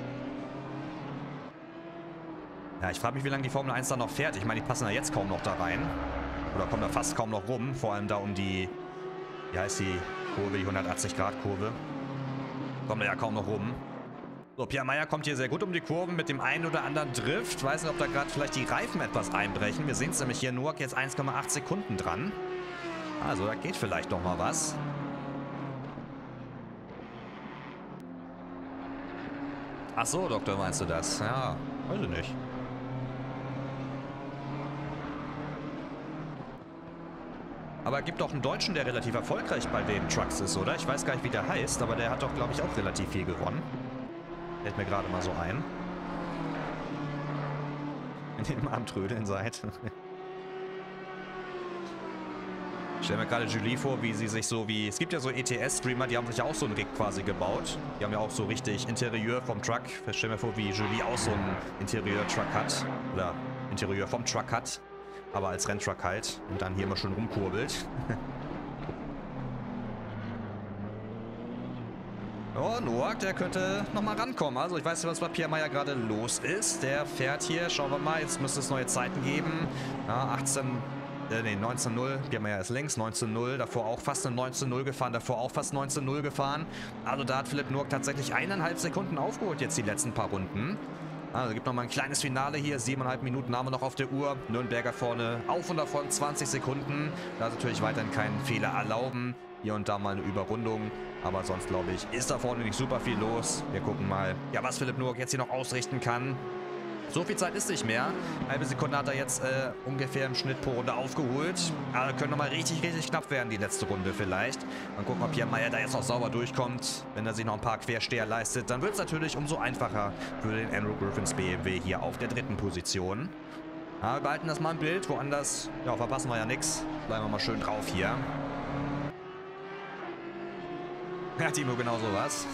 Ja, ich frage mich, wie lange die Formel 1 da noch fährt. Ich meine, die passen ja jetzt kaum noch da rein. Oder kommen da fast kaum noch rum. Vor allem da um die, wie heißt die Kurve, die 180-Grad-Kurve. Kommen da ja kaum noch rum. So, Pierre Meyer kommt hier sehr gut um die Kurven mit dem einen oder anderen Drift. Weiß nicht, ob da gerade vielleicht die Reifen etwas einbrechen. Wir sehen es nämlich hier nur jetzt 1,8 Sekunden dran. Also, da geht vielleicht noch mal was. Ach so, Doktor, meinst du das? Ja, weiß ich nicht. Aber es gibt doch einen Deutschen, der relativ erfolgreich bei den Trucks ist, oder? Ich weiß gar nicht, wie der heißt, aber der hat doch, glaube ich, auch relativ viel gewonnen. Fällt mir gerade mal so ein. Wenn ihr mal am Trödeln seid. Ich stelle mir gerade Julie vor, wie sie sich so wie... Es gibt ja so ETS-Streamer, die haben sich ja auch so einen Rig quasi gebaut. Die haben ja auch so richtig Interieur vom Truck. Ich stelle mir vor, wie Julie auch so einen Interieur-Truck hat. Oder Interieur vom Truck hat. Aber als Renntruck halt. Und dann hier mal schön rumkurbelt. Oh, Noak, der könnte nochmal rankommen. Also ich weiß nicht, was bei Pierre Meyer gerade los ist. Der fährt hier, schauen wir mal, jetzt müsste es neue Zeiten geben. Ja, 19:0. Pierre Meyer ist links, 19:0. Davor auch fast eine 19:0 gefahren, davor auch fast 19:0 gefahren. Also da hat Philipp Noak tatsächlich 1,5 Sekunden aufgeholt jetzt die letzten paar Runden. Also gibt nochmal ein kleines Finale hier. 7,5 Minuten haben wir noch auf der Uhr. Nürnberger vorne auf und davon 20 Sekunden. Da ist natürlich weiterhin keinen Fehler erlauben. Hier und da mal eine Überrundung. Aber sonst, glaube ich, ist da vorne nicht super viel los. Wir gucken mal, ja, was Philipp Noak jetzt hier noch ausrichten kann. So viel Zeit ist nicht mehr. Halbe Sekunde hat er jetzt ungefähr im Schnitt pro Runde aufgeholt. Aber können nochmal richtig, richtig knapp werden, die letzte Runde vielleicht. Mal gucken, ob Pierre Meyer da jetzt noch sauber durchkommt. Wenn er sich noch ein paar Quersteher leistet, dann wird es natürlich umso einfacher für den Andrew Griffins BMW hier auf der 3. Position. Ja, wir behalten das mal im Bild. Woanders, ja, verpassen wir ja nichts. Bleiben wir mal schön drauf hier. Ja, Timo, genau sowas.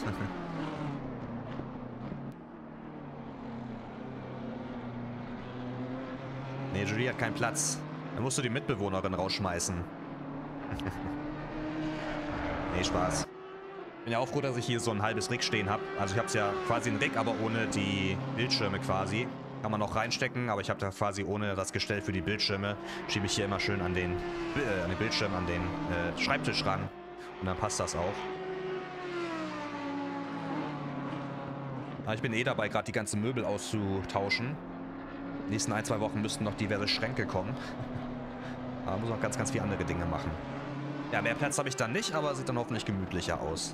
Nee, Julie hat keinen Platz. Dann musst du die Mitbewohnerin rausschmeißen. Nee, Spaß. Bin ja auch froh, dass ich hier so ein halbes Rig stehen habe. Also ich habe es ja quasi ein Rig, aber ohne die Bildschirme quasi. Kann man noch reinstecken, aber ich habe da quasi ohne das Gestell für die Bildschirme. Schiebe ich hier immer schön an den Bildschirm, an den Schreibtisch ran. Und dann passt das auch. Aber ich bin eh dabei, gerade die ganzen Möbel auszutauschen. Die nächsten 1-2 Wochen müssten noch diverse Schränke kommen. Aber muss noch ganz, ganz viele andere Dinge machen. Ja, mehr Platz habe ich dann nicht, aber sieht dann hoffentlich gemütlicher aus.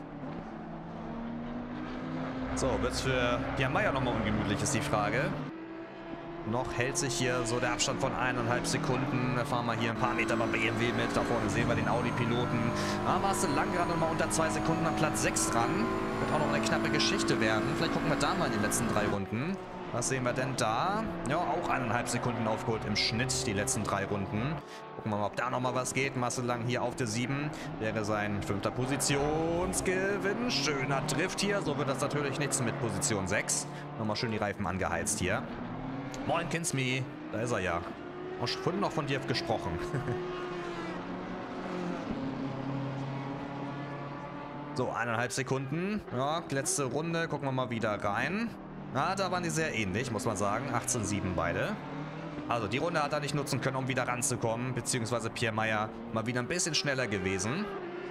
So, wird es für Pierre Meyer nochmal ungemütlich, ist die Frage. Noch hält sich hier so der Abstand von 1,5 Sekunden. Da fahren wir hier ein paar Meter beim BMW mit. Da vorne sehen wir den Audi-Piloten. Da warst du lang gerade noch mal unter 2 Sekunden an Platz 6 dran. Wird auch noch eine knappe Geschichte werden. Vielleicht gucken wir da mal in die letzten 3 Runden. Was sehen wir denn da? Ja, auch 1,5 Sekunden aufgeholt im Schnitt, die letzten 3 Runden. Gucken wir mal, ob da nochmal was geht. Marcel Lang hier auf der 7. Wäre sein 5. Positionsgewinn. Schöner Drift hier. So wird das natürlich nichts mit Position 6. Nochmal schön die Reifen angeheizt hier. Moin, Kinsmi. Da ist er ja. Auch vorhin noch von dir gesprochen. So, 1,5 Sekunden. Ja, letzte Runde. Gucken wir mal wieder rein. Na, da waren die sehr ähnlich, muss man sagen. 18,7 beide. Also die Runde hat er nicht nutzen können, um wieder ranzukommen. Beziehungsweise Pierre Meyer mal wieder ein bisschen schneller gewesen.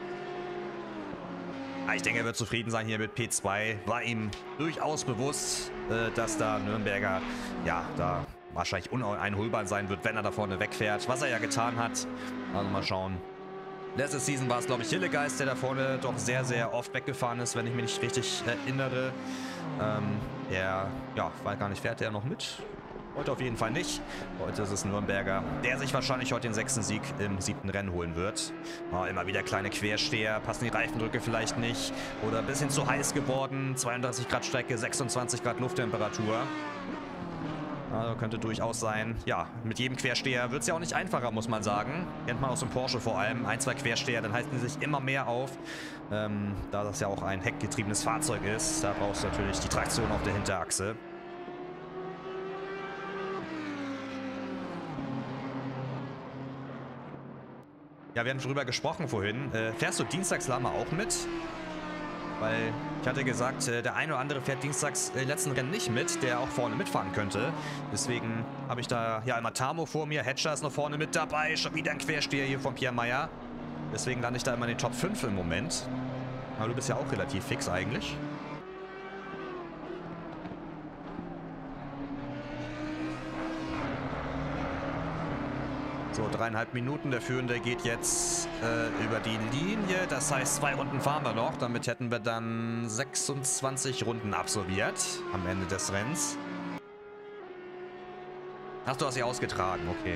Ich denke, er wird zufrieden sein hier mit P2. War ihm durchaus bewusst, dass da Nürnberger, ja, da wahrscheinlich uneinholbar sein wird, wenn er da vorne wegfährt. Was er ja getan hat. Also mal schauen. Letzte Season war es, glaube ich, Hillegeist, der da vorne doch sehr, sehr oft weggefahren ist, wenn ich mich nicht richtig erinnere. Ja, weiß gar nicht, fährt er noch mit? Heute auf jeden Fall nicht. Heute ist es Nürnberger, der sich wahrscheinlich heute den 6. Sieg im 7. Rennen holen wird. Oh, immer wieder kleine Quersteher, passen die Reifendrücke vielleicht nicht. Oder ein bisschen zu heiß geworden. 32 Grad Strecke, 26 Grad Lufttemperatur. Also könnte durchaus sein. Ja, mit jedem Quersteher wird es ja auch nicht einfacher, muss man sagen. Kennt man aus dem Porsche vor allem. 1, 2 Quersteher, dann heißen die sich immer mehr auf. Da das ja auch ein heckgetriebenes Fahrzeug ist, da brauchst du natürlich die Traktion auf der Hinterachse. Ja, wir haben drüber gesprochen vorhin. Fährst du Dienstagslama auch mit? Weil ich hatte gesagt, der eine oder andere fährt dienstags letzten Rennen nicht mit, der auch vorne mitfahren könnte. Deswegen habe ich da ja immer Tamo vor mir. Hatcher ist noch vorne mit dabei. Schon wieder ein Quersteher hier von Pierre Meyer. Deswegen lande ich da immer in den Top 5 im Moment. Aber du bist ja auch relativ fix eigentlich. So, 3,5 Minuten. Der Führende geht jetzt über die Linie. Das heißt, 2 Runden fahren wir noch. Damit hätten wir dann 26 Runden absolviert am Ende des Rennens. Ach, du hast sie ausgetragen. Okay.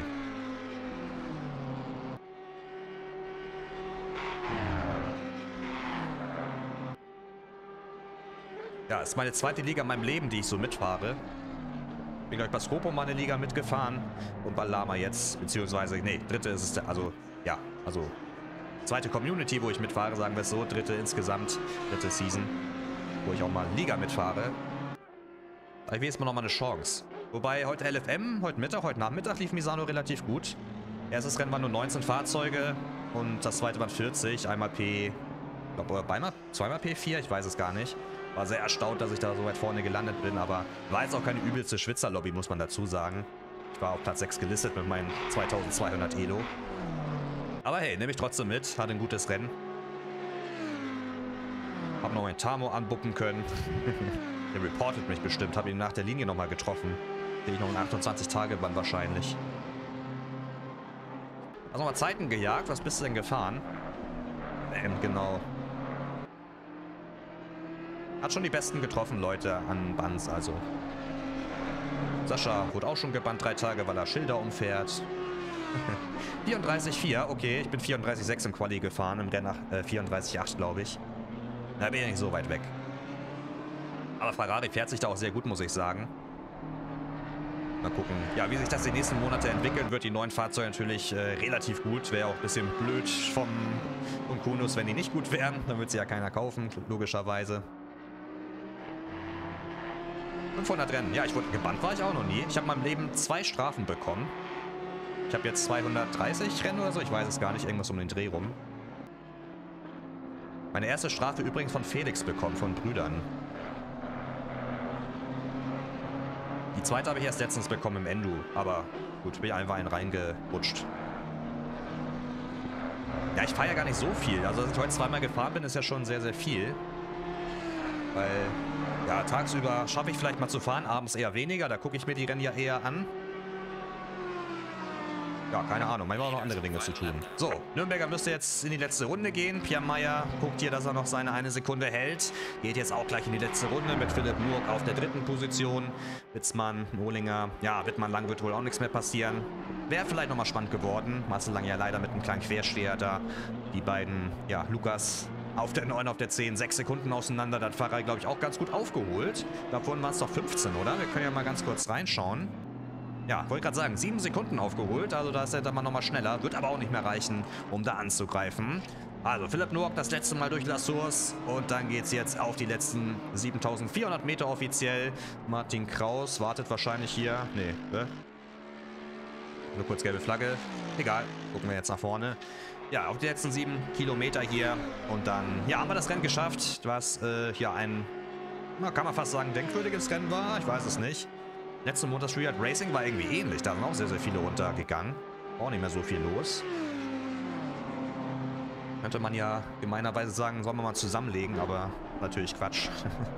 Ja, ist meine zweite Liga in meinem Leben, die ich so mitfahre. Bin gleich bei Skopo mal eine Liga mitgefahren und bei Lama jetzt, beziehungsweise, nee, dritte ist es, also, ja, also, zweite Community, wo ich mitfahre, sagen wir es so, dritte insgesamt, dritte Season, wo ich auch mal Liga mitfahre. Da habe ich jetzt mal nochmal eine Chance. Wobei, heute LFM, heute Nachmittag lief Misano relativ gut. Erstes Rennen waren nur 19 Fahrzeuge und das zweite waren 40, einmal P, ich glaube, zweimal P4, ich weiß es gar nicht. War sehr erstaunt, dass ich da so weit vorne gelandet bin, aber war jetzt auch keine übelste Schwitzerlobby, muss man dazu sagen. Ich war auf Platz 6 gelistet mit meinen 2200 Elo. Aber hey, nehme ich trotzdem mit, hatte ein gutes Rennen. Hab noch meinen Tamo anbuppen können. Der reportet mich bestimmt, habe ihn nach der Linie nochmal getroffen. Bin ich noch in 28-Tage-Bann wahrscheinlich. Hast nochmal Zeiten gejagt, was bist du denn gefahren? Genau. Hat schon die Besten getroffen, Leute, an Bands, also. Sascha wurde auch schon gebannt 3 Tage, weil er Schilder umfährt. 34,4, okay, ich bin 34,6 im Quali gefahren, im Rennen nach 34,8, glaube ich. Da bin ich nicht so weit weg. Aber Ferrari fährt sich da auch sehr gut, muss ich sagen. Mal gucken, ja, wie sich das die nächsten Monate entwickeln wird. Die neuen Fahrzeuge natürlich relativ gut. Wäre auch ein bisschen blöd vom Kunus, wenn die nicht gut wären. Dann wird sie ja keiner kaufen, logischerweise. 500 Rennen. Ja, ich wurde gebannt, war ich auch noch nie. Ich habe in meinem Leben 2 Strafen bekommen. Ich habe jetzt 230 Rennen oder so. Ich weiß es gar nicht. Irgendwas um den Dreh rum. Meine erste Strafe übrigens von Felix bekommen, von Brüdern. Die zweite habe ich erst letztens bekommen im Endu. Aber gut, bin ich einfach einen reingerutscht. Ja, ich fahre ja gar nicht so viel. Also, dass ich heute zweimal gefahren bin, ist ja schon sehr, sehr viel. Weil... ja, tagsüber schaffe ich vielleicht mal zu fahren, abends eher weniger. Da gucke ich mir die Rennen ja eher an. Ja, keine Ahnung. Manchmal auch noch andere Dinge zu tun. So, Nürnberger müsste jetzt in die letzte Runde gehen. Pierre Meyer guckt hier, dass er noch seine 1 Sekunde hält. Geht jetzt auch gleich in die letzte Runde mit Philipp Murk auf der 3. Position. Witzmann, Mohlinger. Ja, Wittmann Lang wird wohl auch nichts mehr passieren. Wäre vielleicht nochmal spannend geworden. Marcel Lang ja leider mit einem kleinen Quersteher da. Die beiden, ja, Lukas... auf der 9, auf der 10, 6 Sekunden auseinander. Das Fahrer, glaube ich, auch ganz gut aufgeholt. Davon waren es doch 15, oder? Wir können ja mal ganz kurz reinschauen. Ja, wollte gerade sagen, 7 Sekunden aufgeholt. Also da ist er dann mal nochmal schneller. Wird aber auch nicht mehr reichen, um da anzugreifen. Also Philipp Noack das letzte Mal durch La Source. Und dann geht es jetzt auf die letzten 7400 Meter offiziell. Martin Kraus wartet wahrscheinlich hier. Nee, nur kurz gelbe Flagge. Egal, gucken wir jetzt nach vorne. Ja, auf die letzten 7 Kilometer hier. Und dann, ja, haben wir das Rennen geschafft. Was hier ein, na, kann man fast sagen, denkwürdiges Rennen war. Ich weiß es nicht. Letzte Monat Street Racing war irgendwie ähnlich. Da sind auch sehr, sehr viele runtergegangen. Auch nicht mehr so viel los. Könnte man ja gemeinerweise sagen, sollen wir mal zusammenlegen, aber natürlich Quatsch.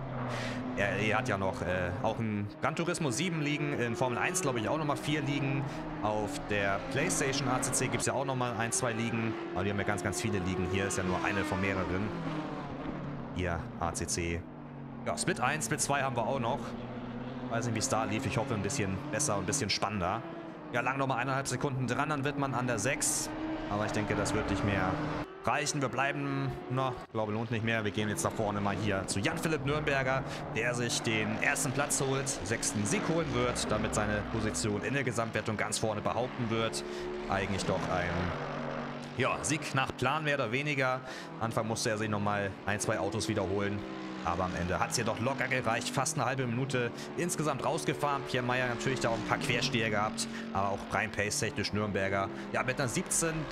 Er hat ja noch auch ein Gran Turismo 7 liegen, in Formel 1 glaube ich auch nochmal 4 liegen. Auf der PlayStation ACC gibt es ja auch nochmal 1, 2 liegen. Aber die haben ja ganz, ganz viele liegen. Hier ist ja nur eine von mehreren. Hier, ACC. Ja, Split 1, Split 2 haben wir auch noch. Weiß nicht, wie es da lief. Ich hoffe, ein bisschen besser und ein bisschen spannender. Ja, lang nochmal 1,5 Sekunden dran, dann wird man an der 6. Aber ich denke, das wird nicht mehr reichen. Wir bleiben, glaube lohnt nicht mehr. Wir gehen jetzt nach vorne mal hier zu Jan-Philipp Nürnberger, der sich den ersten Platz holt, 6. Sieg holen wird, damit seine Position in der Gesamtwertung ganz vorne behaupten wird. Eigentlich doch ein Sieg nach Plan mehr oder weniger. Anfang musste er sich nochmal 1, 2 Autos wiederholen. Aber am Ende hat es ja doch locker gereicht. Fast eine halbe Minute insgesamt rausgefahren. Pierre Meyer natürlich da auch ein paar Quersteher gehabt. Aber auch rein pace-technisch Nürnberger. Ja, mit einer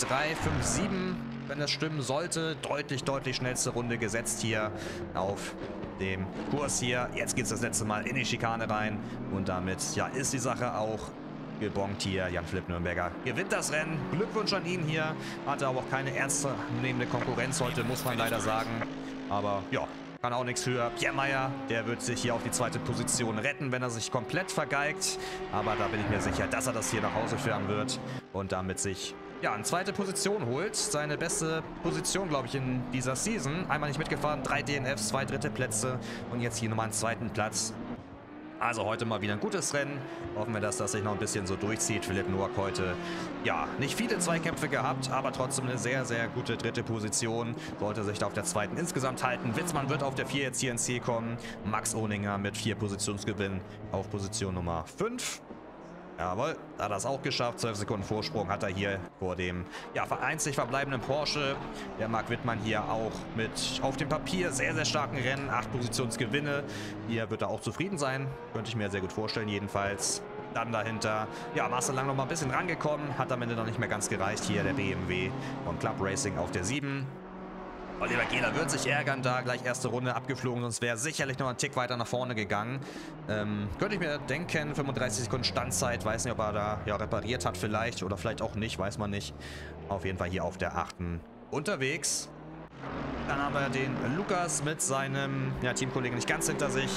17,357, wenn das stimmen sollte. Deutlich, deutlich schnellste Runde gesetzt hier auf dem Kurs hier. Jetzt geht es das letzte Mal in die Schikane rein. Und damit, ja, ist die Sache auch gebongt hier. Jan-Philipp Nürnberger gewinnt das Rennen. Glückwunsch an ihn hier. Hatte aber auch keine ernstzunehmende Konkurrenz heute, muss man leider sagen. Aber ja, kann auch nichts für Pierre Meyer. Der wird sich hier auf die 2. Position retten, wenn er sich komplett vergeigt. Aber da bin ich mir sicher, dass er das hier nach Hause fahren wird. Und damit sich, ja, eine 2. Position holt. Seine beste Position, glaube ich, in dieser Season. Einmal nicht mitgefahren, 3 DNFs, 2 dritte Plätze. Und jetzt hier nochmal einen 2. Platz. Also heute mal wieder ein gutes Rennen. Hoffen wir, dass das sich noch ein bisschen so durchzieht. Philipp Noack heute, ja, nicht viele Zweikämpfe gehabt, aber trotzdem eine sehr, sehr gute 3. Position. Sollte sich da auf der 2. insgesamt halten. Witzmann wird auf der 4 jetzt hier ins Ziel kommen. Max Ohninger mit 4 Positionsgewinn auf Position Nummer 5. Jawohl, da hat er es auch geschafft. 12 Sekunden Vorsprung hat er hier vor dem, ja, einzig verbleibenden Porsche. Der Marc Wittmann hier auch mit auf dem Papier sehr, sehr starken Rennen. 8 Positionsgewinne. Hier wird er auch zufrieden sein. Könnte ich mir sehr gut vorstellen jedenfalls. Dann dahinter, ja, Marcel Lang noch mal ein bisschen rangekommen. Hat am Ende noch nicht mehr ganz gereicht. Hier der BMW von Club Racing auf der 7. Oliver Gehler wird sich ärgern, da gleich erste Runde abgeflogen, sonst wäre sicherlich noch ein Tick weiter nach vorne gegangen. Könnte ich mir denken, 35 Sekunden Standzeit, weiß nicht, ob er da ja repariert hat vielleicht oder vielleicht auch nicht, weiß man nicht. Auf jeden Fall hier auf der 8. unterwegs. Dann haben wir den Lukas mit seinem Teamkollegen nicht ganz hinter sich.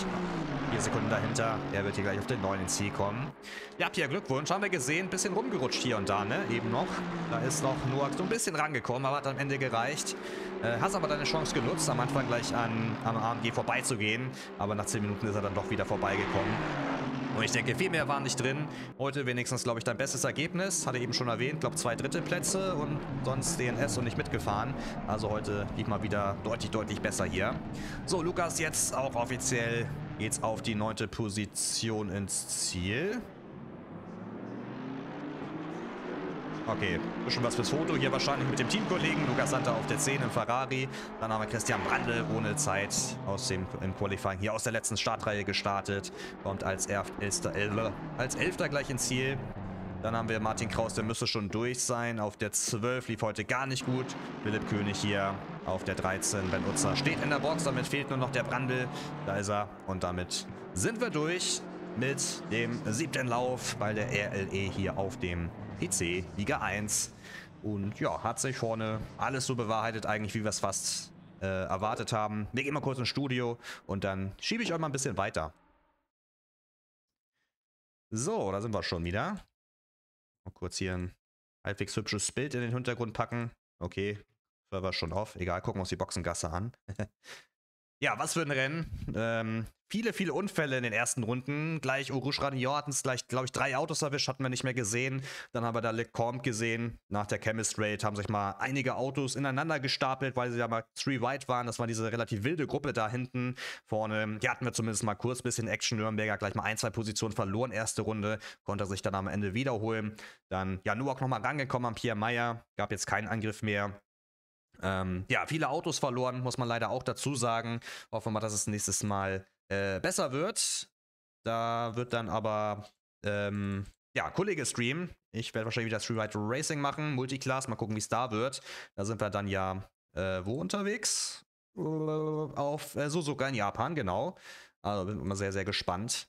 4 Sekunden dahinter. Er wird hier gleich auf den 9 ins Ziel kommen. Ja, Pierre, Glückwunsch. Haben wir gesehen. Bisschen rumgerutscht hier und da, ne? Eben noch. Da ist noch nur so ein bisschen rangekommen, aber hat am Ende gereicht. Hast aber deine Chance genutzt, am Anfang gleich am AMG vorbeizugehen. Aber nach 10 Minuten ist er dann doch wieder vorbeigekommen. Und ich denke, viel mehr waren nicht drin. Heute wenigstens, glaube ich, dein bestes Ergebnis. Hatte eben schon erwähnt, glaube 2 dritte Plätze und sonst DNS und nicht mitgefahren. Also heute lief mal wieder deutlich, deutlich besser hier. So, Lukas, jetzt auch offiziell geht's auf die 9. Position ins Ziel. Okay, bisschen was fürs Foto hier wahrscheinlich mit dem Teamkollegen. Lukas Santer auf der 10 im Ferrari. Dann haben wir Christian Brandl ohne Zeit im Qualifying hier aus der letzten Startreihe gestartet. Kommt als 11. gleich ins Ziel. Dann haben wir Martin Kraus, der müsste schon durch sein. Auf der 12 lief heute gar nicht gut. Philipp König hier auf der 13. Ben Utzer steht in der Box, damit fehlt nur noch der Brandl. Da ist er. Und damit sind wir durch mit dem 7. Lauf bei der RLE hier auf dem PC Liga 1. Und ja, hat sich vorne alles so bewahrheitet eigentlich, wie wir es fast erwartet haben. Wir gehen mal kurz ins Studio und dann schiebe ich euch mal ein bisschen weiter. So, da sind wir schon wieder. Mal kurz hier ein halbwegs hübsches Bild in den Hintergrund packen. Okay, Server schon off. Egal, gucken wir uns die Boxengasse an. Ja, was für ein Rennen. Viele, viele Unfälle in den ersten Runden. Gleich Urush Radion hatten es gleich, glaube ich, 3 Autos erwischt, hatten wir nicht mehr gesehen. Dann haben wir da Lecombe gesehen. Nach der Chemist Raid haben sich mal einige Autos ineinander gestapelt, weil sie ja mal 3 wide waren. Das war diese relativ wilde Gruppe da hinten. Vorne, hier hatten wir zumindest mal kurz ein bisschen Action. Nürnberger gleich mal 1, 2 Positionen verloren. Erste Runde, konnte sich dann am Ende wiederholen. Dann, ja, Noack nochmal rangekommen an Pierre Meyer. Gab jetzt keinen Angriff mehr. Ja, viele Autos verloren, muss man leider auch dazu sagen. Hoffen wir mal, dass es nächstes Mal besser wird. Da wird dann aber, ja, Kollege streamen. Ich werde wahrscheinlich wieder Street Fighter Racing machen, Multiclass, mal gucken, wie es da wird. Da sind wir dann ja, wo unterwegs? Auf Suzuka in Japan, genau. Also bin immer sehr, sehr gespannt.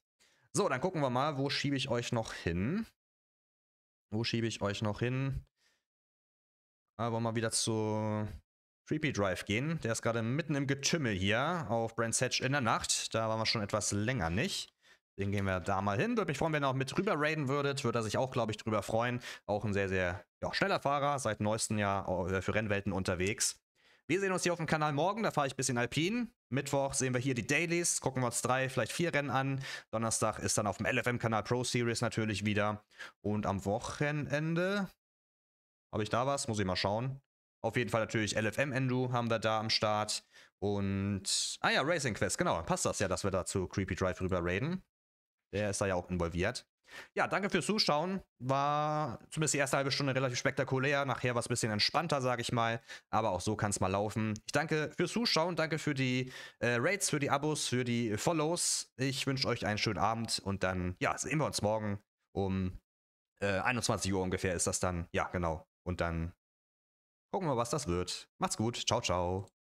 So, dann gucken wir mal, wo schiebe ich euch noch hin? Wo schiebe ich euch noch hin? Wollen wir mal wieder zu Creepy Drive gehen. Der ist gerade mitten im Getümmel hier auf Brands Hatch in der Nacht. Da waren wir schon etwas länger nicht. Den gehen wir da mal hin. Würde mich freuen, wenn ihr auch mit rüber raiden würdet. Würde er sich auch, glaube ich, drüber freuen. Auch ein sehr, sehr schneller Fahrer. Seit neuestem Jahr für Rennwelten unterwegs. Wir sehen uns hier auf dem Kanal morgen. Da fahre ich ein bisschen Alpin. Mittwoch sehen wir hier die Dailies. Gucken wir uns 3, vielleicht 4 Rennen an. Donnerstag ist dann auf dem LFM-Kanal Pro Series natürlich wieder. Und am Wochenende... Habe ich da was? Muss ich mal schauen. Auf jeden Fall natürlich LFM-Endu haben wir da am Start. Und... Ah ja, Racing Quest, genau. Passt das ja, dass wir da zu Creepy Drive rüber raiden. Der ist da ja auch involviert. Ja, danke fürs Zuschauen. War zumindest die erste halbe Stunde relativ spektakulär. Nachher war es ein bisschen entspannter, sage ich mal. Aber auch so kann es mal laufen. Ich danke fürs Zuschauen. Danke für die Raids, für die Abos, für die Follows. Ich wünsche euch einen schönen Abend. Und dann, ja, sehen wir uns morgen um 21 Uhr ungefähr ist das dann. Ja, genau. Und dann gucken wir, was das wird. Macht's gut. Ciao, ciao.